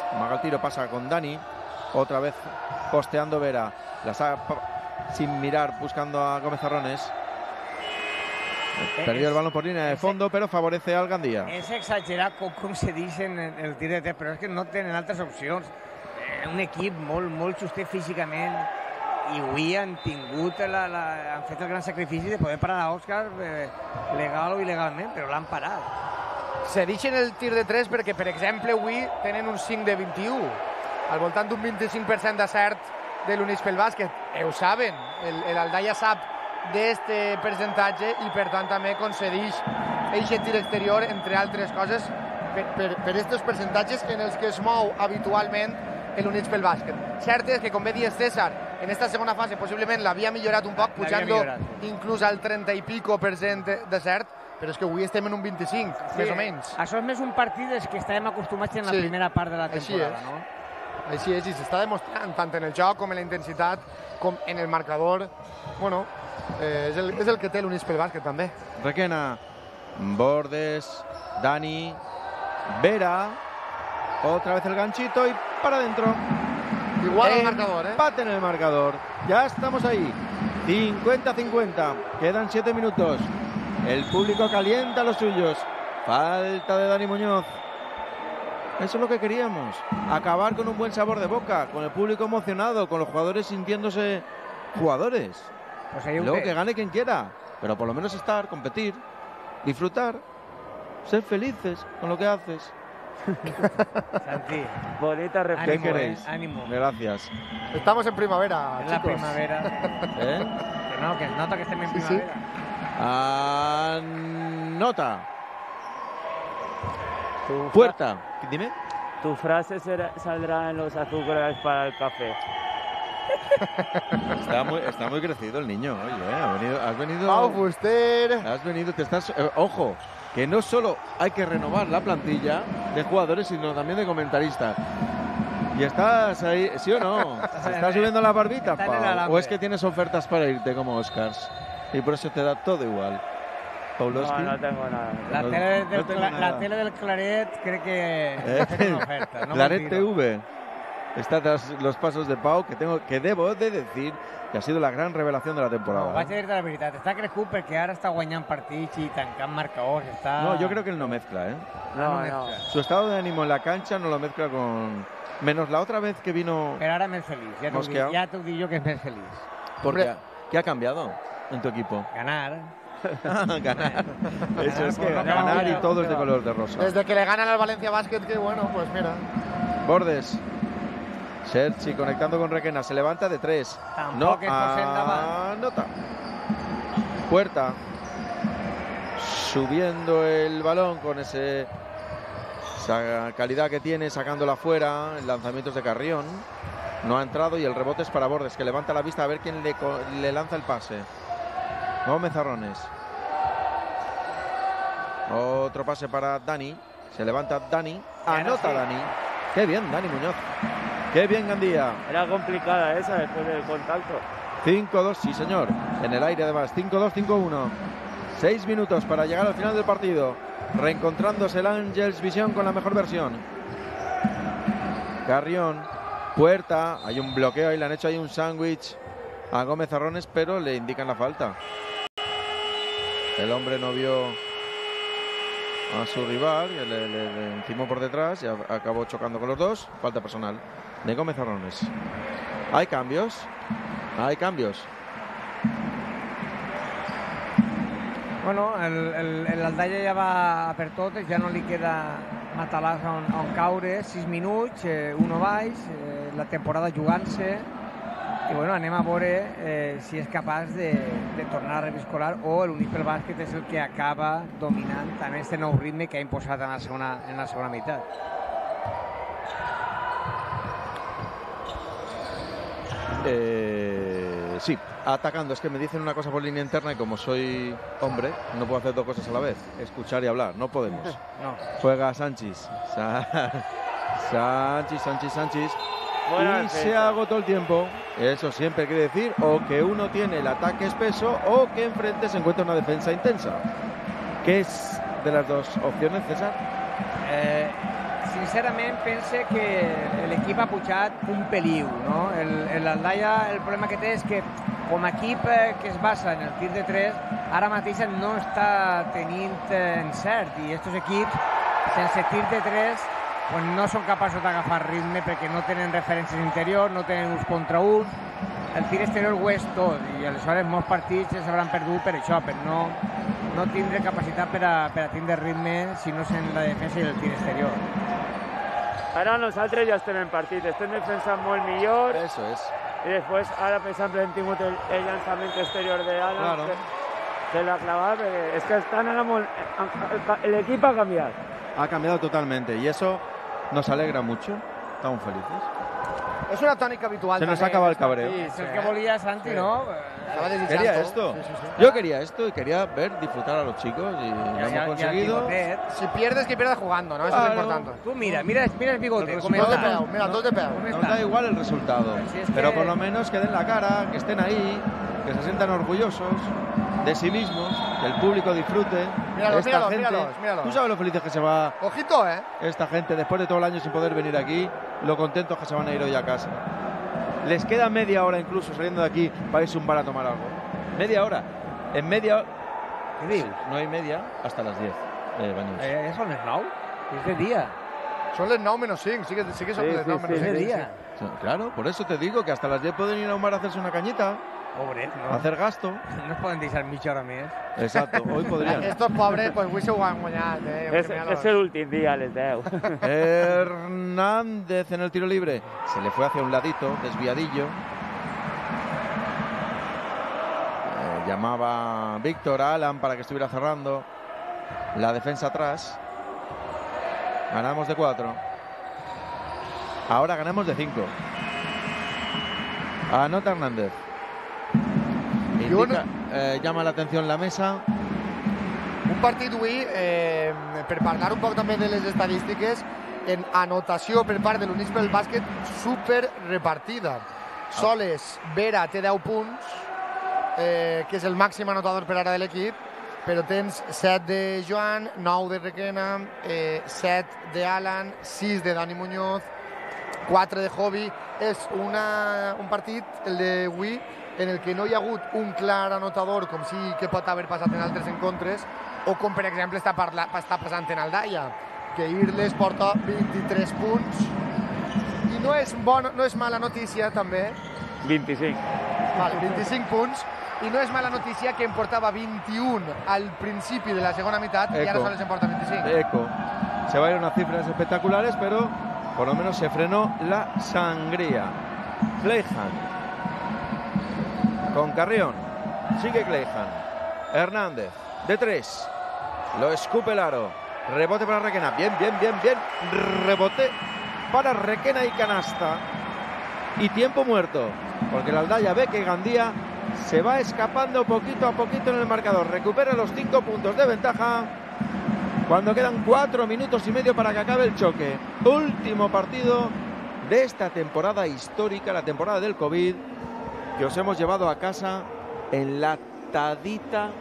S5: Maga el tiro, pasa con Dani. Otra vez posteando Vera. La saca sin mirar, buscando a Gómez Arrones. Perdió el balón por línea de fondo, però favorece al Gandia.
S4: És exagerat com, com se dice en el tir de tres, però és que no tenen altres opcions. Eh, un equip molt, molt justet físicament i avui han tingut, la, la, han fet el gran sacrifici de poder parar a Òscar eh, legal o il·legalment, però l'han parat.
S2: Se deixen el tir de tres perquè, per exemple, avui tenen un cinc de vint-i-u, al voltant d'un vint-i-cinc per cent d'acert de l'Units pel Bàsquet. Eh, ho saben, el, el Aldaia sap d'este percentatge i per tant també concedeix aquest tir exterior, entre altres coses, per, per, per estos percentatges en els que es mou habitualment l'Units pel Bàsquet. Cert és que, com bé dies César, en esta segona fase possiblement l'havia millorat un poc, pujant-lo inclús al trenta i pico per cent de cert, però és que avui estem en un vint-i-cinc, sí, més o menys.
S4: Això és més un partit dels que estàvem acostumats en la sí, primera part de la temporada,
S2: així
S4: no?
S2: Així és, i s'està demostrant tant en el joc com en la intensitat, com en el marcador. Bueno, eh, és, el, és el que té l'Units pel Bàsquet també.
S5: Requena, Bordes, Dani, Vera, otra vez el ganchito y para adentro.
S2: Igual al marcador, ¿eh?
S5: Empate en el marcador. Ya estamos ahí. cincuenta cincuenta. Quedan siete minutos. El público calienta a los suyos. Falta de Dani Muñoz. Eso es lo que queríamos. Acabar con un buen sabor de boca, con el público emocionado, con los jugadores sintiéndose jugadores.
S4: Pues hay un
S5: Luego
S4: te...
S5: que gane quien quiera, pero por lo menos estar, competir, disfrutar, ser felices con lo que haces.
S4: Santi,
S3: bonita reflexión.
S5: ¿Qué queréis?
S4: Eh, ánimo.
S5: Gracias.
S2: Estamos en primavera,
S4: es
S2: chicos.
S4: la primavera.
S5: ¿Eh?
S4: Que no, que es nota que estén en
S2: Sí,
S4: primavera.
S5: Sí. Anota.
S3: Tu
S5: Puerta. Dime.
S3: Tu frase será, saldrá en los azúcares para el café.
S5: Está muy, está muy crecido el niño. Oye, ha venido, has venido.
S2: Pau Fuster.
S5: Has venido, te estás. Eh, ojo, que no solo hay que renovar la plantilla de jugadores, sino también de comentaristas. ¿Y estás ahí, sí o no? ¿Se está subiendo la barbita, Pau? ¿O es que tienes ofertas para irte como Oscars? Y por eso te da todo igual. Paulowski.
S3: No, no tengo nada.
S4: La,
S5: No,
S4: tele,
S5: no
S4: del,
S5: tengo
S4: cla-
S5: nada.
S4: la tele del Claret cree que
S5: Eh,
S4: es una oferta. No
S5: Claret
S4: me
S5: T V está tras los pasos de Pau, que tengo que debo de decir que ha sido la gran revelación de la temporada.
S4: No, vaig a dir-te la veritat. Està crescut perquè ara està guanyant partits i tancant marcadors. Està...
S5: No, yo creo que él no mezcla, ¿eh?
S3: No, no.
S5: Su estado de ánimo en la cancha no lo mezcla con... Menos la otra vez que vino...
S4: Però ara més feliç. Ja t'ho dic,
S5: Mosqueado.
S4: ja t'ho dic jo que és més feliç.
S5: Porque, ¿qué ha cambiado en tu equipo?
S4: Ganar.
S5: Ganar. Eso es que
S4: Ganar,
S5: ganar y
S4: ganar,
S5: todo es de
S4: ganar.
S5: color de rosa.
S2: Desde que le ganan al Valencia Basket, que bueno, pues mira.
S5: Bordes. Sergi conectando con Requena. Se levanta de tres. No
S4: Tampoc és por endavant.
S5: anota. Puerta. Subiendo el balón con ese, esa calidad que tiene, sacándola fuera. El lanzamiento es de Carrión. No ha entrado y el rebote es para Bordes, que levanta la vista a ver quién le, co- le lanza el pase. Gómez Arrones. Otro pase para Dani. Se levanta Dani. Anota Dani. Qué bien, Dani Muñoz. Qué bien, Gandía.
S3: Era complicada esa después del contacto.
S5: cinco dos, sí señor. En el aire además. cinco dos, cinco uno. Seis minutos para llegar al final del partido. Reencontrándose el Ángels Visión con la mejor versión. Carrión. Puerta. Hay un bloqueo ahí. Le han hecho ahí un sándwich a Gómez Arrones, pero le indican la falta. El hombre no vio a su rival, y le, le, le encimó por detrás y a- acabó chocando con los dos. Falta personal de Gómez Arrones. Hay cambios. Hay cambios.
S4: Bueno, el, el, el Aldaia ja va per totes, ja no li queda matalàs on, on caure, sis minuts, eh, uno baix, eh, la temporada jugant-se, i bueno, anem a veure eh, si és capaç de, de tornar a reviscolar o l'Units pel Bàsquet és el que acaba dominant amb aquest nou ritme que ha imposat en la segona, en la segona meitat.
S5: Eh, sí, atacando. Es que me dicen una cosa por línea interna y como soy hombre, no puedo hacer dos cosas a la vez. Escuchar y hablar, no podemos.
S4: No.
S5: Juega Sánchez. Sa- Sánchez, Sánchez, Sánchez.
S3: Buena
S5: Y
S3: defensa.
S5: se agotó el tiempo. Eso siempre quiere decir o que uno tiene el ataque espeso o que enfrente se encuentra una defensa intensa. ¿Qué es de las dos opciones, César?
S4: Eh, sincerament pense que l'equip ha pujat un peliu, no? L'Aldaia, el problema que té és que com a equip que es basa en el tir de tres, ara mateix no està tenint encert, i aquests equips, sense tir de tres, pues no són capaços d'agafar ritme perquè no tenen referències interiors, no tenen uns contra uns. El tir exterior ho és tot, i aleshores molts partits s'hauran perdut per això, per no, no tindre capacitat per a, per a tindre ritme si no és en la defensa i el tir exterior.
S3: Ara nosaltres ja estem en partit, estem defensant molt millor.
S5: Eso es.
S3: I després, ara, per exemple, hem tingut el, el llançament exterior de Alan,
S5: Claro.
S3: que, que l'ha clavat, perquè és que estan ara molt... L'equip ha canviat.
S5: Ha cambiado totalmente y eso nos alegra mucho. Estamos felices.
S2: Es una tónica habitual.
S5: Se nos
S2: también
S5: ha acabado
S2: en
S5: el cabreo.
S2: estos
S4: És el
S2: partidos,
S4: que volia Santi,
S2: Sí.
S4: no?
S2: Estaba desdichando.
S5: Quería esto.
S2: Sí, sí, sí.
S5: Yo quería esto y quería ver disfrutar a los chicos y lo
S4: Ja-
S5: hemos
S4: ja
S5: conseguido.
S4: el bigotet.
S2: Si pierdes, que pierdas jugando, ¿no? Eso
S5: Claro.
S2: es importante.
S4: Tu mira, mira, mira el bigote,
S5: El
S4: com
S5: resultado
S2: Dos de
S4: està.
S2: peu, mira, dos de peu.
S4: Com
S5: Nos
S4: està?
S5: da igual el resultado,
S4: Si es
S5: pero
S4: que-
S5: por lo menos que den la cara, que estén ahí, que se sientan orgullosos de sí mismos, que el público disfrute.
S2: Míralos,
S5: Esta
S2: míralos,
S5: gente,
S2: míralos, míralos.
S5: tú sabes lo felices que se va
S2: Ojito, ¿eh?
S5: esta gente después de todo el año sin poder venir aquí, lo contentos que se van a ir hoy a casa. Les queda media hora incluso saliendo de aquí para irse a un bar a tomar algo. Media hora. En media hora.
S4: Què dius?
S5: No hay media hasta las diez. Eh, Bañuls.
S4: Eh, són les nou? És de dia.
S2: Son les nou menos cinc, sí que, sí que son
S3: Sí,
S2: les
S3: sí,
S2: nou
S3: sí,
S2: menos
S4: És de
S2: cinc.
S4: dia.
S5: Claro, por eso te digo que hasta las diez pueden ir a un bar a hacerse una cañita,
S4: Pobret,
S5: a
S4: no?
S5: hacer gasto.
S4: No es poden deixar mitja hora més.
S5: Exacto, hoy podrían.
S2: Estos pobres, pues avui s'ho han guanyat, eh?
S3: És, és l'últim dia a les deu.
S5: Hernández en el tiro libre. Se le fue hacia un ladito, desviadillo. Eh, llamaba Víctor a Alan para que estuviera cerrando. La defensa atrás. Ganamos de cuatro. Ahora ganamos de cinco. Anota Hernández. Indica, eh, llama la atención la mesa.
S2: Un partit avui, eh, per parlar un poc també de les estadístiques, en anotació per part de l'Unispel Bàsquet super repartida. Soles, Vera té deu punts, eh, que és el màxim anotador per ara de l'equip, però tens set de Joan, nou de Requena, eh, set de Alan, sis de Dani Muñoz, quatre de Jovi. És una, un partit, el d'avui, en el que no hi ha hagut un clar anotador, com sí que pot haver passat en altres encontres, o com, per exemple, està, parla, està passant en Aldaia, que Irles porta vint-i-tres punts, i no és, bona, no és mala notícia, també,
S3: vint-i-cinc.
S2: vale, vint-i-cinc punts, i no és mala notícia que en portava vint-i-un al principi de la segona meitat, i ara
S5: Eco.
S2: sols en porta vint-i-cinc.
S5: Eco. Se va a ir unas cifras espectaculares, pero por lo menos se frenó la sangría. Clayhan. Con Carrión. Sigue Clayhan. Hernández. De tres. Lo escupe el aro. Rebote para Requena. Bien, bien, bien, bien. Rebote para Requena y canasta. Y tiempo muerto. Porque la Aldaya ve que Gandía se va escapando poquito a poquito en el marcador. Recupera los cinco puntos de ventaja cuando quedan cuatro minutos y medio para que acabe el choque. Último partido de esta temporada histórica, la temporada del COVID, que os hemos llevado a casa enlatadita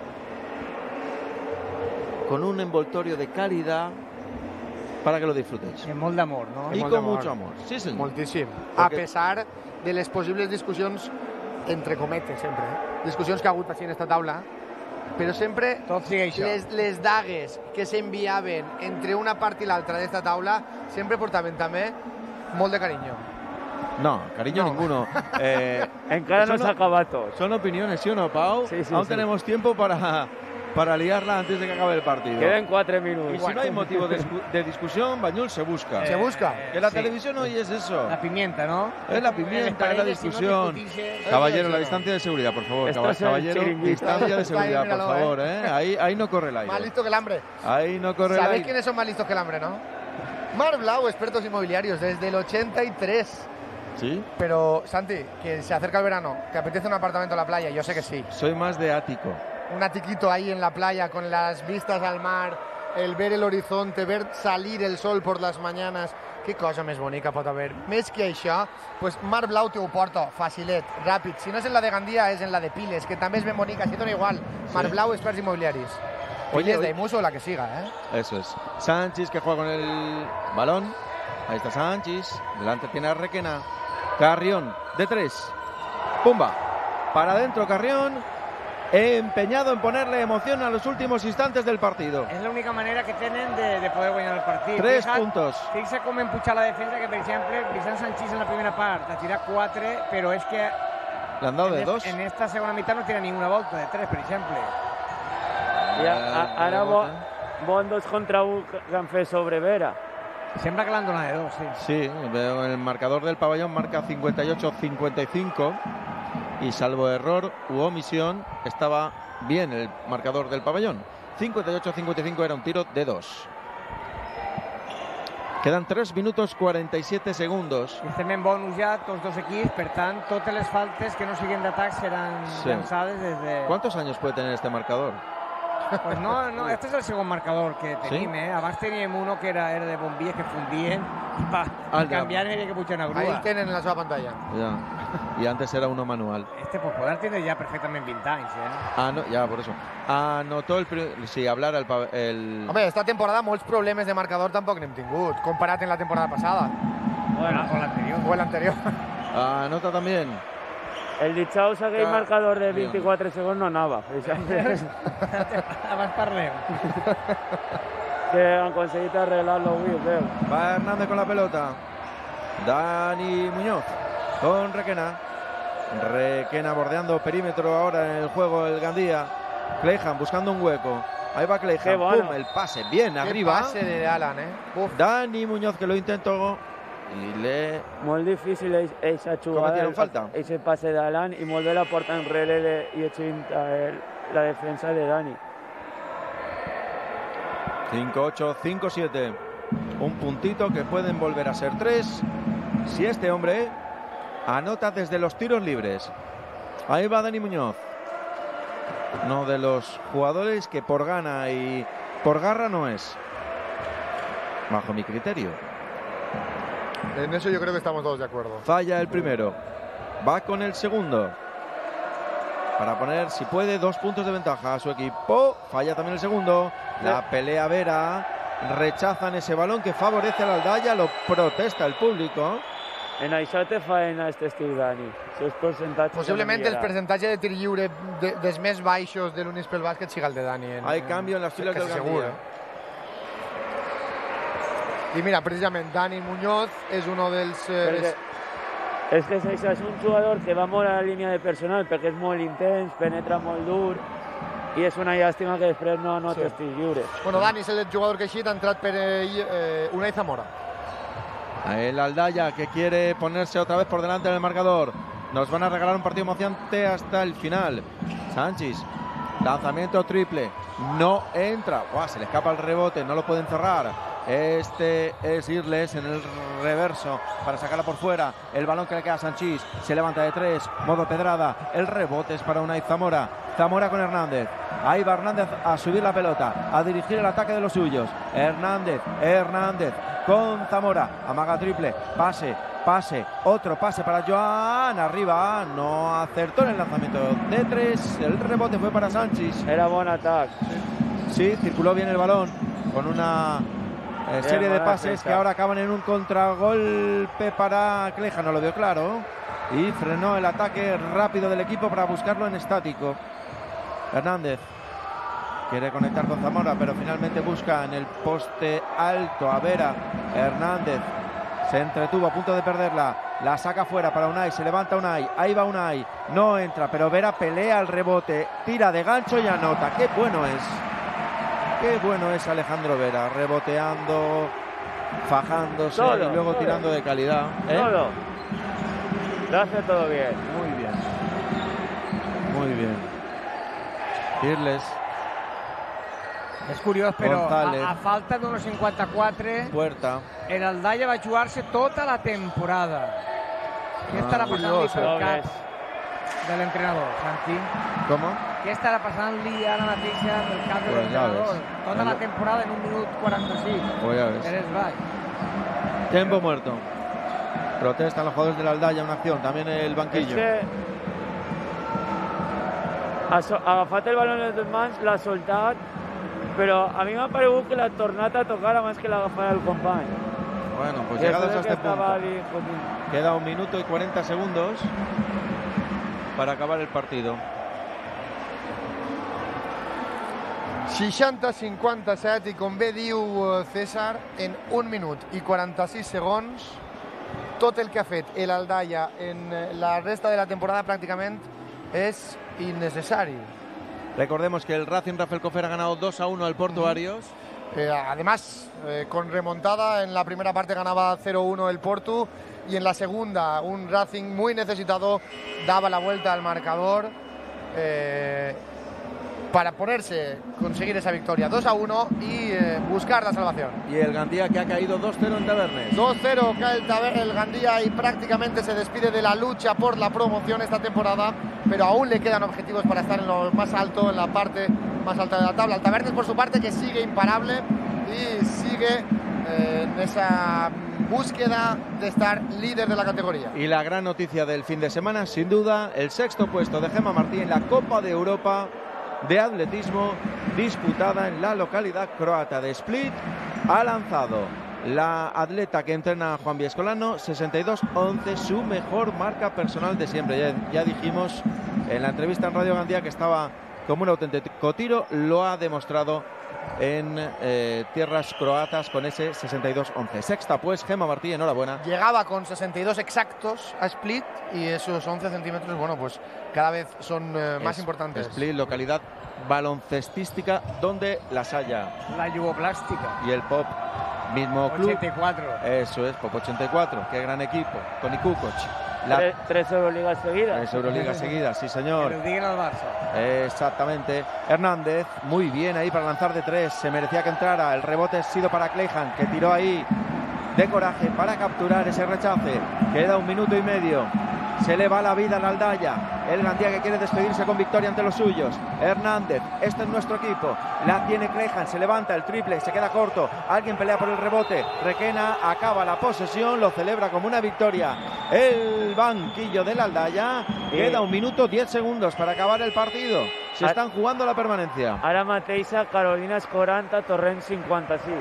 S5: con un envoltorio de calidad para que lo disfrutéis.
S4: És molt d'amor, no?
S5: Y
S2: molt
S5: con
S2: d'amor.
S5: mucho amor. Sí, señor.
S2: Moltíssim. A
S5: Perquè-
S2: pesar de les possibles discussions, entre cometes, sempre, eh? discussions que ha hagut així en esta taula, però sempre
S4: Tot sigue això.
S2: les, les dagues que s'enviaven entre una part i l'altra d'esta taula sempre portaven també molt de carinyo.
S5: No, cariño
S2: No.
S5: ninguno. Eh,
S3: Encara no
S5: Eso
S3: s'ha
S5: no-
S3: acabat tot.
S5: son opiniones, ¿sí o no, Pau?
S3: Sí, sí,
S5: Aún
S3: sí.
S5: tenemos tiempo para, para liarla antes de que acabe el partido.
S3: Queden quatre
S5: Y
S3: minuts.
S5: si no hay motivo de, discu- de discusión, Bañul se busca.
S2: Se busca.
S5: Que la
S4: sí.
S5: televisión hoy es eso.
S4: La pimienta, no?
S5: Es la pimienta, es la discusión. Caballero, la distancia de seguridad, por favor.
S3: Esto
S5: Caba-
S3: es el
S5: Caballero,
S3: chiringuito.
S5: distancia de seguridad, por
S2: Míralo,
S5: favor. ¿eh? Ahí, ahí no corre el
S2: Más
S5: aire.
S2: listo que el hambre.
S5: Ahí no corre el
S2: ¿Sabéis
S5: aire.
S2: quiénes son más listos que el hambre, no? Mar Blau, expertos inmobiliarios, desde el ochenta y tres.
S5: ¿Sí?
S2: Pero, Santi, que se acerca el verano, ¿te apetece un apartamento en la playa? Yo sé que sí.
S5: Soy más de ático.
S2: Un atiquito ahí en la playa con las vistas al mar, el ver el horizonte, ver salir el sol por las mañanas. Qué cosa més bonica pot haver. Més que això, pues Mar Blau te ho porta, facilet, ràpid. Si no és en la de Gandia, és en la de Piles, que també és ben bonica, així dona igual. Mar Blau, experts inmobiliaris.
S5: Oye,
S2: Piles
S5: oye.
S2: de Muso, la que siga, ¿eh?
S5: Eso es. Sánchez que juega con el balón. Ahí está Sanchis. Delante tiene a Requena. Carrión de tres. Pumba. Para adentro Carrión. Empeñado en ponerle emoción a los últimos instantes del partido.
S4: És l'única manera que tenen de, de poder guanyar el partit.
S5: Tres
S4: Fija't,
S5: puntos.
S4: Fixa com empujar la defensa, que per exemple, Vicent Sanchís en la primera part ha tirat quatre, però és que
S5: Le han dado de
S4: en,
S5: dos.
S4: en esta segona meitat no tira ni una volta de tres, per exemple.
S3: I a, ara bon, bon dos contra un que han fet sobre Vera.
S4: Sembla que l'han donat de dos, sí.
S5: Sí, veo el marcador del pabellón marca cincuenta y ocho cincuenta y cinco y salvo error u omisión estaba bien el marcador del pabellón. cincuenta y ocho cincuenta y cinco era un tiro de dos. Quedan tres minutos cuarenta y siete segundos.
S4: I estem en bonus ja, tots dos equips, per tant, totes les faltes que no siguin d'atac seran
S5: Sí.
S4: llançades des de...
S5: ¿Cuántos años puede tener este marcador?
S4: Pues no, no, este és el segon marcador que tenim,
S5: Sí?
S4: eh? Abans teníem uno que era, era de bombilles que fundien i pa,
S5: Ah,
S4: per canviar havia que pujar una
S2: Ahí
S4: grua.
S2: el tienen en la seva pantalla.
S5: Ya. Y antes era uno manual.
S4: Este pues poder tindre ja perfectament vint anys, eh?
S5: Ah, no, ya, por eso. Anotó el... pri- Sí, hablar el... pa- el...
S2: Home, esta temporada molts problemes de marcador tampoc n'hem tingut, comparat amb la temporada passada
S4: Bueno, o l'anterior.
S2: o l'anterior.
S5: Anota también.
S3: El Dichaus, aquell
S2: Ja,
S3: marcador de
S5: bien.
S3: vint-i-quatre segons no anava. precisament.
S4: Abans parlem.
S3: Que han aconseguit arreglar-lo avui, veu.
S5: Va Hernández con la pelota. Dani Muñoz con Requena. Requena bordeando perímetro ahora en el juego el Gandía. Cleijan buscando un hueco. Ahí va
S3: Qué
S5: Cleijan.
S3: bueno.
S5: Pum, el pase bien
S2: Qué
S5: arriba.
S2: pase de Alan, eh? Uf.
S5: Dani Muñoz que lo intentó y le...
S3: Molt difícil aquesta jugada,
S5: Cometieron falta.
S3: ese pase de Alan y molt bé la porta enrere de, y echinta el, la defensa de Dani.
S5: cinco ocho, cinco siete. Un puntito que pueden volver a ser tres si este hombre anota desde los tiros libres. Ahí va Dani Muñoz. Uno de los jugadores que por gana y por garra no es. Bajo mi criterio.
S2: En eso yo creo que estamos todos de acuerdo.
S5: Falla el primero. Va con el segundo. Para poner, si puede, dos puntos de ventaja a su equipo. Falla también el segundo. La pelea Vera. Rechazan ese balón que favorece al Aldaya. Lo protesta el público.
S3: En això té faena este estil Dani. Sus percentatges
S2: Possiblement
S3: han
S2: el
S3: millorat.
S2: percentatge de tir lliure de, dels més baixos de l'Unispel Bàsquet siga el de Dani. En,
S5: Hay cambio en las filas del
S2: quasi segur,
S5: Gandía.
S2: eh? I mira, precisament, Dani Muñoz és un dels...
S3: Perquè
S2: Eh,
S3: és que és, és un jugador que va molt a la línia de personal perquè és molt intens, penetra molt dur i és una llàstima que després no anota
S2: Sí.
S3: estils lliures.
S2: bueno, Dani és el jugador que així ha entrat per ell, eh, Unai Zamora.
S5: El Aldaya que quiere ponerse otra vez por delante en el marcador. Nos van a regalar un partido emocionante hasta el final. Sanchis, lanzamiento triple. No entra. Buah, se le escapa el rebote, no lo pueden cerrar. Este es Irles en el reverso para sacarla por fuera. El balón que le queda a Sanchis. Se levanta de tres. Modo pedrada. El rebote es para Unai Zamora. Zamora con Hernández. Ahí va Hernández a subir la pelota, a dirigir el ataque de los suyos. Hernández, Hernández con Zamora. Amaga triple. Pase, pase. Otro pase para Joan. Arriba. No acertó en el lanzamiento de tres. El rebote fue para Sanchis.
S3: Era bon atac.
S5: Sí, circuló bien el balón con una eh, serie de
S3: buena
S5: pases
S3: defensa.
S5: que ahora acaban en un contragolpe para Cleja, no lo vio claro. Y frenó el ataque rápido del equipo para buscarlo en estático. Hernández quiere conectar con Zamora, pero finalmente busca en el poste alto a Vera. Hernández se entretuvo a punto de perderla. La saca fuera para Unai, se levanta Unai. Ahí va Unai, no entra, pero Vera pelea al rebote, tira de gancho y anota. ¡Qué bueno es! ¡Qué bueno es Alejandro Vera! Reboteando, fajándose
S3: Todo,
S5: y luego
S3: todo.
S5: tirando de calidad. ¿eh?
S3: Todo. Lo hace todo bien.
S5: Muy bien. Muy bien. Irles,
S4: És curiós, però
S5: González.
S4: a, a falta d'uns cinquanta-quatre,
S5: Puerta.
S4: el Aldaya va jugar-se tota la temporada. Què
S5: Ah,
S4: estarà passant-li pel
S3: curiós.
S4: cap de l'entrenador, Santi?
S5: ¿Cómo?
S4: Què estarà passant-li ara mateixa pel cap de
S5: Pues ja
S4: l'entrenador?
S5: ves.
S4: Tota la temporada en un minut quaranta-sis.
S5: Pues ya ves.
S4: Eres baix.
S5: Tiempo muerto. Protestan los jugadores del Aldaya, una acción. También el
S3: És
S5: banquillo.
S3: que ha so- ha agafat el balón en les mans, l'ha soltat, però a mi m'ha paregut que l'ha tornat a tocar abans que l'agafara el company.
S5: Bueno, pues
S3: Eso
S5: llegados
S3: es
S5: a
S3: que
S5: este punto,
S3: estaba bien, jodido.
S5: queda un minuto y cuarenta segundos para acabar el partido.
S2: seixanta cinquanta-set i com bé diu César, en un minut i quaranta-sis segons tot el que ha fet el Aldaia en la resta de la temporada prácticamente es innecessari.
S5: Recordemos que el Racing Rafael Cofer ha ganado dos a uno al Portuarios.
S2: Eh, además, eh, con remontada, en la primera parte ganaba cero uno el Porto y en la segunda un Racing muy necesitado daba la vuelta al marcador eh, para ponerse, conseguir esa victoria dos a uno y eh, buscar la salvación.
S5: Y el Gandía que ha caído dos cero en Tabernes.
S2: dos cero cae el, Taber el Gandía y prácticamente se despide de la lucha por la promoción esta temporada, pero aún le quedan objetivos para estar en lo más alto, en la parte más alta de la tabla. El Tabernes, por su parte, que sigue imparable y sigue eh, en esa búsqueda de estar líder de la categoría.
S5: Y la gran noticia del fin de semana, sin duda, el sexto puesto de Gemma Martí en la Copa de Europa de atletismo disputada en la localidad croata de Split. Ha lanzado la atleta que entrena a Juan Viescolano sesenta y dos once, su mejor marca personal de siempre. Ya, ya dijimos en la entrevista en Radio Gandía que estaba como un auténtico tiro, lo ha demostrado en eh, tierras croatas con ese sesenta y dos once. Sexta pues Gemma Martí, enhorabuena.
S2: Llegaba con sesenta y dos exactos a Split y esos once centímetros, bueno, pues cada vez son eh, más
S5: es,
S2: importantes.
S5: Split, localidad baloncestística donde las haya.
S4: La yugoplástica.
S5: Y el Pop, mismo club.
S4: ochenta y cuatro.
S5: Eso es, Pop ochenta y cuatro. Qué gran equipo. Toni Kukoc. La...
S3: Tres, tres Euroligas seguidas.
S5: Tres Euroligas seguidas, sí señor.
S4: Que lo digan al Barça.
S5: Exactamente. Hernández, muy bien ahí para lanzar de tres. Se merecía que entrara. El rebote ha sido para Cleijan, que tiró ahí de coraje para capturar ese rechace. Queda un minuto y medio. Se le va la vida al Aldaya. El Gandía que quiere despedirse con victoria ante los suyos. Hernández, este es nuestro equipo. La tiene Cleijan, se levanta el triple, se queda corto. Alguien pelea por el rebote. Requena, acaba la posesión, lo celebra como una victoria. El banquillo del Aldaya. Queda un minuto diez segundos para acabar el partido. Se están jugando la permanencia.
S3: Ara mateix a Carolinas quaranta, Torrent cinquanta-sis.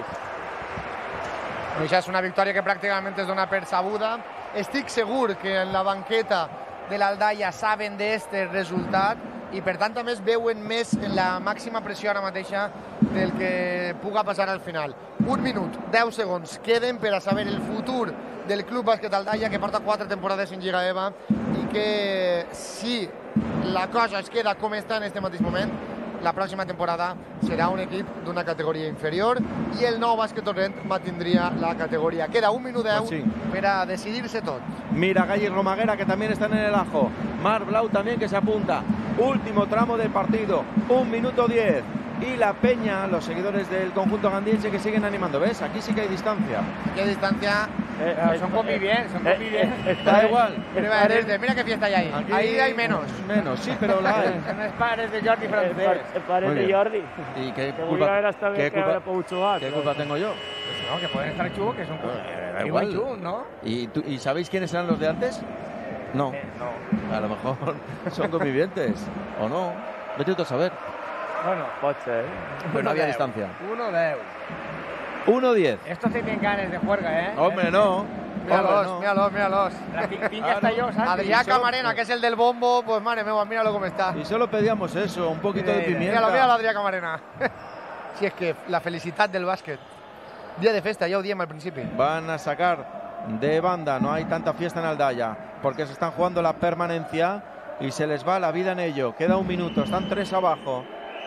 S2: Això és una victòria que pràcticament es dona per sabuda. Estic segur que en la banqueta de l'Aldaia saben d'este resultat i per tant també es veuen més en la màxima pressió ara mateixa del que puga passar al final. Un minut, deu segons queden per a saber el futur del Club Bàsquet Aldaia, que porta quatre temporades en Lliga EVA i que si la cosa es queda com està en este mateix moment, la pròxima temporada serà un equip d'una categoria inferior i el nou Bàsquet Torrent mantindria la categoria. Queda un minut deu
S5: pues sí.
S2: per a decidir-se tot.
S5: Miragall y Romaguera, que también están en el ajo. Mar Blau también, que se apunta. Último tramo del partido, un minuto diez. Y la Peña, los seguidores del conjunto gandiense, que siguen animando. ¿Ves? Aquí sí que hay distancia.
S2: Aquí hay distancia.
S3: Eh,
S4: Eh, son convivientes, son
S3: eh,
S4: convivientes.
S3: eh,
S5: Da igual.
S2: Pero va a decirte, mira qué fiesta hay ahí.
S5: Aquí
S2: Ahí hay menos.
S5: Menos, sí, pero la hay.
S4: Son els pares de Jordi
S3: El,
S4: Francés.
S3: par, el pare
S5: Muy
S3: de
S5: bien.
S3: Jordi.
S5: ¿Y qué
S3: Que volia veure
S5: culpa,
S3: hasta
S5: qué
S3: bé que haurà
S5: culpa,
S3: pogut jugar.
S5: qué culpa tengo yo?
S4: Pues no, que pueden estar chugos, que son
S5: Eh, da
S4: primos
S5: igual.
S4: chugos, ¿no?
S5: ¿Y, tú- ¿Y sabéis quiénes eran los de antes? No.
S4: Eh, no.
S5: A lo mejor son convivientes. O no. Vete tú a saber.
S4: Bueno,
S3: Pot ser, eh?
S5: Pues no había
S4: deu.
S5: distancia.
S4: Uno deu.
S5: uno diez.
S4: Estos tienen ganas de juerga, ¿eh?
S5: Hombre, no.
S2: Míralos,
S5: Hombre, no.
S2: míralos, míralos.
S4: La fin- finca
S5: Ah,
S4: está
S5: no.
S4: yo, ¿sabes?
S2: Adrià
S5: Y solo-
S2: Camarena, que es el del bombo, pues madre mía, míralo cómo está.
S5: Y solo pedíamos eso, un poquito de
S4: Mira,
S5: pimienta.
S2: Míralo, míralo, Adrià Camarena. Si es que la felicitat del bàsquet. Dia de festa, ja ho diem al principi.
S5: Van a sacar de banda, no hay tanta fiesta en Aldaya, porque se están jugando la permanencia y se les va la vida en ello. Queda un minuto, están tres abajo.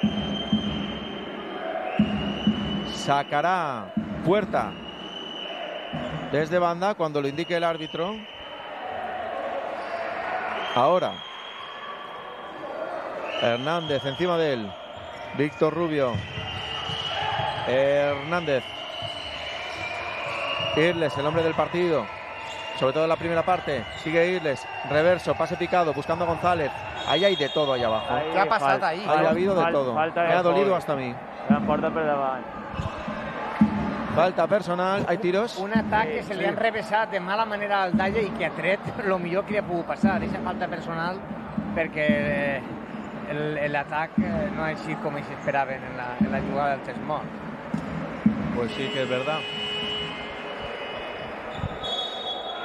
S5: Sacará Puerta desde banda cuando lo indique el árbitro. Ahora Hernández encima de él. Víctor Rubio. Hernández. Irles, el hombre del partido, sobre todo en la primera parte. Sigue Irles, reverso, pase picado, buscando a González. Ahí hay de todo ahí abajo.
S3: Ahí,
S2: ¿Qué ha pasado ahí?
S5: Ahí ha habido de
S3: fal-
S5: todo.
S3: falta
S5: Me
S3: de
S5: ha dolido
S3: gol.
S5: hasta a mí.
S3: Gran porta per davant.
S5: Falta personal, hay tiros.
S4: Un atac que
S3: Sí,
S4: se
S3: sí.
S4: li han revessat de mala manera al Dalla i que ha tret el millor que li ha pogut passar. Deixa falta personal perquè el- l'atac eh, no ha sigut com ells esperaven en la, en la jugada del Tesmont.
S5: Pues sí que es verdad.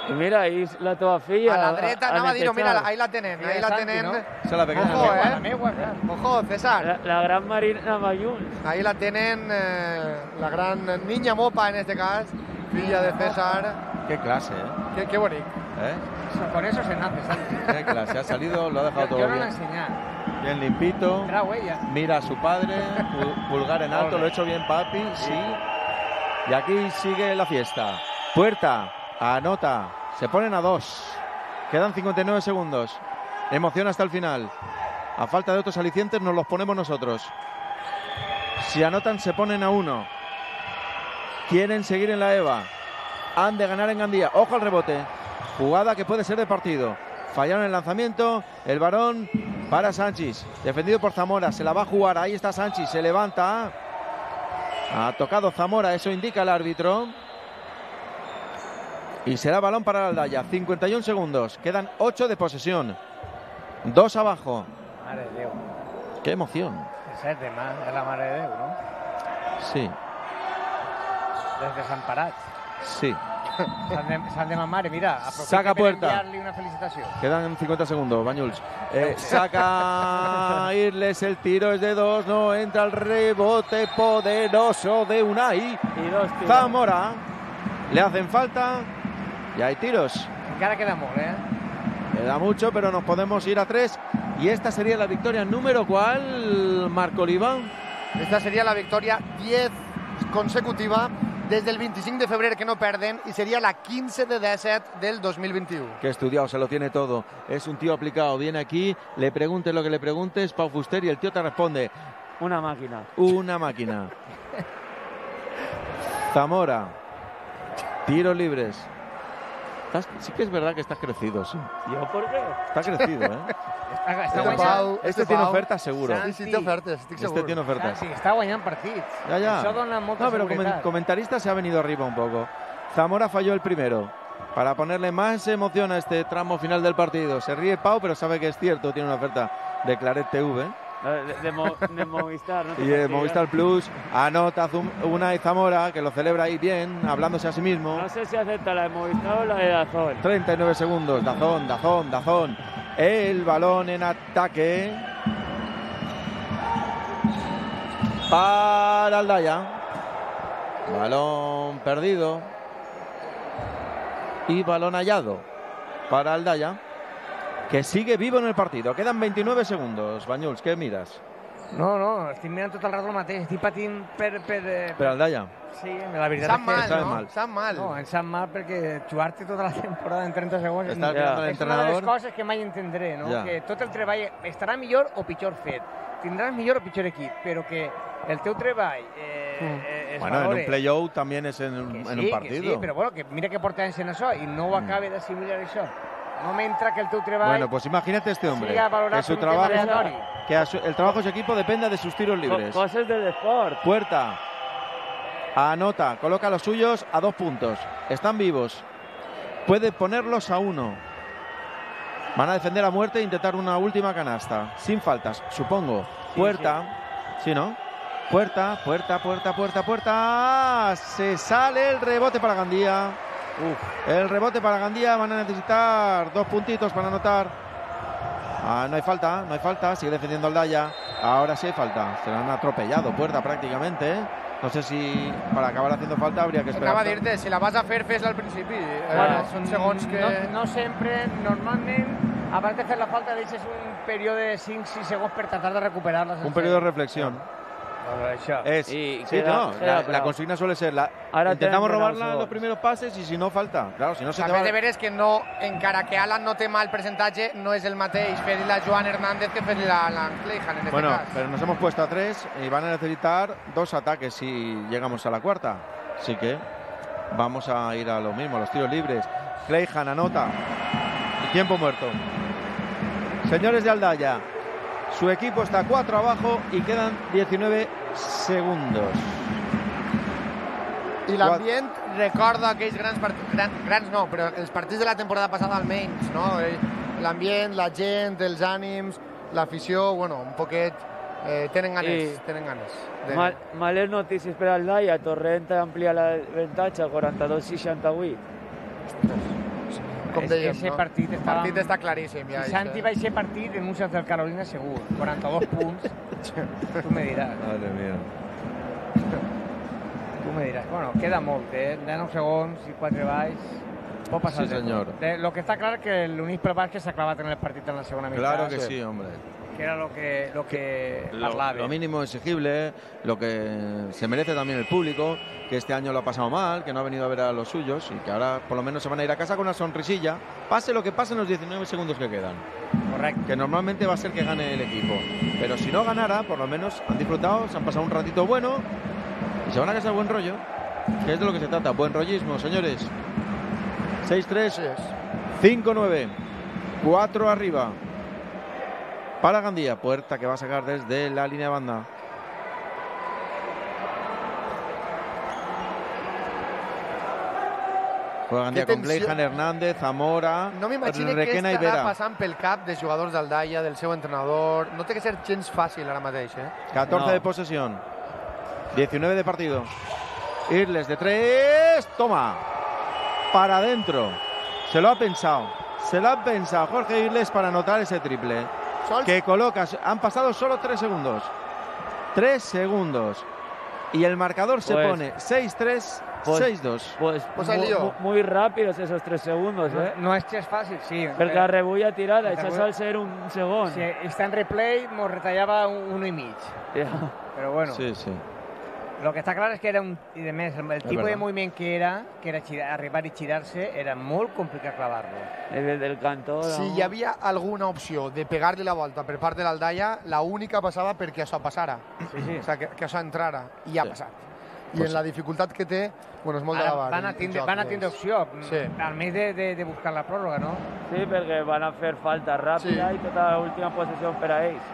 S3: I mira, ahí és la teva filla.
S2: A la dreta, anava a dir-ho, mira, ahí la tenen, ahí la
S4: Santi,
S2: tenen.
S4: ¿no?
S5: Esa la pequeña.
S2: Ojo,
S4: La
S2: eh.
S4: meua, clar.
S2: Ojo, César.
S3: La, la gran Marina Mayuns.
S2: Ahí la tienen, eh, la gran niña mopa en este cas, filla de César.
S5: Qué clase, ¿eh?
S2: Qué, qué bonito.
S5: ¿Eh?
S4: Con eso se nace, Santi.
S5: Qué clase. Ha salido, lo ha dejado
S4: Yo,
S5: todo
S4: yo no l'he
S5: bien.
S4: ensenyat.
S5: Bien limpito.
S4: Era huella.
S5: Mira a su padre, pu- pulgar en alto, lo he hecho bien, papi, sí. Y aquí sigue la fiesta. Puerta, anota, se ponen a dos. Quedan cincuenta y nueve segundos. Emoción hasta el final. A falta de otros alicientes nos los ponemos nosotros. Si anotan se ponen a uno. Quieren seguir en la EVA. Han de ganar en Gandía. Ojo al rebote. Jugada que puede ser de partido. Fallaron el lanzamiento. El varón para Sánchez. Defendido por Zamora. Se la va a jugar. Ahí está Sánchez. Se levanta. Ha tocado Zamora. Eso indica el árbitro. Y será balón para la Aldaya. cincuenta y un segundos. Quedan ocho de posesión. Dos abajo.
S4: Mare de Déu.
S5: Qué emoción.
S4: És el tema, és la Mare de Déu, no?
S5: Sí,
S4: Des desemparats.
S5: sí.
S4: S'han de, s'han de mamar, mira, aprofita
S5: Saca
S4: per
S5: puerta.
S4: enviar-li una felicitació.
S5: Quedan cincuenta segundos, Bañuls. Eh, saca a Irles, el tiro es de dos, no entra el rebote poderoso de Unai.
S3: I dos tiros.
S5: Zamora, le hacen falta y hay tiros.
S4: Encara queda molt, eh?
S5: Queda mucho, pero nos podemos ir a tres. Y esta sería la victoria número cuál, Marco Oliva.
S2: Esta sería la victòria diez consecutiva des del veinticinc de febrer que no perden y sería la quince de disset del dos mil veintiuno.
S5: Que estudiado, se lo tiene todo. Es un tío aplicado. Viene aquí, le preguntes lo que le preguntes, Pau Fuster, y el tío te responde.
S3: Una màquina.
S5: Una máquina. Zamora. Tiros libres. Estás- sí que es verdad que estás crecido, sí.
S3: Jo per què?
S5: Está crecido, ¿eh?
S4: Està, està
S2: Este
S4: guanyant.
S2: Pau,
S5: Este
S2: este
S5: tiene
S2: Pau.
S5: ofertas seguro.
S2: Sí, sí, té ofertes, estic
S5: Este
S2: segur.
S5: tiene ofertas.
S4: Sí, està guanyant partits.
S5: Ya, ya.
S4: Això dona molta
S5: No, pero como
S4: seguretat.
S5: comentarista se ha venido arriba un poco. Zamora falló el primero. Para ponerle más emoción a este tramo final del partido. Se ríe Pau, pero sabe que es cierto. Tiene una oferta de Claret T V.
S3: De, de, Mo- de Movistar, no?
S5: Y de Movistar Plus. Anota Zum- Unai Zamora, que lo celebra ahí bien, hablándose a sí mismo.
S3: No sé si acepta la de Movistar o la de Dazón.
S5: treinta y nueve segundos. Dazón, Dazón, Dazón. El balón en ataque. Para Aldaya. Balón perdido. Y balón hallado para Aldaya, que sigue vivo en el partido. Quedan veintinueve segundos. Bañuls, ¿qué miras?
S4: No, no, estic mirant tot el rato el mateix. Estic patint per... per, eh,
S5: Per Aldaya.
S4: Sí, la veritat
S2: Sap
S4: és que...
S2: mal,
S5: sabe
S2: no?
S5: mal.
S2: Sap mal.
S4: No, em sap mal perquè jugar-te tota la temporada en trenta segons
S5: Estàs
S4: és,
S5: mirant
S3: Ja.
S4: és una de les coses que mai entendré, no?
S5: Ja.
S4: Que tot el treball estarà millor o pitjor fet. Tindràs millor o pitjor equip, però que el teu treball eh, eh, es
S5: Bueno, en
S4: valore.
S5: un play-out también es en,
S4: Que
S5: en
S4: sí,
S5: un
S4: que
S5: partido.
S4: sí, però bueno, que mira que porta anys en això i no ho acaba d'assimilar això. No m'entra que el teu treball...
S5: Bueno, pues imagínate este hombre.
S4: siga valorado
S5: Que su
S4: por un tema
S5: trabajo,
S4: aleatorio.
S5: que a su- el trabajo de su equipo dependa de sus tiros
S3: Co-
S5: libres.
S3: Coses del esport.
S5: Puerta. Anota, coloca los suyos a dos puntos. Están vivos. Puede ponerlos a uno. Van a defender a muerte e intentar una última canasta. Sin faltas, supongo. Puerta. Sí, ¿no? Puerta, puerta, puerta, puerta, puerta. Se sale el rebote para Gandía. Uf, el rebote para Gandía. Van a necesitar dos puntitos para anotar. Ah, no hay falta, no hay falta. Sigue defendiendo Aldaya. Ahora sí hay falta. Se lo han atropellado. Puerta prácticamente, ¿eh? No sé si para acabar haciendo falta habría que esperar.
S2: Anava a dir-te, si la vas a fer, fes-la al principi. Eh,
S4: Bueno,
S2: són segons que...
S4: No, no sempre, normalment, abans de fer la falta deixes un període de cinc sis segons per tratar de recuperar-la.
S5: Un periodo de reflexión.
S4: Bueno, això.
S5: Es,
S3: Y
S5: sí,
S3: queda-
S5: no,
S3: queda
S5: la, la
S3: bravo.
S5: consigna suele ser la,
S3: Ahora
S5: intentamos
S3: tenemos
S5: robarla en
S3: nosotros.
S5: los primeros pases y si no falta. Claro, si no se te
S2: També
S5: va...
S2: de veres que no, encara que Alan no té mal percentatge, no és el mateix fer-li a Joan Hernández que fer-li a Alan Cleijan, en este
S5: Bueno,
S2: cas.
S5: pero nos hemos puesto a tres y van a necesitar dos ataques si llegamos a la cuarta. Así que vamos a ir a lo mismo, a los tiros libres. Cleijan anota. Y tiempo muerto. Señores de Aldaya, su equipo está cuatro abajo y quedan diecinueve segundos.
S2: I l'ambient recorda aquells grans partits, gran, grans no, però els partits de la temporada passada almenys, no? Eh, L'ambient, la gent, els ànims, l'afició, bueno, un poquet... Eh, tenen ganes,
S3: I-
S2: tenen ganes. De...
S3: Mal, males notícies per al Daya. Torrent amplia l'avantatge a quaranta-dos seixanta-vuit.
S2: com dèiem,
S4: ese
S2: no?
S4: partit
S2: El
S4: estava...
S2: partit està claríssim, ja.
S4: Si Santi va a ese partit en un South Carolina segur, quaranta-dos punts, tu me diràs.
S5: Madre mía.
S4: Tu me diràs. Bueno, queda molt, eh? De nou segons i quatre baix. Pot passar.
S5: Sí, senyor.
S4: De, lo que està clar que l'Unís pel Bàsquet s'ha clavat en el partit en la segona mitad.
S5: Claro que sí, hombre.
S4: Que era lo que, lo que
S5: Lo,
S4: parlava.
S5: lo mínimo exigible, lo que se merece también el público, que este año lo ha pasado mal, que no ha venido a ver a los suyos y que ahora por lo menos se van a ir a casa con una sonrisilla, pase lo que pase en los diecinueve segundos que quedan.
S4: Correcto.
S5: Que normalmente va a ser que gane el equipo. Pero si no ganara, por lo menos han disfrutado, se han pasado un ratito bueno y se van a casa de buen rollo, que es de lo que se trata. Buen rollismo, señores. seis tres, cinco nueve, cuatro arriba. Para Gandía, puerta que va a sacar desde la línea de banda. Juega Gandía con Gleijan, Hernández, Zamora,
S2: no m'imagino què
S5: Requena i
S2: estarà
S5: Vera.
S2: passant pel cap de jugadors d'Aldaia, del seu entrenador. No té que ser gens fàcil ara mateix, eh?
S5: catorce
S3: No.
S5: de posesión, diecinueve de partido. Irles de tres, toma, para adentro. Se lo ha pensado, se lo ha pensado Jorge Irles para anotar ese triple.
S2: Sols?
S5: Que colocas, han pasado solo tres segundos. Tres segundos. Y el marcador se
S3: Pues-
S5: pone seis tres,
S3: pues-
S5: seis dos.
S3: Pues,
S2: Pues
S3: mu-
S2: al lío.
S3: mu- muy rápidos esos tres segundos,
S4: No,
S3: eh?
S4: no és que és fàcil, sí.
S3: Perquè la rebulla tirada,
S4: La
S3: això
S4: rebulla-
S3: sol ser un segon.
S4: Si està en replay, mos retallava un, uno i mig.
S3: Ja.
S4: Però bueno,
S5: Sí, sí.
S4: lo que està clar és que era un... I de més, el, el tipus
S5: verdad.
S4: de moviment que era, que era gira, arribar i girar-se, era molt complicat clavar-lo.
S3: Des del cantó.
S2: Si
S3: no?
S2: hi havia alguna opció de pegar-li la volta per part de l'Aldaia, la única passava perquè això passara.
S4: Sí, sí.
S2: O sigui, que, que això entrara, i ha
S5: Sí.
S2: passat. I
S5: Pues
S2: en la dificultat que té, bueno, és molt
S4: Ara
S2: gravar.
S4: van a tindre, van a tindre opció,
S2: Sí.
S4: almenys de, de, de buscar la pròrroga, no?
S3: Sí, perquè van a fer falta ràpida
S2: Sí.
S3: i tota l'última possessió per a ells.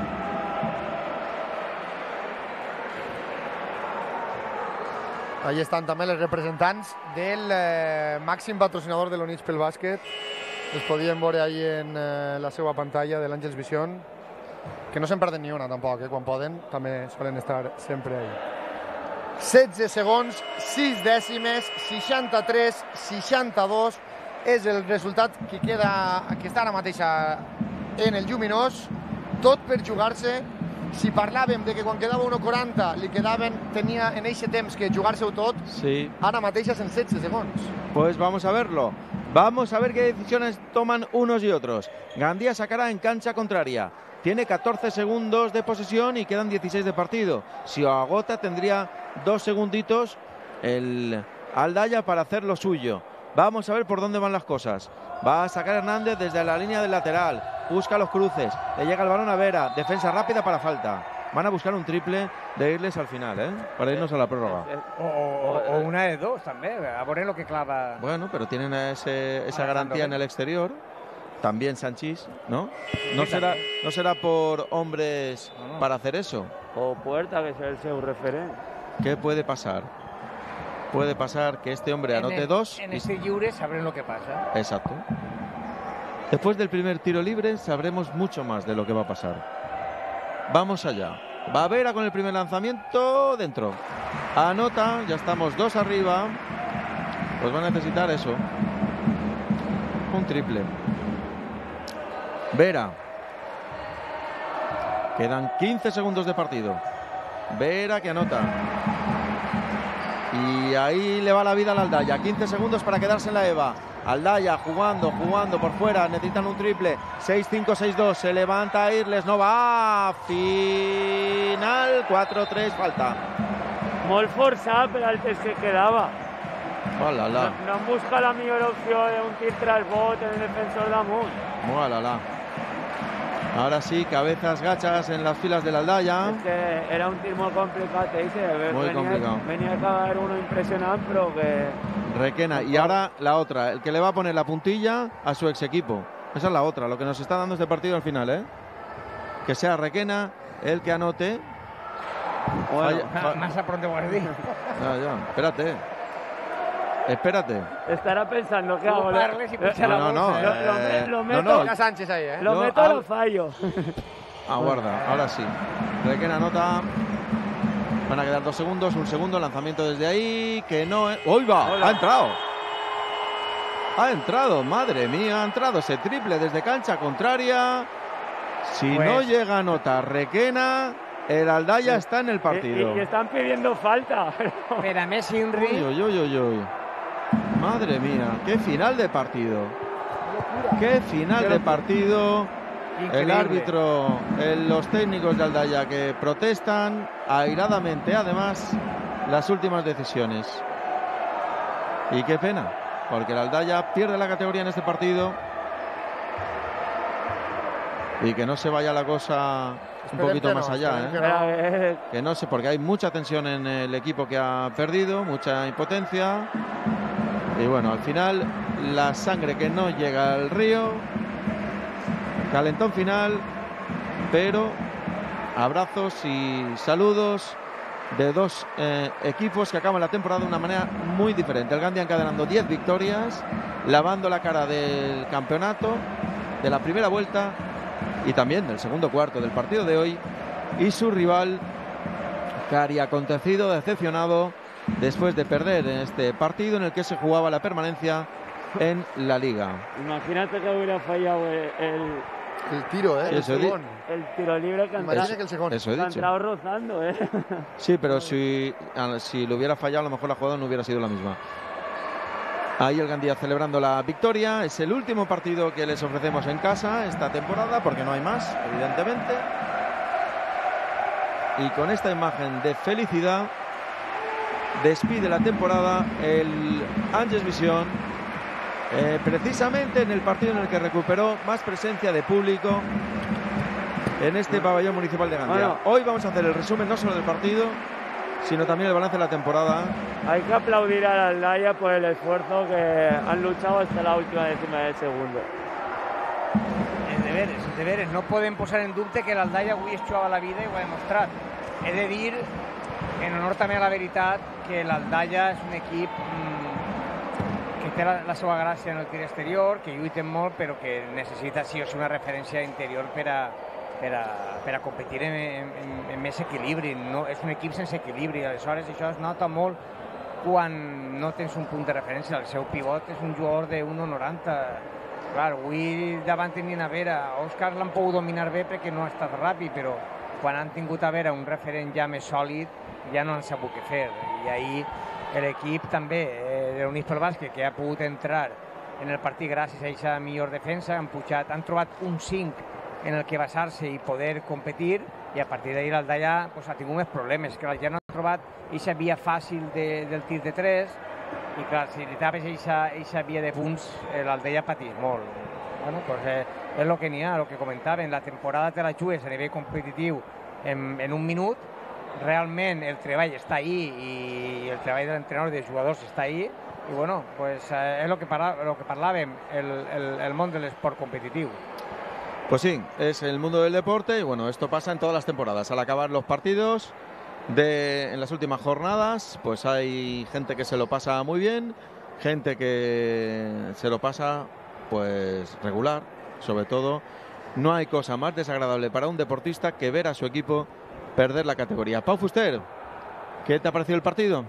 S2: Allí estan també els representants del eh, màxim patrocinador de l'Units pel bàsquet. Els podien veure ahí en eh, la seva pantalla de l'Àngels Vision, que no se'n perden ni una tampoc, eh, quan poden, també solen estar sempre ahí. setze segons, sis dècimes, seixanta-tres seixanta-dos és el resultat que queda, que està ara mateix en el lluminós, tot per jugar-se. Si parlàvem de que quan quedava uno quaranta li quedaven, tenia en eixe temps que jugar-se-ho tot,
S5: Sí.
S2: ara mateix en setze segons.
S5: Pues vamos a verlo. Vamos a ver qué decisiones toman unos y otros. Gandía sacará en cancha contraria. Tiene catorce segundos de posesión y quedan dieciséis de partido. Si lo agota tendría dos segunditos el Aldaya para hacer lo suyo. Vamos a ver por dónde van las cosas. Va a sacar Hernández desde la línea del lateral. Busca los cruces. Le llega el balón a Vera. Defensa rápida para falta. Van a buscar un triple de Irles al final, ¿eh? Para irnos a la prórroga.
S4: O, o, o una de dos, també. A veure lo que clava...
S5: Bueno, pero tienen ese, esa
S4: Alejandro
S5: garantía en
S4: Ben.
S5: el exterior. También Sanchís, ¿no? No
S4: Sí,
S5: será,
S4: también.
S5: no será por hombres
S4: No, no.
S5: para hacer eso.
S3: O Puerta, que és el seu referent.
S5: ¿Qué puede pasar? Puede pasar que este hombre
S4: En
S5: anote
S4: el-
S5: dos.
S4: En
S5: y-
S4: este lliure sabrem lo que passa.
S5: Exacto. Después del primer tiro libre sabremos mucho más de lo que va a pasar. Vamos allá. Va Vera con el primer lanzamiento dentro. Anota, ya estamos dos arriba. Pues va a necesitar eso. Un triple. Vera. Quedan quince segundos de partido. Vera que anota. Y ahí le va la vida al Aldaya. quince segundos para quedarse en la EVA. Aldaya jugando, jugando por fuera. Necesitan un triple. seis cinco, seis dos. Se levanta Irles. No va. Final. cuatro tres. Falta.
S3: Molt forçat per al temps que quedava.
S5: Oh, la,
S3: No,
S5: la.
S3: no em busca la millor opció d'un tir tras bot en el defensor damunt.
S5: Oh, la, la. Ahora sí, cabezas gachas en las filas del Aldaya.
S3: És que era un tir molt complicat, eh? Se
S5: Muy
S3: venia,
S5: complicado.
S3: Venia a acabar uno impressionant, però que...
S5: Requena. Y ahora la otra. El que le va a poner la puntilla a su ex equipo. Esa es la otra. Lo que nos está dando este partido al final, ¿eh? Que sea Requena el que anote.
S3: Bueno,
S5: Falla- fa-
S4: Massa pronto guardí.
S5: Ya, ya, espérate. Espérate.
S3: estarà pensando que
S4: No
S3: hago.
S4: parles i puja la
S5: No, no,
S4: bolsa.
S5: no,
S4: eh?
S3: Lo, lo,
S5: eh,
S3: me- lo
S5: no,
S3: meto,
S5: no.
S2: Toca Sánchez ahí, ¿eh?
S3: lo
S5: Yo
S3: meto
S5: al-
S3: lo fallo.
S5: Aguarda, ahora sí. Requena anota. Van a quedar dos segundos, un segundo, lanzamiento desde ahí, que no... es- ¡Uy, va!
S3: Hola.
S5: ¡Ha entrado! Ha entrado, madre mía, ha entrado ese triple desde cancha contraria. Si
S4: Pues-
S5: no llega a anotar Requena, el Aldaya está en el partido.
S3: Y, y están pidiendo falta.
S4: Per a més,
S5: Uy,
S4: Inri,
S5: uy, uy, uy, uy. Madre mía, qué final de partido. Qué final de partido. El
S4: increïble.
S5: árbitro, el- los técnicos de Aldaya que protestan airadamente, además, las últimas decisiones. Y qué pena, porque el Aldaya pierde la categoría en este partido. Y que no se vaya la cosa un
S2: Esperem
S5: poquito
S2: que
S5: más
S2: no,
S5: allá,
S2: esperem
S5: ¿eh?
S2: que no.
S3: Eh,
S5: Que no sé, porque hay mucha tensión en el equipo que ha perdido, mucha impotencia. Y bueno, al final, la sangre que no llega al río. Calentón final, pero abrazos y saludos de dos eh, equipos que acaban la temporada de una manera muy diferente. El Gandia encadenando diez victorias, lavando la cara del campeonato, de la primera vuelta y también del segundo cuarto del partido de hoy. Y su rival, cari acontecido, decepcionado, después de perder en este partido en el que se jugaba la permanencia en la Liga.
S3: imagínate que hubiera fallado el, el,
S2: El tiro, ¿eh?
S5: Sí,
S2: el
S5: eso di-
S2: segón.
S3: el tiro libre que ha entrado,
S2: Imagina que el segón.
S5: Eso he
S3: que ha
S5: dicho.
S3: entrado rozando, ¿eh?
S5: Sí, pero si, a- si lo hubiera fallado, a lo mejor la jugada no hubiera sido la misma. Ahí el Gandía celebrando la victoria. Es el último partido que les ofrecemos en casa esta temporada, porque no hay más, evidentemente. Y con esta imagen de felicidad despide la temporada el Angers Visión, eh, precisamente en el partido en el que recuperó más presencia de público en este pabellón municipal de Gandía.
S3: Bueno.
S5: Hoy vamos a hacer el resumen no solo del partido, sino también el balance de la temporada.
S3: Hay que aplaudir al Aldaya por el esfuerzo que han luchado hasta la última décima del segundo.
S4: Els deberes, els deberes. No podem posar en dubte que l'Aldaya avui es jugava la vida i ho ha demostrat. He de dir, en honor també a la veritat, que l'Aldaya és un equip mmm, que té la, la seva gràcia en el tir exterior, que lluiten molt, però que necessita sí o sí una referència interior per a, per a, per a competir en, en, en més equilibri. No, és un equip sense equilibri, aleshores això es nota molt quan no tens un punt de referència. El seu pivot és un jugador de un coma noranta. Clar, avui davant tenien a Vera. Òscar l'han pogut dominar bé perquè no ha estat ràpid, però quan han tingut a Vera un referent ja més sòlid, ja no han sabut què fer. I ahir l'equip també eh, de l'Units pel Bàsquet, que ha pogut entrar en el partit gràcies a aquesta millor defensa, han pujat, han trobat un cinc en el que basar-se i poder competir, i a partir d'ahir l'Aldaya pues, ha tingut més problemes, que ja no ha trobat aquesta via fàcil de, del tir de tres, i clar, si li tapes aquesta via de punts, eh, l'Aldaya pateix molt. Bueno, pues, eh, és el que n'hi ha, el que comentàvem, la temporada te la jugues a nivell competitiu en, en un minut, realment el treball està ahí i el treball de l'entrenador i dels jugadors està ahí, i bueno, pues, eh, és el que, parla, lo que parlàvem, el, el, el món de l'esport competitiu.
S5: Pues sí, es el mundo del deporte y bueno, esto pasa en todas las temporadas. Al acabar los partidos de, en las últimas jornadas, pues hay gente que se lo pasa muy bien, gente que se lo pasa pues regular, sobre todo. No hay cosa más desagradable para un deportista que ver a su equipo perder la categoría. Pau Fuster, ¿qué te ha parecido el partido?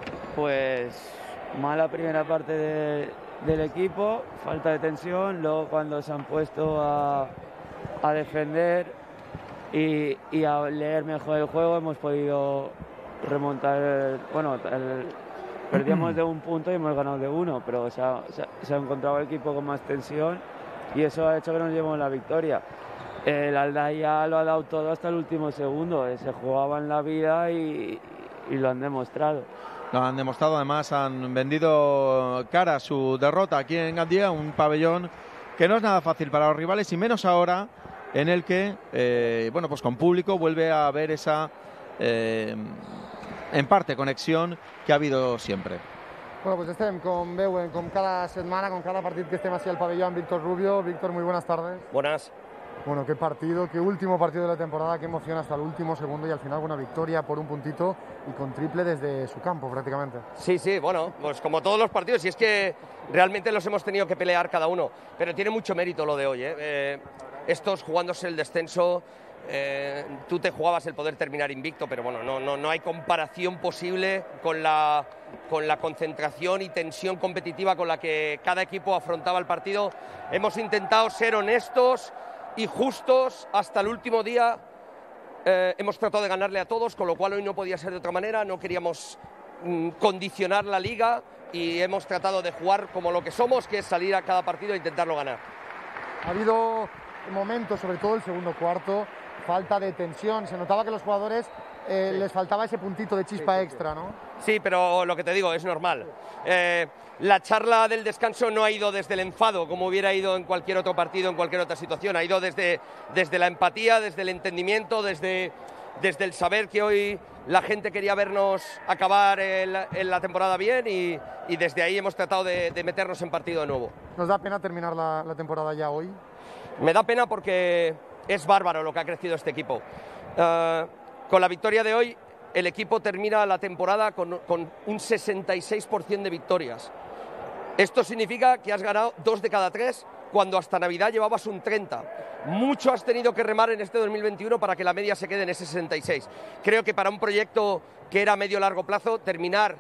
S3: Pues mala primera parte de- del equipo, falta de tensión, luego cuando se han puesto a, a defender y, y a leer mejor el juego hemos podido remontar, el- bueno, el- perdíamos de un punto y hemos ganado de uno, pero se ha, se ha- se ha encontrado el equipo con más tensión y eso ha hecho que nos llevemos la victoria. El Aldaya lo ha dado todo hasta el último segundo, eh, se jugaban la vida y, y lo han demostrado.
S5: Lo han demostrado, además han vendido cara a su derrota aquí en Gandía, un pabellón que no es nada fácil para los rivales y menos ahora en el que, eh, bueno, pues con público vuelve a haber esa, eh, en parte, conexión que ha habido siempre.
S2: Bueno, pues estem, com veuen, com cada setmana, con cada partit que estem així al pabelló amb Víctor Rubio. Víctor, muy buenas tardes.
S6: Buenas.
S2: Bueno, qué partido, qué último partido de la temporada, qué emoción hasta el último segundo y al final una victoria por un puntito y con triple desde su campo prácticamente.
S6: Sí, sí, bueno, pues como todos los partidos, y es que realmente los hemos tenido que pelear cada uno, pero tiene mucho mérito lo de hoy, ¿eh? Eh, estos jugándose el descenso, eh, tú te jugabas el poder terminar invicto, pero bueno, no, no, no hay comparación posible con la, con la concentración y tensión competitiva con la que cada equipo afrontaba el partido. Hemos intentado ser honestos y justos hasta el último día. Eh, hemos tratado de ganarle a todos, con lo cual hoy no podía ser de otra manera. No queríamos mm, condicionar la liga y hemos tratado de jugar como lo que somos, que es salir a cada partido e intentarlo ganar.
S2: Ha habido momentos, sobre todo el segundo cuarto, falta de tensión. Se notaba que los jugadores eh, sí. les faltaba ese puntito de chispa sí, sí, extra, ¿no?
S6: Sí, pero lo que te digo es normal. Eh, la charla del descanso no ha ido desde el enfado, como hubiera ido en cualquier otro partido, en cualquier otra situación. Ha ido desde, desde la empatía, desde el entendimiento, desde, desde el saber que hoy la gente quería vernos acabar el, el, la temporada bien y, y desde ahí hemos tratado de, de meternos en partido de nuevo.
S2: ¿Nos da pena terminar la, la temporada ya hoy?
S6: Me da pena porque es bárbaro lo que ha crecido este equipo. Uh, con la victoria de hoy, el equipo termina la temporada con, con un sesenta y seis por ciento de victorias. Esto significa que has ganado dos de cada tres, cuando hasta Navidad llevabas un treinta. Mucho has tenido que remar en este dos mil veintiuno para que la media se quede en ese sesenta y seis. Creo que para un proyecto que era a medio-largo plazo, terminar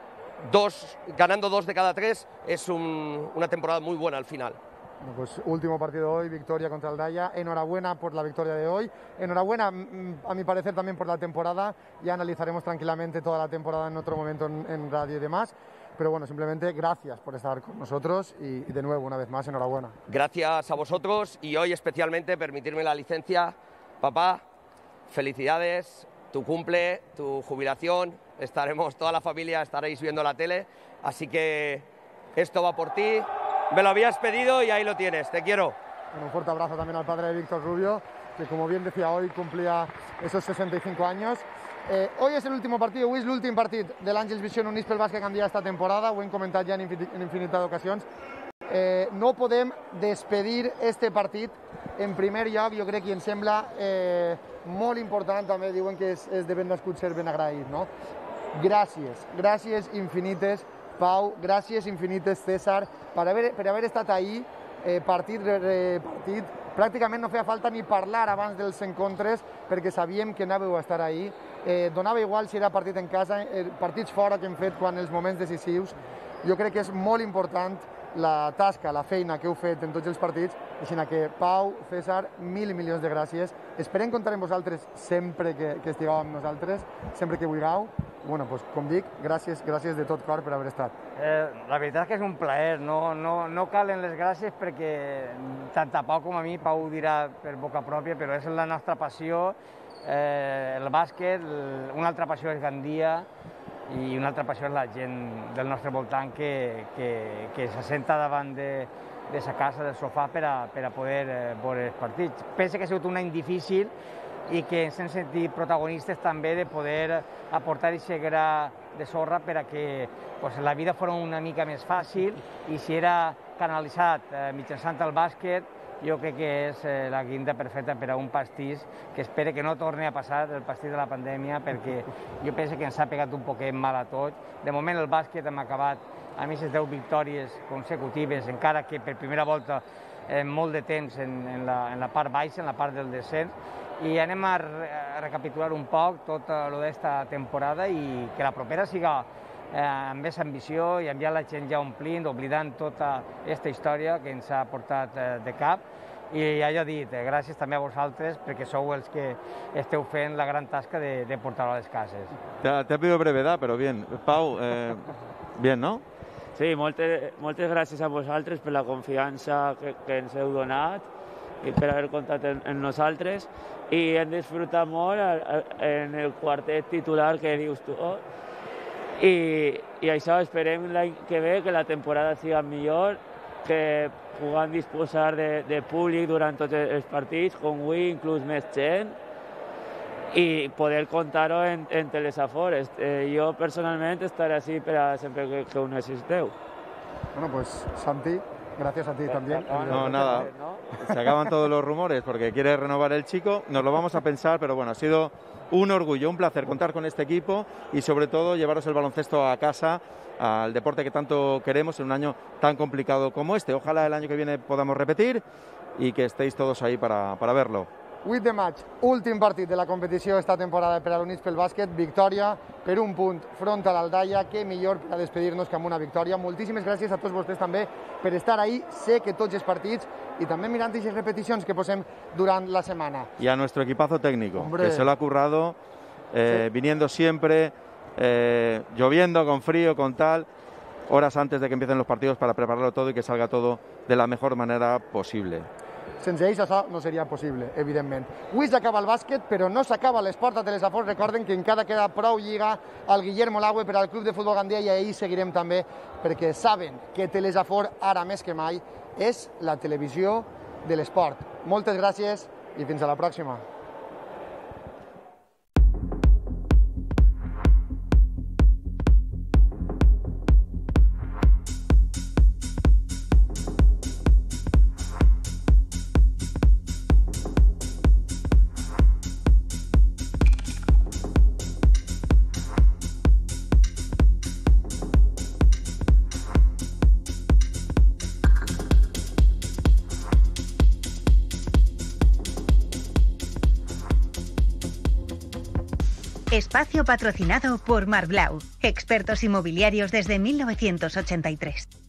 S6: dos, ganando dos de cada tres es un, una temporada muy buena al final.
S2: Bueno, pues último partido hoy, victoria contra el Daya. Enhorabuena por la victoria de hoy. Enhorabuena, a mi parecer, también por la temporada. Ya analizaremos tranquilamente toda la temporada en otro momento en, en radio y demás. Pero bueno, simplemente gracias por estar con nosotros y, y de nuevo, una vez más, enhorabuena.
S6: Gracias a vosotros y hoy especialmente permitirme la licencia. Papá, felicidades, tu cumple, tu jubilación. Estaremos, toda la familia estaréis viendo la tele. Así que esto va por ti. Me lo habías pedido y ahí lo tienes, te quiero.
S2: Bueno, un fuerte abrazo también al padre de Víctor Rubio, que como bien decía hoy cumplía esos sesenta y cinco años. Eh, hoy és l'últim partit, avui és l'últim partit de l'Àngels Vision units pel bàsquet Gandia esta temporada, ho hem comentat ja en, en infinitat d'ocasions. Eh, no podem despedir este partit. En primer lloc, jo crec que em sembla eh, molt important, també diuen que és, és de ben nascut ser ben agraït, no? Gràcies, gràcies infinites, Pau, gràcies infinites, César, per haver, per haver estat ahí, eh, partit rere partit. Pràcticament no feia falta ni parlar abans dels encontres perquè sabíem que anàveu a estar ahí. Eh, donava igual si era partit en casa, eh, partits fora que hem fet quan els moments decisius. Jo crec que és molt important la tasca, la feina que heu fet en tots els partits, així que Pau, César, mil i milions de gràcies. Esperem comptar amb vosaltres sempre que, que estigueu amb nosaltres, sempre que vulgueu. Bueno, pues, com dic, gràcies, gràcies de tot cor per haver estat.
S4: Eh, la veritat és que és un plaer, no, no, no calen les gràcies perquè tant a Pau com a mi, Pau ho dirà per boca pròpia, però és la nostra passió, eh, el bàsquet, una altra passió és Gandia i una altra passió és la gent del nostre voltant que, que, que s'assenta davant de, de sa casa, del sofà, per a, per a poder eh, veure els partits. Penso que ha sigut un any difícil i que ens hem sentit protagonistes també de poder aportar aquest gra de sorra per a que pues, la vida fos una mica més fàcil i si era canalitzat eh, mitjançant el bàsquet, jo crec que és eh, la guinda perfecta per a un pastís que espero que no torni a passar el pastís de la pandèmia perquè jo penso que ens ha pegat un poquet mal a tots. De moment el bàsquet hem acabat amb aquestes deu victòries consecutives, encara que per primera volta en molt de temps en, en, la, en la part baixa, en la part del descens, i anem a, re a recapitular un poc tot el d'esta temporada i que la propera siga eh, amb més ambició i enviar la gent ja omplint, oblidant tota aquesta història que ens ha portat eh, de cap. I allò dit, eh, gràcies també a vosaltres perquè sou els que esteu fent la gran tasca de, de portar-ho a les cases.
S5: Te, te ha pedido brevedad, pero bien. Pau, eh, bien, ¿no?
S3: Sí, moltes, moltes gràcies a vosaltres per la confiança que, que ens heu donat i per haver comptat en, en nosaltres i hem disfrutat molt en el quartet titular que dius tu i, i això esperem l'any que ve que la temporada siga millor, que puguem disposar de, de públic durant tots els partits, com avui inclús més gent i poder contar-ho en, en telesafores. Eh, jo personalment estaré així per a sempre que, que ho necessiteu.
S2: Bueno, pues Santi, gracias a ti también.
S5: No, nada, se acaban todos los rumores porque quiere renovar el chico, nos lo vamos a pensar, pero bueno, ha sido un orgullo, un placer contar con este equipo y sobre todo llevaros el baloncesto a casa, al deporte que tanto queremos en un año tan complicado como este. Ojalá el año que viene podamos repetir y que estéis todos ahí para, para verlo.
S2: vuit de maig, últim partit de la competició esta temporada per a l'Units pel bàsquet, victòria per un punt front a l'Aldaia, que millor per a despedir-nos que amb una victòria. Moltíssimes gràcies a tots vostès també per estar ahí, sé que tots els partits, i també mirant aquestes repeticions que posem durant la setmana.
S5: Y a nuestro equipazo técnico,
S2: Hombre.
S5: que se lo ha currado, eh,
S2: Sí.
S5: viniendo siempre, eh, lloviendo, con frío, con tal, horas antes de que empiecen los partidos para prepararlo todo y que salga todo de la mejor manera posible.
S2: Sense ells això no seria possible, evidentment. Avui s'acaba el bàsquet, però no s'acaba l'esport a Telesafort. Recorden que encara queda prou lliga al Guillermo Lagüe per al Club de Futbol Gandia, i ahir seguirem també, perquè saben que Telesafort, ara més que mai, és la televisió de l'esport. Moltes gràcies i fins a la pròxima.
S1: Espacio patrocinado por Marblau, expertos inmobiliarios desde mil novecientos ochenta y tres.